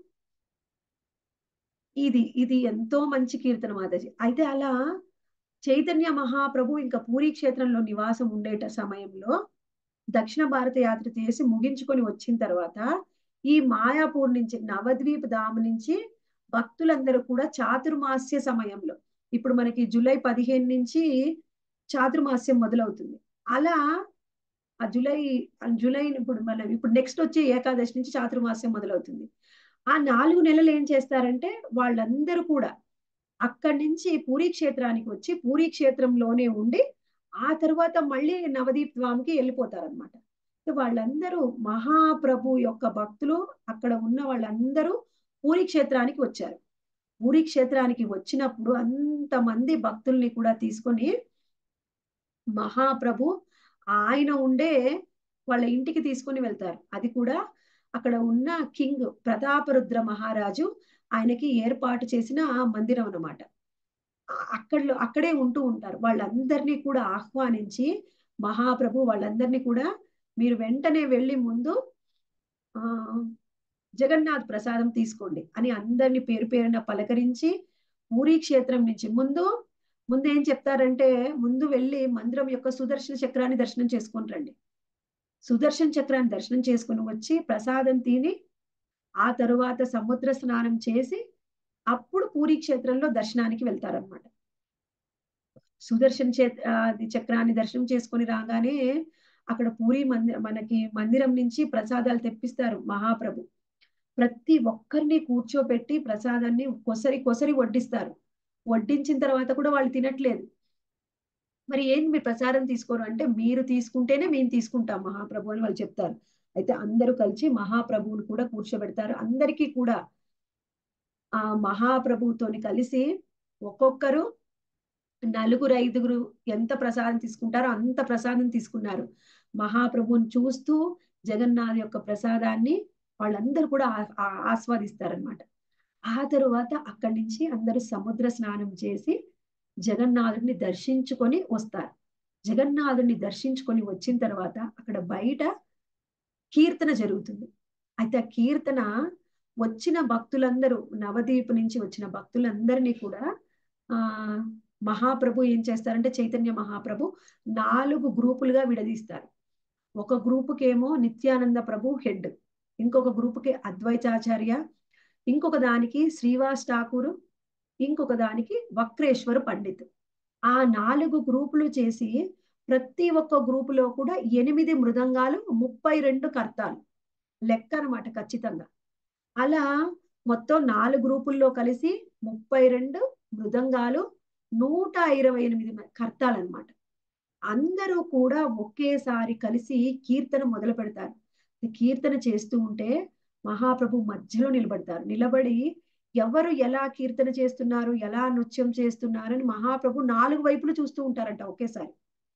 [SPEAKER 1] ఇది ఇది ఎంతో మంచి కీర్తన మాతాజీ. అయితే అలా చైతన్య మహాప్రభు ఇంకా పూరీ క్షేత్రంలో నివాసం ఉండేట సమయంలో దక్షిణ భారత యాత్ర చేసి ముగించుకొని వచ్చిన తర్వాత ఈ మాయాపూర్ నుంచి, నవద్వీప్ ధామ్ నుంచి భక్తులందరూ కూడా చాతుర్మాస్య సమయంలో, ఇప్పుడు మనకి జూలై పదిహేను నుంచి చాతుర్మాస్యం మొదలవుతుంది. అలా ఆ జూలై జూలై ఇప్పుడు మనం ఇప్పుడు నెక్స్ట్ వచ్చే ఏకాదశి నుంచి చాతుర్మాస్యం మొదలవుతుంది. ఆ నాలుగు నెలలు ఏం చేస్తారంటే వాళ్ళందరూ కూడా అక్కడి నుంచి పూరీ క్షేత్రానికి వచ్చి పూరీ క్షేత్రంలోనే ఉండి ఆ తర్వాత మళ్ళీ నవదీప్ ధామ్కి వెళ్ళిపోతారనమాట. వాళ్ళందరూ మహాప్రభు యొక్క భక్తులు, అక్కడ ఉన్న వాళ్ళందరూ పూరీ క్షేత్రానికి వచ్చారు. పూరీ క్షేత్రానికి వచ్చినప్పుడు అంతమంది భక్తుల్ని కూడా తీసుకొని మహాప్రభు ఆయన ఉండే వాళ్ళ ఇంటికి తీసుకొని వెళ్తారు. అది కూడా అక్కడ ఉన్న కింగ్ ప్రతాపరుద్ర మహారాజు ఆయనకి ఏర్పాటు చేసిన మందిరం అన్నమాట. అక్కడలో అక్కడే ఉంటూ ఉంటారు. వాళ్ళందరినీ కూడా ఆహ్వానించి మహాప్రభు వాళ్ళందరినీ కూడా మీరు వెంటనే వెళ్ళి ముందు ఆ జగన్నాథ్ ప్రసాదం తీసుకోండి అని అందరినీ పేరు పేరున పలకరించి పూరీ క్షేత్రం నుంచి ముందు ముందు ఏం చెప్తారంటే, ముందు వెళ్ళి మందిరం యొక్క సుదర్శన చక్రాన్ని దర్శనం చేసుకొని రండి. సుదర్శన చక్రాన్ని దర్శనం చేసుకుని వచ్చి ప్రసాదం తిని ఆ తరువాత సముద్ర స్నానం చేసి అప్పుడు పూరీ క్షేత్రంలో దర్శనానికి వెళ్తారనమాట. సుదర్శన్ చే అది చక్రాన్ని దర్శనం చేసుకొని రాగానే అక్కడ పూరి మంది మనకి మందిరం నుంచి ప్రసాదాలు తెప్పిస్తారు మహాప్రభు. ప్రతి ఒక్కరిని కూర్చోబెట్టి ప్రసాదాన్ని కొసరి కొసరి వడ్డిస్తారు. వడ్డించిన తర్వాత కూడా వాళ్ళు తినట్లేదు. మరి ఏంది మీరు ప్రసాదం తీసుకోరు అంటే, మీరు తీసుకుంటేనే మేము తీసుకుంటాం మహాప్రభు అని వాళ్ళు చెప్తారు. అయితే అందరూ కలిసి మహాప్రభువుని కూడా కూర్చోబెడతారు. అందరికీ కూడా ఆ మహాప్రభువుతోని కలిసి ఒక్కొక్కరు నలుగురు ఐదుగురు ఎంత ప్రసాదం తీసుకుంటారో అంత ప్రసాదం తీసుకున్నారు. మహాప్రభువుని చూస్తూ జగన్నాథ్ యొక్క ప్రసాదాన్ని వాళ్ళందరూ కూడా ఆస్వాదిస్తారనమాట. ఆ తరువాత అక్కడి నుంచి అందరూ సముద్ర స్నానం చేసి జగన్నాథుడిని దర్శించుకొని వస్తారు. జగన్నాథుడిని దర్శించుకొని వచ్చిన తర్వాత అక్కడ బయట కీర్తన జరుగుతుంది. అయితే ఆ కీర్తన వచ్చిన భక్తులందరూ నవదీప్ నుంచి వచ్చిన భక్తులందరినీ కూడా ఆ మహాప్రభు ఏం చేస్తారంటే చైతన్య మహాప్రభు నాలుగు గ్రూపులుగా విడదీస్తారు. ఒక గ్రూపుకేమో నిత్యానంద ప్రభు హెడ్, ఇంకొక గ్రూపుకి అద్వైతాచార్య, ఇంకొక దానికి శ్రీవాస్ ఠాకూర్, ఇంకొక దానికి వక్రేశ్వర పండిత్. ఆ నాలుగు గ్రూపులు చేసి ప్రతి ఒక్క గ్రూపులో కూడా ఎనిమిది మృదంగాలు, ముప్పై రెండు కర్తాలు లెక్క అనమాట ఖచ్చితంగా. అలా మొత్తం నాలుగు గ్రూపుల్లో కలిసి ముప్పై రెండు మృదంగాలు, నూట ఇరవై ఎనిమిది కర్తాలు అనమాట. అందరూ కూడా ఒకేసారి కలిసి కీర్తన మొదలు పెడతారు. కీర్తన చేస్తూ ఉంటే మహాప్రభు మధ్యలో నిలబడతారు. నిలబడి ఎవరు ఎలా కీర్తన చేస్తున్నారు, ఎలా నృత్యం చేస్తున్నారని మహాప్రభు నాలుగు వైపులు చూస్తూ ఉంటారంట ఒకేసారి.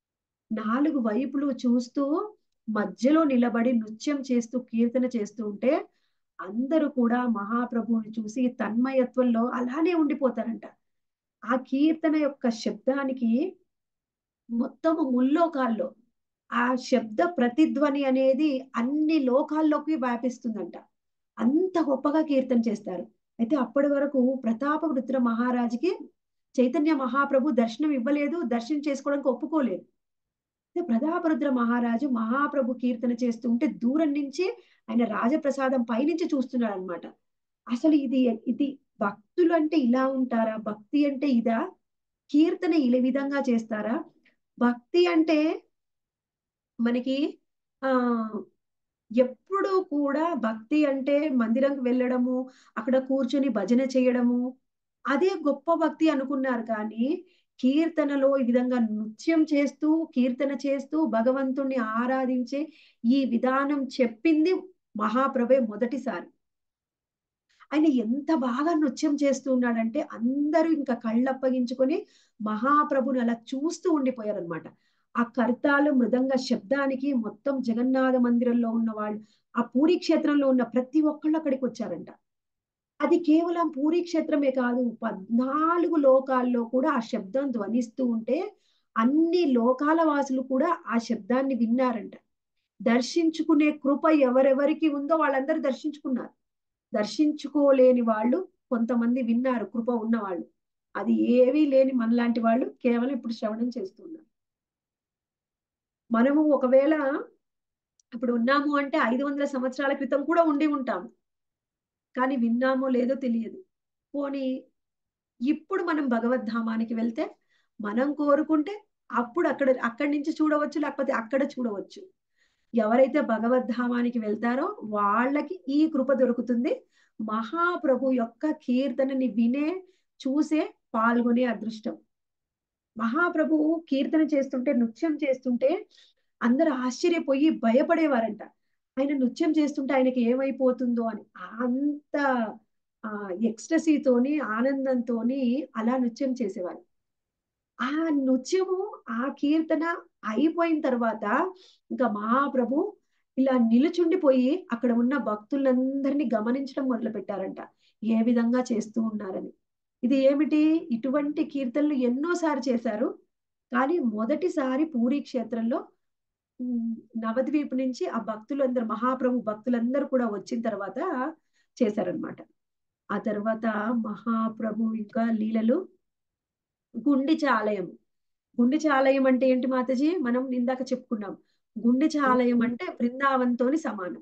[SPEAKER 1] నాలుగు వైపులు చూస్తూ మధ్యలో నిలబడి నృత్యం చేస్తూ కీర్తన చేస్తూ ఉంటే అందరూ కూడా మహాప్రభువుని చూసి తన్మయత్వంలో అలానే ఉండిపోతారంట. ఆ కీర్తన యొక్క శబ్దానికి మొత్తము ముల్లోకాల్లో ఆ శబ్ద ప్రతిధ్వని అనేది అన్ని లోకాల్లోకి వ్యాపిస్తుందంట. అంత గొప్పగా కీర్తన చేస్తారు. అయితే అప్పటి వరకు ప్రతాపరుద్ర మహారాజుకి చైతన్య మహాప్రభు దర్శనం ఇవ్వలేదు, దర్శనం చేసుకోవడానికి ఒప్పుకోలేదు. ప్రతాపరుద్ర మహారాజు మహాప్రభు కీర్తన చేస్తూ ఉంటే దూరం నుంచి ఆయన రాజప్రసాదం పైనుంచి చూస్తున్నాడు అనమాట. అసలు ఇది ఇది భక్తులు అంటే ఇలా ఉంటారా, భక్తి అంటే ఇదా, కీర్తన ఈ విధంగా చేస్తారా, భక్తి అంటే మనకి ఆ ఎప్పుడు కూడా భక్తి అంటే మందిరంకి వెళ్ళడము, అక్కడ కూర్చొని భజన చేయడము, అదే గొప్ప భక్తి అనుకున్నారు. కానీ కీర్తనలో ఈ విధంగా నృత్యం చేస్తూ కీర్తన చేస్తూ భగవంతుణ్ణి ఆరాధించే ఈ విధానం చెప్పింది మహాప్రభే మొదటిసారి. ఆయన ఎంత బాగా నృత్యం చేస్తూ ఉన్నాడంటే అందరూ ఇంకా కళ్ళప్పగించుకొని మహాప్రభుని అలా చూస్తూ ఉండిపోయారనమాట. ఆ కర్తాలు మృదంగ శబ్దానికి మొత్తం జగన్నాథ మందిరంలో ఉన్న వాళ్ళు, ఆ పూరీ క్షేత్రంలో ఉన్న ప్రతి ఒక్కళ్ళు అక్కడికి వచ్చారంట. అది కేవలం పూరీ క్షేత్రమే కాదు, పద్నాలుగు లోకాల్లో కూడా ఆ శబ్దం ధ్వనిస్తూ ఉంటే అన్ని లోకాల వాసులు కూడా ఆ శబ్దాన్ని విన్నారంట. దర్శించుకునే కృప ఎవరెవరికి ఉందో వాళ్ళందరూ దర్శించుకున్నారు. దర్శించుకోలేని వాళ్ళు కొంతమంది విన్నారు, కృప ఉన్న వాళ్ళు. అది ఏవీ లేని మనలాంటి వాళ్ళు కేవలం ఇప్పుడు శ్రవణం చేస్తున్నారు. మనము ఒకవేళ ఇప్పుడు ఉన్నాము అంటే ఐదు వందల సంవత్సరాల క్రితం కూడా ఉండి ఉంటాము, కానీ విన్నామో లేదో తెలియదు. పోనీ ఇప్పుడు మనం భగవద్ధామానికి వెళ్తే మనం కోరుకుంటే అప్పుడు అక్కడ అక్కడి నుంచి చూడవచ్చు, లేకపోతే అక్కడ చూడవచ్చు. ఎవరైతే భగవద్ధామానికి వెళ్తారో వాళ్ళకి ఈ కృప దొరుకుతుంది. మహాప్రభు యొక్క కీర్తనని వినే చూసే పాల్గొనే అదృష్టం. మహాప్రభు కీర్తన చేస్తుంటే నృత్యం చేస్తుంటే అందరూ ఆశ్చర్యపోయి భయపడేవారంట. ఆయన నృత్యం చేస్తుంటే ఆయనకి ఏమైపోతుందో అని. అంత ఆ ఎక్స్టసీతోని ఆనందంతోని అలా నృత్యం చేసేవారు. ఆ నృత్యము ఆ కీర్తన అయిపోయిన తర్వాత ఇంకా మహాప్రభు ఇలా నిలుచుండిపోయి అక్కడ ఉన్న భక్తులందరినీ గమనించడం మొదలు పెట్టారంట, ఏ విధంగా చేస్తూ ఉన్నారని. ఇది ఏమిటి, ఇటువంటి కీర్తనలు ఎన్నోసారి చేశారు, కానీ మొదటిసారి పూరీ క్షేత్రంలో నవద్వీప్ నుంచి ఆ భక్తులందరూ మహాప్రభు భక్తులందరూ కూడా వచ్చిన తర్వాత చేశారనమాట. ఆ తర్వాత మహాప్రభు ఇంకా లీలలు గుండిచ ఆలయం. గుండిచ ఆలయం అంటే ఏంటి మాతాజీ, మనం ఇందాక చెప్పుకున్నాం. గుండిచ ఆలయం అంటే బృందావనంతోని సమానం.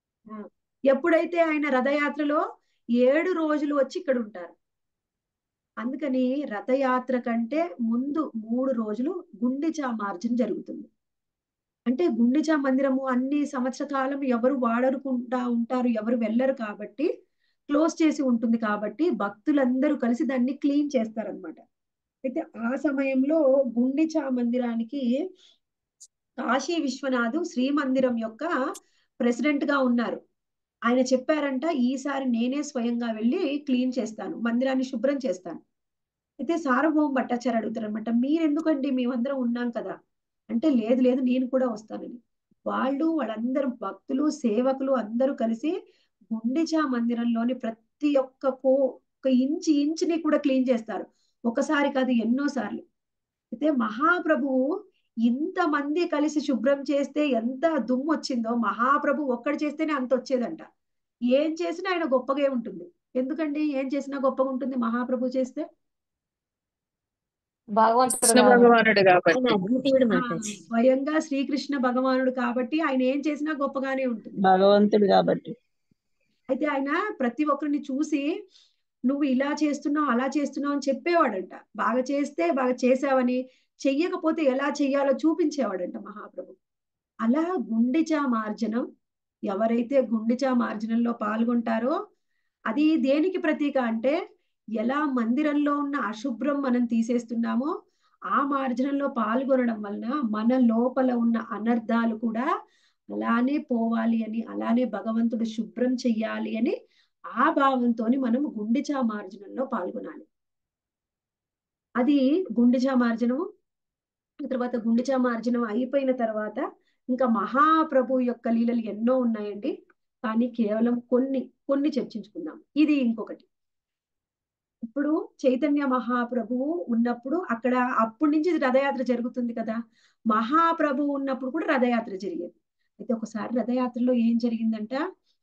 [SPEAKER 1] ఎప్పుడైతే ఆయన రథయాత్రలో ఏడు రోజులు వచ్చి ఇక్కడ ఉంటారు, అందుకని రథయాత్ర కంటే ముందు మూడు రోజులు గుండిచా మార్జన జరుగుతుంది. అంటే గుండిచా మందిరము అన్ని సంవత్సర కాలం ఎవరు వాడరుకుంటా ఉంటారు, ఎవరు వెళ్ళరు కాబట్టి క్లోజ్ చేసి ఉంటుంది కాబట్టి భక్తులందరూ కలిసి దాన్ని క్లీన్ చేస్తారనమాట. అయితే ఆ సమయంలో గుండిచా మందిరానికి కాశీ విశ్వనాథు శ్రీమందిరం యొక్క ప్రెసిడెంట్ గా ఉన్నారు. ఆయన చెప్పారంట, ఈసారి నేనే స్వయంగా వెళ్ళి క్లీన్ చేస్తాను, మందిరాన్ని శుభ్రం చేస్తాను. అయితే సార్వభౌమ భట్టాచార్య అడుగుతారనమాట, మీరెందుకండి, మేమందరం ఉన్నాం కదా అంటే, లేదు లేదు నేను కూడా వస్తానని. వాళ్ళు వాళ్ళందరూ భక్తులు సేవకులు అందరూ కలిసి గుండిచా మందిరంలోని ప్రతి ఒక్క కో ఒక ఇంచి ఇంచుని కూడా క్లీన్ చేస్తారు. ఒకసారి కాదు, ఎన్నో సార్లు. అయితే మహాప్రభువు ఇంతమంది కలిసి శుభ్రం చేస్తే ఎంత దుమ్ము వచ్చిందో, మహాప్రభు ఒక్కడు చేస్తేనే అంత వచ్చేదంట. ఏం చేసినా ఆయన గొప్పగా ఉంటుంది. ఎందుకండి ఏం చేసినా గొప్పగా ఉంటుంది మహాప్రభు చేస్తే?
[SPEAKER 10] భగవంతుడు
[SPEAKER 3] కృష్ణ
[SPEAKER 10] కాబట్టి
[SPEAKER 3] భగవానుడు
[SPEAKER 4] ఆయన
[SPEAKER 3] కాబట్టి
[SPEAKER 4] అద్వితీయుడు
[SPEAKER 1] ఆ,
[SPEAKER 4] మాతాజీ.
[SPEAKER 1] స్వయంగా శ్రీకృష్ణ భగవానుడు కాబట్టి ఆయన ఏం చేసినా గొప్పగానే ఉంటుంది.
[SPEAKER 11] భగవంతుడు కాబట్టి
[SPEAKER 1] అయితే ఆయన ప్రతి ఒక్కరిని చూసి నువ్వు ఇలా చేస్తున్నావు అలా చేస్తున్నావు అని చెప్పేవాడంట. బాగా చేస్తే బాగా చేసావని, చెయ్యకపోతే ఎలా చెయ్యాలో చూపించేవాడంట మహాప్రభు. అలా గుండిచా మార్జనం, ఎవరైతే గుండిచా మార్జనంలో పాల్గొంటారో అది దేనికి ప్రతీక అంటే, ఎలా మందిరంలో ఉన్న అశుభ్రం మనం తీసేస్తున్నామో ఆ మార్జనంలో పాల్గొనడం వలన మన లోపల ఉన్న అనర్థాలు కూడా అలానే పోవాలి అని, అలానే భగవంతుడు శుభ్రం చెయ్యాలి అని ఆ భావంతో మనం గుండిచా మార్జనంలో పాల్గొనాలి. అది గుండిచా మార్జనము. తర్వాత గుండిచా మార్జనం అయిపోయిన తర్వాత ఇంకా మహాప్రభు యొక్క లీలలు ఎన్నో ఉన్నాయండి, కానీ కేవలం కొన్ని కొన్ని చర్చించుకుందాం. ఇది ఇంకొకటి, ఇప్పుడు చైతన్య మహాప్రభువు ఉన్నప్పుడు అక్కడ అప్పటి నుంచి రథయాత్ర జరుగుతుంది కదా, మహాప్రభు ఉన్నప్పుడు కూడా రథయాత్ర జరిగేది. అయితే ఒకసారి రథయాత్రలో ఏం జరిగిందంట,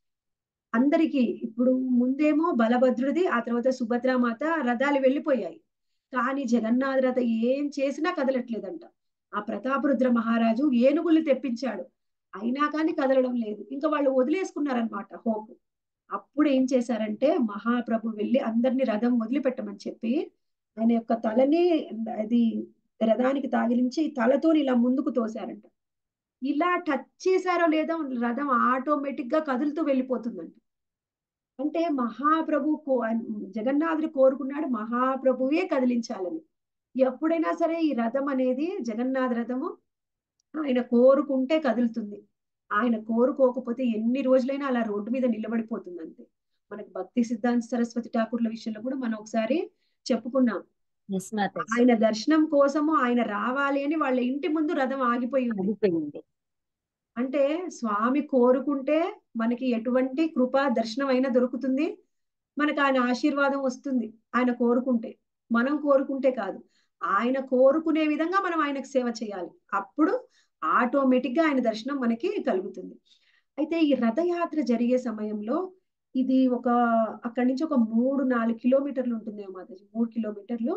[SPEAKER 1] అందరికీ ఇప్పుడు ముందేమో బలభద్రుడిది, ఆ తర్వాత సుభద్రామాత రథాలు వెళ్ళిపోయాయి. కానీ జగన్నాథ రథ ఏం చేసినా కదలట్లేదంట. ఆ ప్రతాపరుద్ర మహారాజు ఏనుగుల్ని తెప్పించాడు, అయినా కానీ కదలడం లేదు. ఇంకా వాళ్ళు వదిలేసుకున్నారనమాట హోపు. అప్పుడు ఏం చేశారంటే మహాప్రభు వెళ్ళి అందరినీ రథం వదిలిపెట్టమని చెప్పి ఆయన యొక్క తలని అది రథానికి తాగిలించి తలతో ఇలా ముందుకు తోశారంట. ఇలా టచ్ చేశారో లేదో రథం ఆటోమేటిక్ గా కదులుతూ వెళ్ళిపోతుందంట. అంటే మహాప్రభు కో- జగన్నాథుడు కోరుకున్నాడు మహాప్రభువే కదిలించాలని. ఎప్పుడైనా సరే ఈ రథం అనేది జగన్నాథ రథము ఆయన కోరుకుంటే కదులుతుంది, ఆయన కోరుకోకపోతే ఎన్ని రోజులైనా అలా రోడ్డు మీద నిలబడిపోతుంది అంతే. మనకి భక్తి సిద్ధాంత సరస్వతి ఠాకూర్ల విషయంలో కూడా మనం ఒకసారి చెప్పుకున్నాం.
[SPEAKER 4] ఎస్ మాతాజీ.
[SPEAKER 1] ఆయన దర్శనం కోసము ఆయన రావాలి అని వాళ్ళ ఇంటి ముందు రథం ఆగిపోయి ఉంది.
[SPEAKER 4] ఆగిపోయింది.
[SPEAKER 1] అంటే స్వామి కోరుకుంటే మనకి ఎటువంటి కృపా దర్శనం అయినా దొరుకుతుంది, మనకు ఆయన ఆశీర్వాదం వస్తుంది ఆయన కోరుకుంటే. మనం కోరుకుంటే కాదు, ఆయన కోరుకునే విధంగా మనం ఆయనకు సేవ చేయాలి, అప్పుడు ఆటోమేటిక్ గా ఆయన దర్శనం మనకి కలుగుతుంది. అయితే ఈ రథయాత్ర జరిగే సమయంలో ఇది ఒక అక్కడి నుంచి ఒక మూడు నాలుగు కిలోమీటర్లు ఉంటుంది మాతాజీ, మూడు కిలోమీటర్లు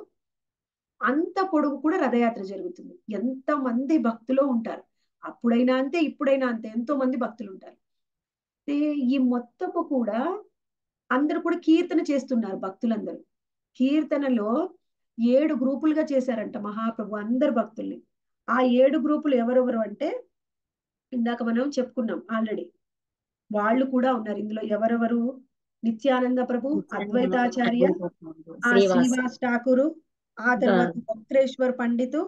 [SPEAKER 1] అంత పొడుగు కూడా రథయాత్ర జరుగుతుంది. ఎంత మంది భక్తులు ఉంటారు, అప్పుడైనా అంతే ఇప్పుడైనా అంతే, ఎంతో మంది భక్తులు ఉంటారు. అయితే ఈ మొత్తము కూడా అందరూ కూడా కీర్తన చేస్తున్నారు భక్తులందరూ. కీర్తనలో ఏడు గ్రూపులుగా చేశారంట మహాప్రభు అందరు భక్తుల్ని. ఆ ఏడు గ్రూపులు ఎవరెవరు అంటే ఇందాక మనం చెప్పుకున్నాం ఆల్రెడీ, వాళ్ళు కూడా ఉన్నారు ఇందులో. ఎవరెవరు? నిత్యానంద ప్రభు, అద్వైతాచార్య, ఆ
[SPEAKER 4] శ్రీవాస
[SPEAKER 1] శ్రీవాస్ ఠాకూరు, ఆ తర్వాత భక్తేశ్వర్ పండితు,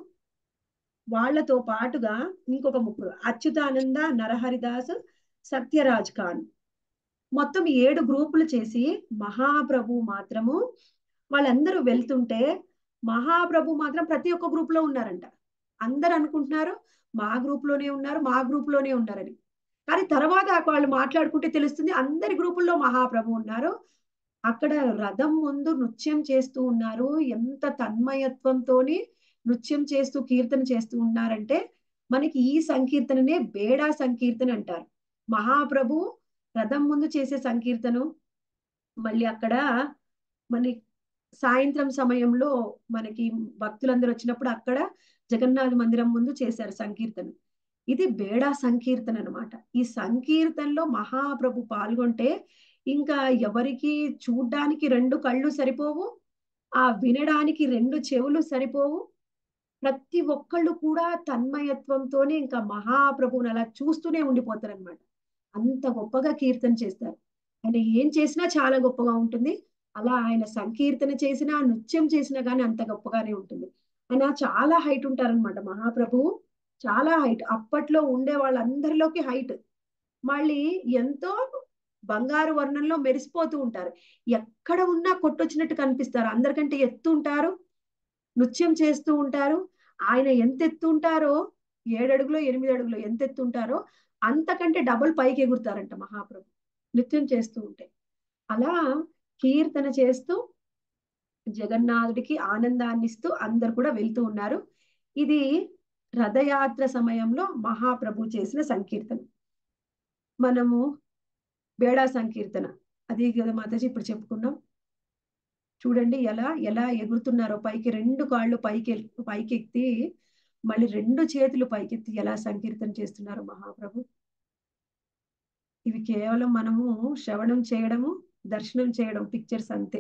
[SPEAKER 1] వాళ్లతో పాటుగా ఇంకొక ముగ్గురు అచ్యుతానంద, నరహరిదాస్, సత్యరాజ్ ఖాన్. మొత్తం ఏడు గ్రూపులు చేసి మహాప్రభు మాత్రము వాళ్ళందరూ వెళ్తుంటే మహాప్రభు మాత్రం ప్రతి ఒక్క గ్రూప్ లో ఉన్నారంట. అందరు అనుకుంటున్నారు మా గ్రూప్ లోనే ఉన్నారు మా గ్రూప్ లోనే ఉన్నారని, కానీ తర్వాత వాళ్ళు మాట్లాడుకుంటే తెలుస్తుంది అందరి గ్రూపుల్లో మహాప్రభు ఉన్నారు. అక్కడ రథం ముందు నృత్యం చేస్తూ ఉన్నారు, ఎంత తన్మయత్వంతోని నృత్యం చేస్తూ కీర్తన చేస్తూ ఉన్నారంటే మనకి ఈ సంకీర్తననే బేడా సంకీర్తన అంటారు. మహాప్రభు రథం ముందు చేసే సంకీర్తనం, మళ్ళీ అక్కడ మన సాయంత్రం సమయంలో మనకి భక్తులందరూ వచ్చినప్పుడు అక్కడ జగన్నాథ మందిరం ముందు చేశారు సంకీర్తన. ఇది బేడా సంకీర్తన అన్నమాట. ఈ సంకీర్తనలో మహాప్రభు పాల్గొంటే ఇంకా ఎవరికి చూడ్డానికి రెండు కళ్ళు సరిపోవు, ఆ వినడానికి రెండు చెవులు సరిపోవు. ప్రతి ఒక్కళ్ళు కూడా తన్మయత్వంతోనే ఇంకా మహాప్రభువుని అలా చూస్తూనే ఉండిపోతారనమాట. అంత గొప్పగా కీర్తన చేస్తారు. ఆయన ఏం చేసినా చాలా గొప్పగా ఉంటుంది. అలా ఆయన సంకీర్తన చేసినా, నృత్యం చేసినా గానీ అంత గొప్పగానే ఉంటుంది. ఆయన చాలా హైట్ ఉంటారనమాట మహాప్రభువు. చాలా హైట్. అప్పట్లో ఉండే వాళ్ళందరిలోకి హైట్. మళ్ళీ ఎంతో బంగారు వర్ణంలో మెరిసిపోతూ ఉంటారు. ఎక్కడ ఉన్నా కొట్టొచ్చినట్టు కనిపిస్తారు. అందరికంటే ఎత్తు ఉంటారు. నృత్యం చేస్తూ ఉంటారు. ఆయన ఎంత ఎత్తు ఉంటారో ఏడు అడుగులో ఎనిమిది అడుగులో ఎంత ఎత్తు ఉంటారో అంతకంటే డబుల్ పైకి ఎగురుతారంట మహాప్రభు నృత్యం చేస్తూ ఉంటే. అలా కీర్తన చేస్తూ జగన్నాథుడికి ఆనందాన్ని ఇస్తూ అందరు కూడా వెళ్తూ ఉన్నారు. ఇది రథయాత్ర సమయంలో మహాప్రభు చేసిన సంకీర్తన. మనము బేడా సంకీర్తన అది కదా మాతాజీ ఇప్పుడు చెప్పుకున్నాం. చూడండి ఎలా ఎలా ఎగురుతున్నారో పైకి, రెండు కాళ్ళు పైకి పైకెత్తి మళ్ళీ రెండు చేతులు పైకెత్తి ఎలా సంకీర్తన చేస్తున్నారు మహాప్రభు. ఇవి కేవలం మనము శ్రవణం చేయడము, దర్శనం చేయడం, పిక్చర్స్ అంతే.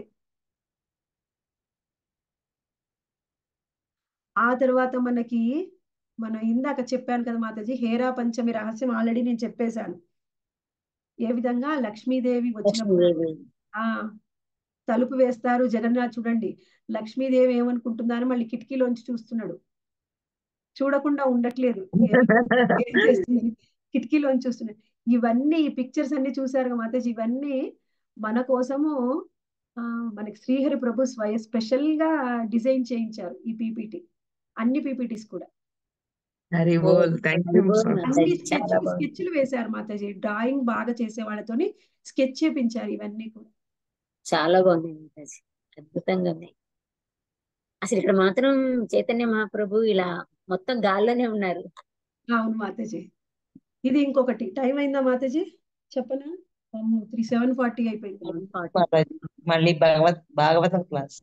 [SPEAKER 1] ఆ తర్వాత మనకి మనం ఇందాక చెప్పాను కదా మాతాజీ, హేరా పంచమి రహస్యం ఆల్రెడీ నేను చెప్పేశాను. ఏ విధంగా లక్ష్మీదేవి వచ్చినప్పుడు
[SPEAKER 4] లక్ష్మీదేవి
[SPEAKER 1] ఆ తలుపు వేస్తారు. జగన్నాథ్ చూడండి లక్ష్మీదేవి ఏమనుకుంటుందని మళ్ళీ కిటికీలోంచి చూస్తున్నాడు. చూడకుండా ఉండట్లేదు. ఏం ఏం చేస్తుంది కిటికీలోంచి చూస్తున్నాడు. ఇవన్నీ ఈ పిక్చర్స్ అన్ని చూసారు మాతాజీ. ఇవన్నీ మన కోసము ఆ మనకి శ్రీహరి ప్రభు స్వయ స్పెషల్ గా డిజైన్ చేయించారు ఈ పీపీటీ. అన్ని పీపీటీస్ కూడా
[SPEAKER 2] హరి
[SPEAKER 4] ఓ
[SPEAKER 2] బోల్. థ్యాంక్ యూ
[SPEAKER 4] హరి బోల్
[SPEAKER 2] మాతాజీ.
[SPEAKER 1] అన్ని
[SPEAKER 4] మాతాజీ, చాలా
[SPEAKER 1] స్కెచ్లు
[SPEAKER 4] బాగుంది.
[SPEAKER 1] స్కెచ్లు వేశారు మాతాజీ. డ్రాయింగ్ బాగా చేసే వాళ్ళతోని స్కెచ్ చేపించారు ఇవన్నీ కూడా.
[SPEAKER 4] చాలా బాగుంది మాతాజీ, అద్భుతంగా ఉన్నాయి. అసలు ఇక్కడ మాత్రం చైతన్య మహాప్రభు ఇలా మొత్తం గాల్లోనే ఉన్నారు.
[SPEAKER 1] అవును మాతాజీ. ఇది ఇంకొకటి టైం అయిందా మాతాజీ చెప్పనా? త్రీ సెవెన్ ఫార్టీ అయిపోయింది.
[SPEAKER 2] మాతాజీ మళ్ళీ భగవత్ భాగవతం క్లాస్.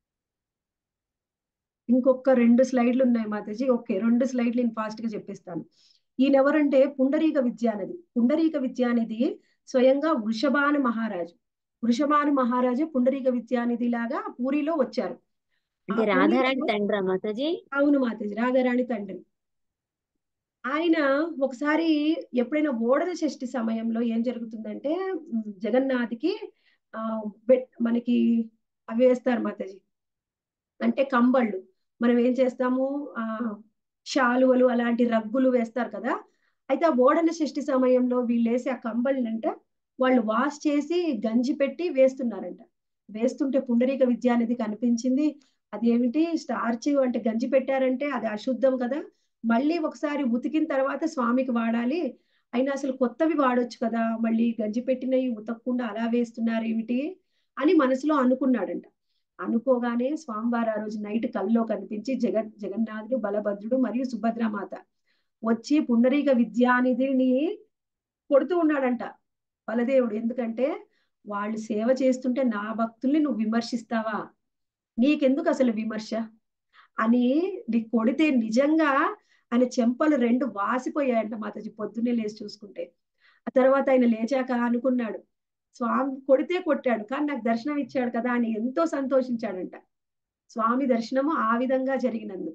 [SPEAKER 1] ఇంకొక రెండు స్లైడ్లు ఉన్నాయి మాతాజీ. ఓకే, రెండు స్లైడ్లు నేను ఫాస్ట్ గా చెప్పేస్తాను. ఈయన ఎవరంటే పుండరీక విద్యానిధి. పుండరీక విద్యానిధి స్వయంగా వృషభాను మహారాజు. వృషభాను మహారాజు పుండరీక విద్యానిధి లాగా పూరిలో వచ్చారు. ఆ
[SPEAKER 4] అంటే
[SPEAKER 1] పూరిలో
[SPEAKER 4] రాధారాణి తండ్రా మాతాజీ?
[SPEAKER 1] అవును మాతాజీ, రాధారాణి తండ్రి. ఆయన ఒకసారి ఎప్పుడైనా ఓడల షష్ఠి సమయంలో ఏం జరుగుతుందంటే ఉమ్, జగన్నాథ్కి ఆ బెట్ మనకి అవి వేస్తారు మాతాజీ, అంటే కంబళ్ళు. మనం ఏం చేస్తాము ఆ శాలువలు అలాంటి రగ్గులు వేస్తారు కదా. అయితే ఆ ఓడల షష్ఠి సమయంలో వీళ్ళు వేసి ఆ కంబళ్ళంట వాళ్ళు వాష్ చేసి గంజి పెట్టి వేస్తున్నారంట. వేస్తుంటే పుండరీక విద్యానిధి కనిపించింది. అదేమిటి స్టార్చ్ అంటే గంజి పెట్టారంటే అది అశుద్ధం కదా, మళ్ళీ ఒకసారి ఉతికిన తర్వాత స్వామికి వాడాలి, అయినా అసలు కొత్తవి వాడొచ్చు కదా, మళ్ళీ గంజి పెట్టినవి ఉతకకుండా అలా వేస్తున్నారు ఏమిటి అని మనసులో అనుకున్నాడంట. అనుకోగానే స్వామివారు ఆ రోజు నైట్ కల్లో కనిపించి జగన్ జగన్నాథుడు, బలభద్రుడు మరియు సుభద్రమాత వచ్చి పుండరీక విద్యానిధిని కొడుతూ ఉన్నాడంట బలదేవుడు. ఎందుకంటే వాళ్ళు సేవ చేస్తుంటే నా భక్తుల్ని నువ్వు విమర్శిస్తావా, నీకెందుకు అసలు విమర్శ అని నీ కొడితే నిజంగా ఆయన చెంపలు రెండు వాసిపోయాయంట మాతాజీ పొద్దున్నే లేచి చూసుకుంటే. ఆ తర్వాత ఆయన లేచాక అనుకున్నాడు, స్వామి కొడితే కొట్టాడు కానీ నాకు దర్శనం ఇచ్చాడు కదా అని ఎంతో సంతోషించాడంట. స్వామి దర్శనము ఆ విధంగా జరిగినందుకు.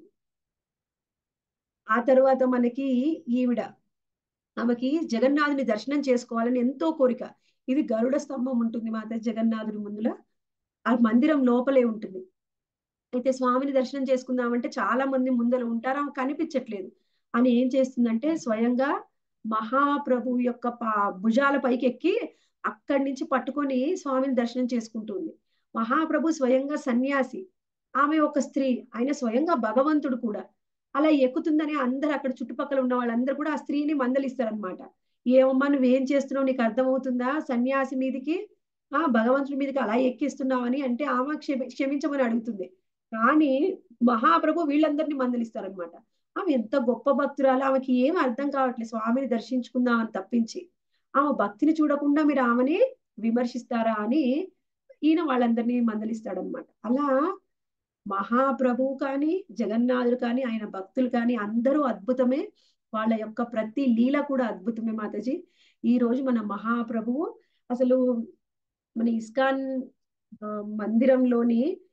[SPEAKER 1] ఆ తర్వాత మనకి ఈవిడ ఆమెకి జగన్నాథుని దర్శనం చేసుకోవాలని ఎంతో కోరిక. ఇది గరుడ స్తంభం ఉంటుంది మాత జగన్నాథుడి ముందుల, ఆ మందిరం లోపలే ఉంటుంది. అయితే స్వామిని దర్శనం చేసుకుందామంటే చాలా మంది ముందర ఉంటారు, ఆమె కనిపించట్లేదు అని ఏం చేస్తుందంటే స్వయంగా మహాప్రభు యొక్క పా భుజాల పైకి ఎక్కి అక్కడి నుంచి పట్టుకొని స్వామిని దర్శనం చేసుకుంటుంది. మహాప్రభు స్వయంగా సన్యాసి, ఆమె ఒక స్త్రీ, ఆయన స్వయంగా భగవంతుడు కూడా. అలా ఎక్కుతుందని అందరు అక్కడ చుట్టుపక్కల ఉన్న వాళ్ళందరూ కూడా ఆ స్త్రీని మందలిస్తారనమాట. ఏమమ్మా నువ్వేం చేస్తున్నావు, నీకు అర్థమవుతుందా, సన్యాసి మీదికి ఆ భగవంతుడి మీదకి అలా ఎక్కిస్తున్నావు అని అంటే ఆమె క్షమి క్షమించమని అడుగుతుంది. కానీ మహాప్రభు వీళ్ళందరినీ మందలిస్తారనమాట. ఆమె ఎంత గొప్ప భక్తురాలు, ఆమెకి ఏం అర్థం కావట్లేదు స్వామిని దర్శించుకుందామని తప్పించి, ఆమె భక్తిని చూడకుండా మీరు ఆమెని విమర్శిస్తారా అని ఈయన వాళ్ళందరినీ మందలిస్తాడనమాట. అలా మహాప్రభువు కానీ జగన్నాథుడు కానీ ఆయన భక్తులు కానీ అందరూ అద్భుతమే. వాళ్ళ యొక్క ప్రతి లీల కూడా అద్భుతమే మాతాజీ. ఈ రోజు మన మహాప్రభువు అసలు మన ఇస్కాన్ మందిరంలోని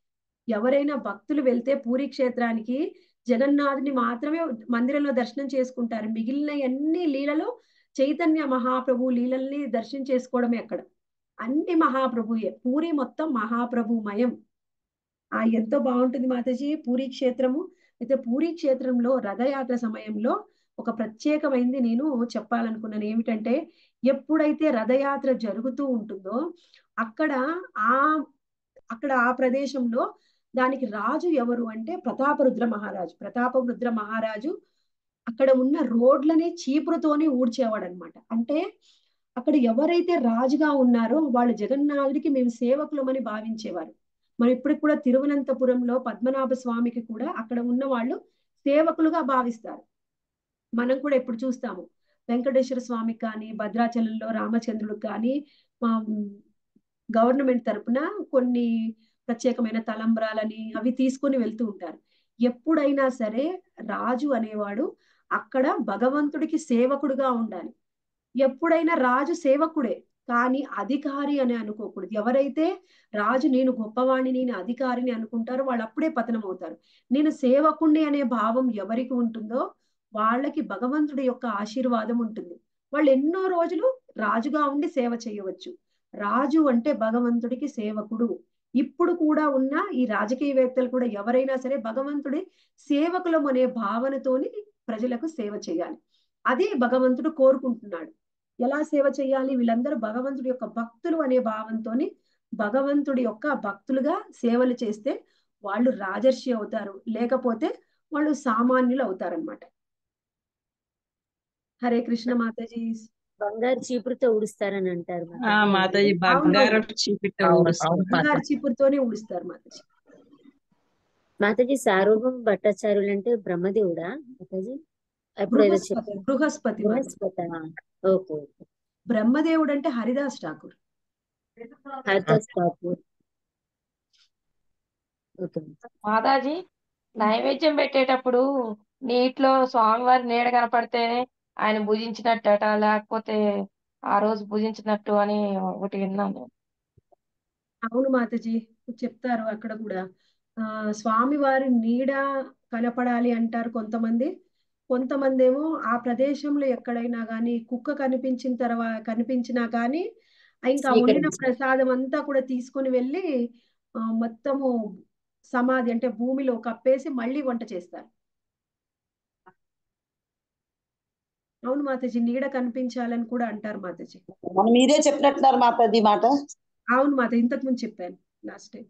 [SPEAKER 1] ఎవరైనా భక్తులు వెళ్తే పూరి క్షేత్రానికి జగన్నాథుని మాత్రమే మందిరంలో దర్శనం చేసుకుంటారు. మిగిలిన అన్ని లీలలో చైతన్య మహాప్రభు లీలల్ని దర్శనం చేసుకోవడమే అక్కడ. అన్ని మహాప్రభుయే. పూరి మొత్తం మహాప్రభుమయం. ఆ ఎంతో బాగుంటుంది మాతాజీ పూరి క్షేత్రము. అయితే పూరి క్షేత్రంలో రథయాత్ర సమయంలో ఒక ప్రత్యేకమైంది నేను చెప్పాలనుకున్నాను. ఏమిటంటే ఎప్పుడైతే రథయాత్ర జరుగుతూ ఉంటుందో అక్కడ ఆ అక్కడ ఆ ప్రదేశంలో దానికి రాజు ఎవరు అంటే ప్రతాపరుద్ర మహారాజు. ప్రతాపరుద్ర మహారాజు అక్కడ ఉన్న రోడ్లని చీపురుతోనే ఊడ్చేవాడు అనమాట. అంటే అక్కడ ఎవరైతే రాజుగా ఉన్నారో వాళ్ళు జగన్నాథుడికి మేము సేవకులమని భావించేవారు. మరి ఇప్పటికి కూడా తిరువనంతపురంలో పద్మనాభ స్వామికి కూడా అక్కడ ఉన్న వాళ్ళు సేవకులుగా భావిస్తారు. మనం కూడా ఎప్పుడు చూస్తాము వెంకటేశ్వర స్వామికి కానీ భద్రాచలంలో రామచంద్రుడికి కానీ గవర్నమెంట్ తరపున కొన్ని ప్రత్యేకమైన తలంబ్రాలని అవి తీసుకొని వెళ్తూ ఉంటారు. ఎప్పుడైనా సరే రాజు అనేవాడు అక్కడ భగవంతుడికి సేవకుడుగా ఉండాలి. ఎప్పుడైనా రాజు సేవకుడే కానీ అధికారి అని అనుకోకూడదు. ఎవరైతే రాజు నేను గొప్పవాణ్ణి నేను అధికారిని అనుకుంటారో వాళ్ళు అప్పుడే పతనం అవుతారు. నేను సేవకుణ్ణి అనే భావం ఎవరికి ఉంటుందో వాళ్ళకి భగవంతుడి యొక్క ఆశీర్వాదం ఉంటుంది. వాళ్ళు ఎన్నో రోజులు రాజుగా ఉండి సేవ చేయవచ్చు. రాజు అంటే భగవంతుడికి సేవకుడు. ఇప్పుడు కూడా ఉన్న ఈ రాజకీయవేత్తలు కూడా ఎవరైనా సరే భగవంతుడి సేవకులం అనే భావనతోని ప్రజలకు సేవ చేయాలి. అదే భగవంతుడు కోరుకుంటున్నాడు. ఎలా సేవ చేయాలి? వీళ్ళందరూ భగవంతుడి యొక్క భక్తులు అనే భావంతోని భగవంతుడి యొక్క భక్తులుగా సేవలు చేస్తే వాళ్ళు రాజర్షి అవుతారు, లేకపోతే వాళ్ళు సామాన్యులు అవుతారనమాట. హరే కృష్ణ మాతాజీ.
[SPEAKER 4] బంగారు చీపురుతో ఊడుస్తారని అంటారు
[SPEAKER 11] మాతాజీ. బంగారు చీపురుతో ఊడుస్తారు.
[SPEAKER 1] బంగారు చీపురుతోనే ఊడుస్తారు మాతాజీ.
[SPEAKER 4] మాతాజీ సార్వభౌమ భట్టాచార్యులు అంటే బ్రహ్మదేవుడా మాతాజీ? ఎప్పుడు ఏదో చెప్పారు.
[SPEAKER 1] బృహస్పతి.
[SPEAKER 4] బృహస్పతి. ఓకే.
[SPEAKER 1] బ్రహ్మదేవుడు అంటే హరిదాస్ ఠాకూర్.
[SPEAKER 4] హరిదాస్ ఠాకూర్. ఓకే.
[SPEAKER 12] మాతాజీ నైవేద్యం పెట్టేటప్పుడు నీటిలో స్వామివారి నీడ కనపడితేనే ఆయన భుజించినట్టట, లేకపోతే ఆ రోజు భుజించినట్టు అని ఒకటి విన్నాను.
[SPEAKER 1] అవును మాతాజీ, చెప్తారు అక్కడ కూడా. ఆ స్వామివారి నీడ కనపడాలి అంటారు కొంతమంది. కొంతమంది ఏమో ఆ ప్రదేశంలో ఎక్కడైనా కానీ కుక్క కనిపించిన తర్వాత కనిపించినా కానీ ఇంకా ఉండిన ప్రసాదం అంతా కూడా తీసుకొని వెళ్ళి ఆ మొత్తము సమాధి అంటే భూమిలో కప్పేసి మళ్ళీ వంట చేస్తారు. అవును మాతాజీ, నీడ కనిపించాలని కూడా అంటారు మాతాజీ.
[SPEAKER 10] మీరే చెప్పినట్టున్నారు మాతాజీ మాట.
[SPEAKER 1] అవును మాత, ఇంతకు ముందు చెప్పాను లాస్ట్ టైం.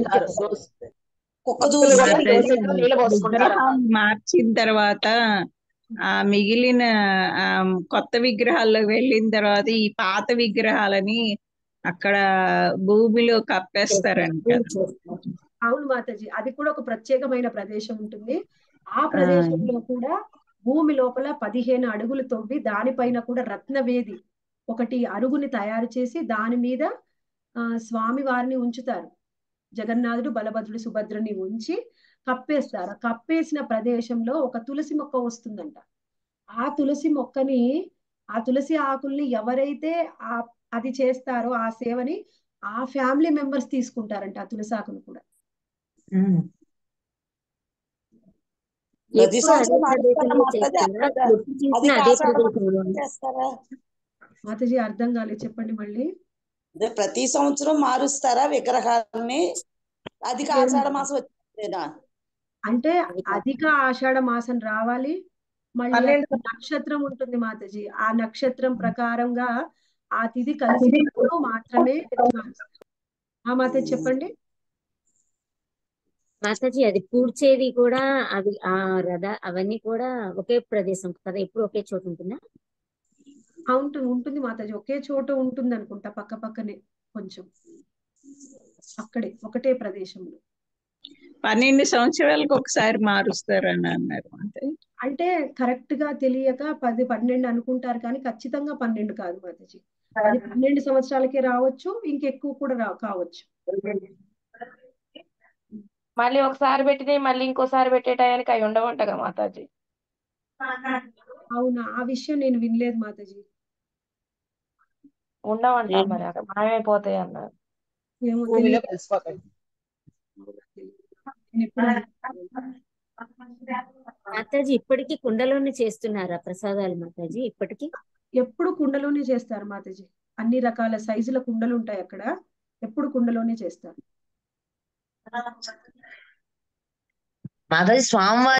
[SPEAKER 11] విగ్రహం మార్చిన తర్వాత ఆ మిగిలిన ఆ కొత్త విగ్రహాల్లో వెళ్ళిన తర్వాత ఈ పాత విగ్రహాలని అక్కడ భూమిలో కప్పేస్తారంట.
[SPEAKER 1] అవును మాతాజీ, అది కూడా ఒక ప్రత్యేకమైన ప్రదేశం ఉంటుంది. ఆ ప్రదేశంలో కూడా భూమి లోపల పదిహేను అడుగులు తవ్వి దానిపైన కూడా రత్నవేది ఒకటి అరుగుని తయారు చేసి దాని మీద ఆ స్వామి వారిని ఉంచుతారు. జగన్నాథుడు బలభద్రుడు సుభద్రుని ఉంచి కప్పేస్తారు. కప్పేసిన ప్రదేశంలో ఒక తులసి మొక్క వస్తుందంట. ఆ తులసి మొక్కని ఆ తులసి ఆకుల్ని ఎవరైతే ఆ అది చేస్తారో ఆ సేవని ఆ ఫ్యామిలీ మెంబర్స్ తీసుకుంటారంట ఆ తులసి ఆకును కూడా. మాతాజీ అర్థం కాలేదు, చెప్పండి మళ్ళీ.
[SPEAKER 10] ప్రతి సంవత్సరం మారుస్తారా విగ్రహాలని? అధిక ఆషాఢ మాసం వచ్చేదా?
[SPEAKER 1] అంటే అధిక ఆషాఢ మాసం రావాలి, మళ్ళీ నక్షత్రం ఉంటుంది మాతాజీ. ఆ నక్షత్రం ప్రకారంగా ఆ తిథి కలిసినప్పుడు మాత్రమే ఆ మాతాజీ చెప్పండి.
[SPEAKER 4] మాతాజీ అది పూడ్చేది కూడా అవి ఆ రథ అవన్నీ కూడా ఒకే ప్రదేశం కదా, ఎప్పుడు ఒకే చోటు ఉంటుందా?
[SPEAKER 1] ఉంటుంది ఉంటుంది మాతాజీ, ఒకే చోట ఉంటుంది అనుకుంటా, పక్క పక్కనే కొంచెం అక్కడే ఒకటే ప్రదేశంలో.
[SPEAKER 11] పన్నెండు సంవత్సరాలకు ఒకసారి మారుస్తారని అన్నారు.
[SPEAKER 1] అంటే కరెక్ట్ గా తెలియక పది పన్నెండు అనుకుంటారు కానీ ఖచ్చితంగా పన్నెండు కాదు మాతాజీ. అది పన్నెండు సంవత్సరాలకే రావచ్చు, ఇంకెక్కువ కూడా రా కావచ్చు.
[SPEAKER 12] మళ్ళీ ఒకసారి పెట్టిన మళ్ళీ ఇంకోసారి పెట్టే టయానికి అవి ఉండవంటగా మాతాజీ.
[SPEAKER 1] అవునా, ఆ విషయం నేను వినలేదు మాతాజీ.
[SPEAKER 12] ఉండవంట, మరి అక్కడ మాయమైపోతాయి అన్నారు.
[SPEAKER 1] ఏమో తెలియదు. నేను ఎప్పుడు
[SPEAKER 4] మాతాజీ ఇప్పటికీ కుండలోనే చేస్తున్నారా ప్రసాదాలు మాతాజీ ఇప్పటికీ?
[SPEAKER 1] ఎప్పుడు కుండలోనే చేస్తారు మాతాజీ. అన్ని రకాల సైజుల కుండలు ఉంటాయి అక్కడ, ఎప్పుడు కుండలోనే చేస్తారు.
[SPEAKER 13] మాతాజీ స్వామివారి